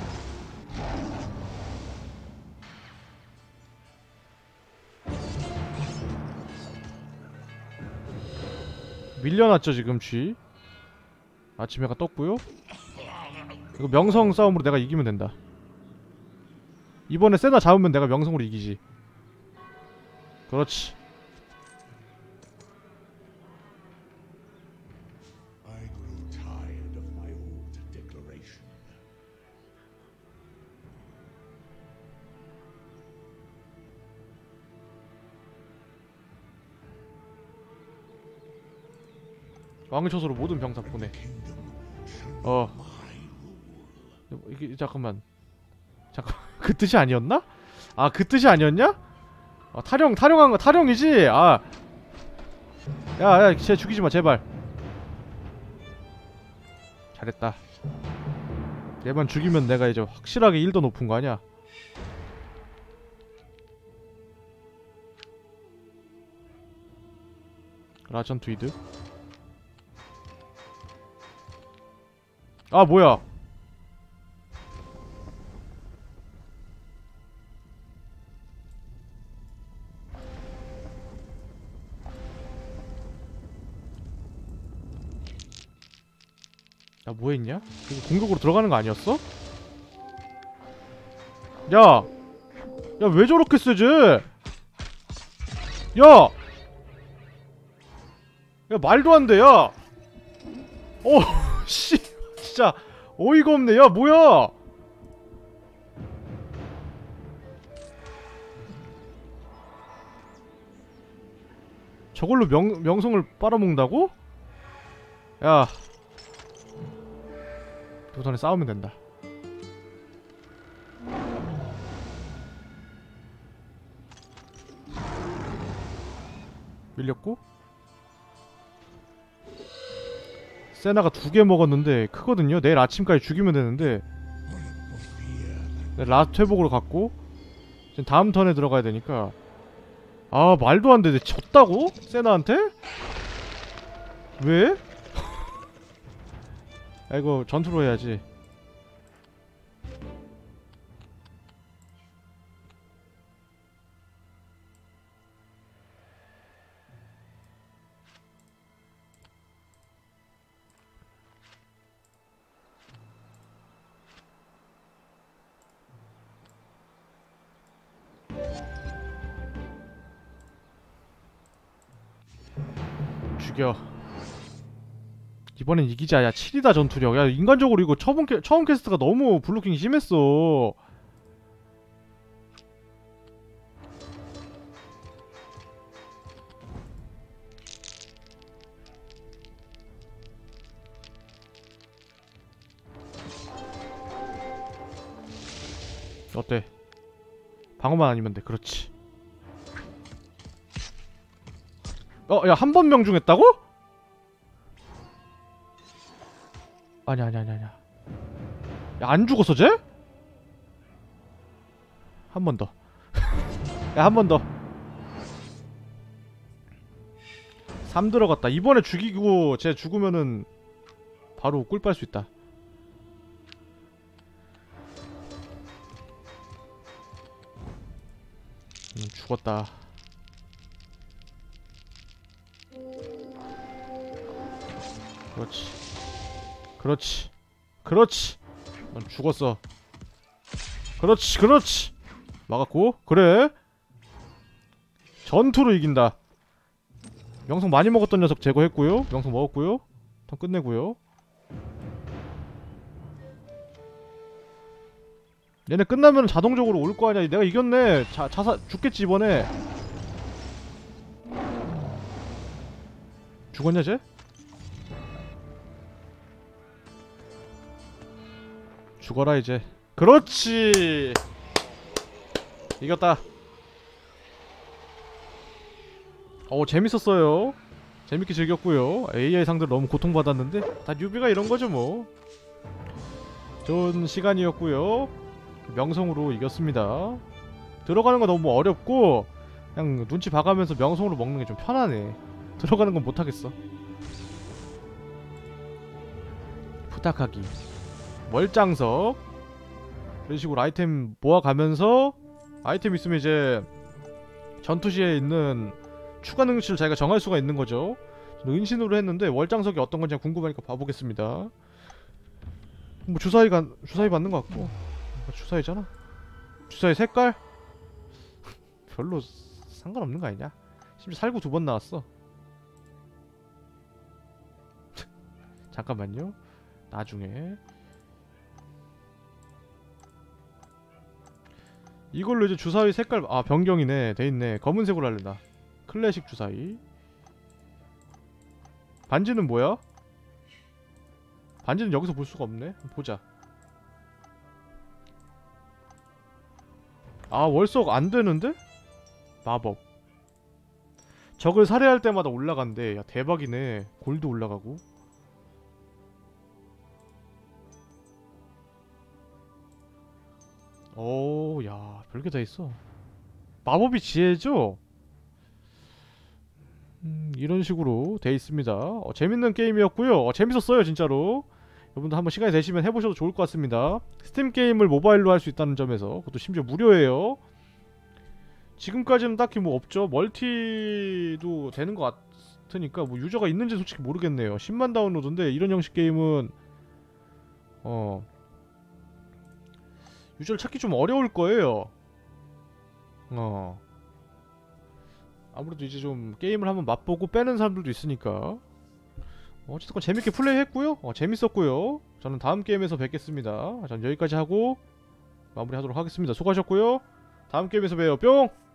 밀려났죠 지금 쥐. 아침 해가 떴고요. 이거 명성 싸움으로 내가 이기면 된다. 이번에 세나 잡으면 내가 명성으로 이기지. 그렇지.
I grew tired of my old declaration.
왕의 초소로 모든 병사 보내. 이게 잠깐만 그 뜻이 아니었나? 그 뜻이 아니었냐? 타령한 거 타령이지. 야, 쟤 죽이지 마 제발. 잘했다. 얘만 죽이면 내가 이제 확실하게 1더 높은 거 아니야? 라전 트위드. 뭐야? 야 뭐했냐? 이거 공격으로 들어가는 거 아니었어? 야! 야 왜 저렇게 세지? 야! 야 말도 안 돼, 야! 씨, 진짜 어이가 없네. 야 뭐야? 저걸로 명성을 빨아먹는다고? 야, 도전에 싸우면 된다. 밀렸고 세나가 2개 먹었는데 크거든요. 내일 아침까지 죽이면 되는데 라스트 회복으로 갔고 지금 다음 턴에 들어가야 되니까 아 말도 안 돼. 내가 졌다고? 세나한테? 왜? 아 이거 전투로 해야지. 죽여. 이번엔 이기자. 야 7이다 전투력. 야 인간적으로 이거 처음 캐스트가 너무 블루킹이 심했어. 어때? 방어만 아니면 돼. 그렇지. 야 한 번 명중했다고? 아니야. 야 안 죽었어 쟤? 한 번 더. 야 한 번 더. 3 들어갔다. 이번에 죽이고 쟤 죽으면은 바로 꿀 빨 수 있다. 죽었다. 그렇지. 그렇지. 그렇지. 넌 죽었어. 그렇지. 그렇지. 막았고. 그래. 전투로 이긴다. 명성 많이 먹었던 녀석 제거했고요. 명성 먹었고요. 턴 끝내고요. 얘네 끝나면 자동적으로 올 거 아니야. 내가 이겼네. 자사 죽겠지 이번에. 죽었냐 쟤? 죽어라 이제. 그렇지. 이겼다. 재밌었어요. 재밌게 즐겼고요. AI 상대로 너무 고통받았는데 다 뉴비가 이런거죠 뭐. 좋은 시간이었고요. 명성으로 이겼습니다. 들어가는 거 너무 어렵고 그냥 눈치 봐가면서 명성으로 먹는 게 좀 편하네. 들어가는 건 못하겠어. 부탁하기. 멀장석 이런 식으로 아이템 모아가면서 아이템 있으면 이제 전투시에 있는 추가 능력치를 자기가 정할 수가 있는 거죠. 저는 은신으로 했는데 월장석이 어떤 건지 궁금하니까 봐보겠습니다. 뭐 주사위 받는 것 같고. 주사위잖아. 주사위 색깔? 별로 상관없는 거 아니냐? 심지어 살구 2번 나왔어. 잠깐만요. 나중에 이걸로 이제 주사위 색깔 변경이네. 돼있네. 검은색으로 할래나. 클래식 주사위. 반지는 뭐야? 반지는 여기서 볼 수가 없네. 보자. 월석 안 되는데? 마법. 적을 살해할 때마다 올라간대. 야 대박이네. 골드 올라가고. 야 별게 다 있어. 마법이 지혜죠? 이런 식으로 돼 있습니다. 재밌는 게임이었고요. 재밌었어요 진짜로. 여러분도 한번 시간이 되시면 해보셔도 좋을 것 같습니다. 스팀 게임을 모바일로 할 수 있다는 점에서 그것도 심지어 무료예요. 지금까지는 딱히 뭐 없죠. 멀티도 되는 것 같으니까 뭐 유저가 있는지 솔직히 모르겠네요. 10만 다운로드인데 이런 형식 게임은 유저를 찾기 좀 어려울 거예요. 아무래도 이제 좀 게임을 한번 맛보고 빼는 사람들도 있으니까. 어쨌든 재밌게 플레이했고요. 재밌었고요. 저는 다음 게임에서 뵙겠습니다. 전 여기까지 하고 마무리하도록 하겠습니다. 수고하셨고요. 다음 게임에서 봬요. 뿅!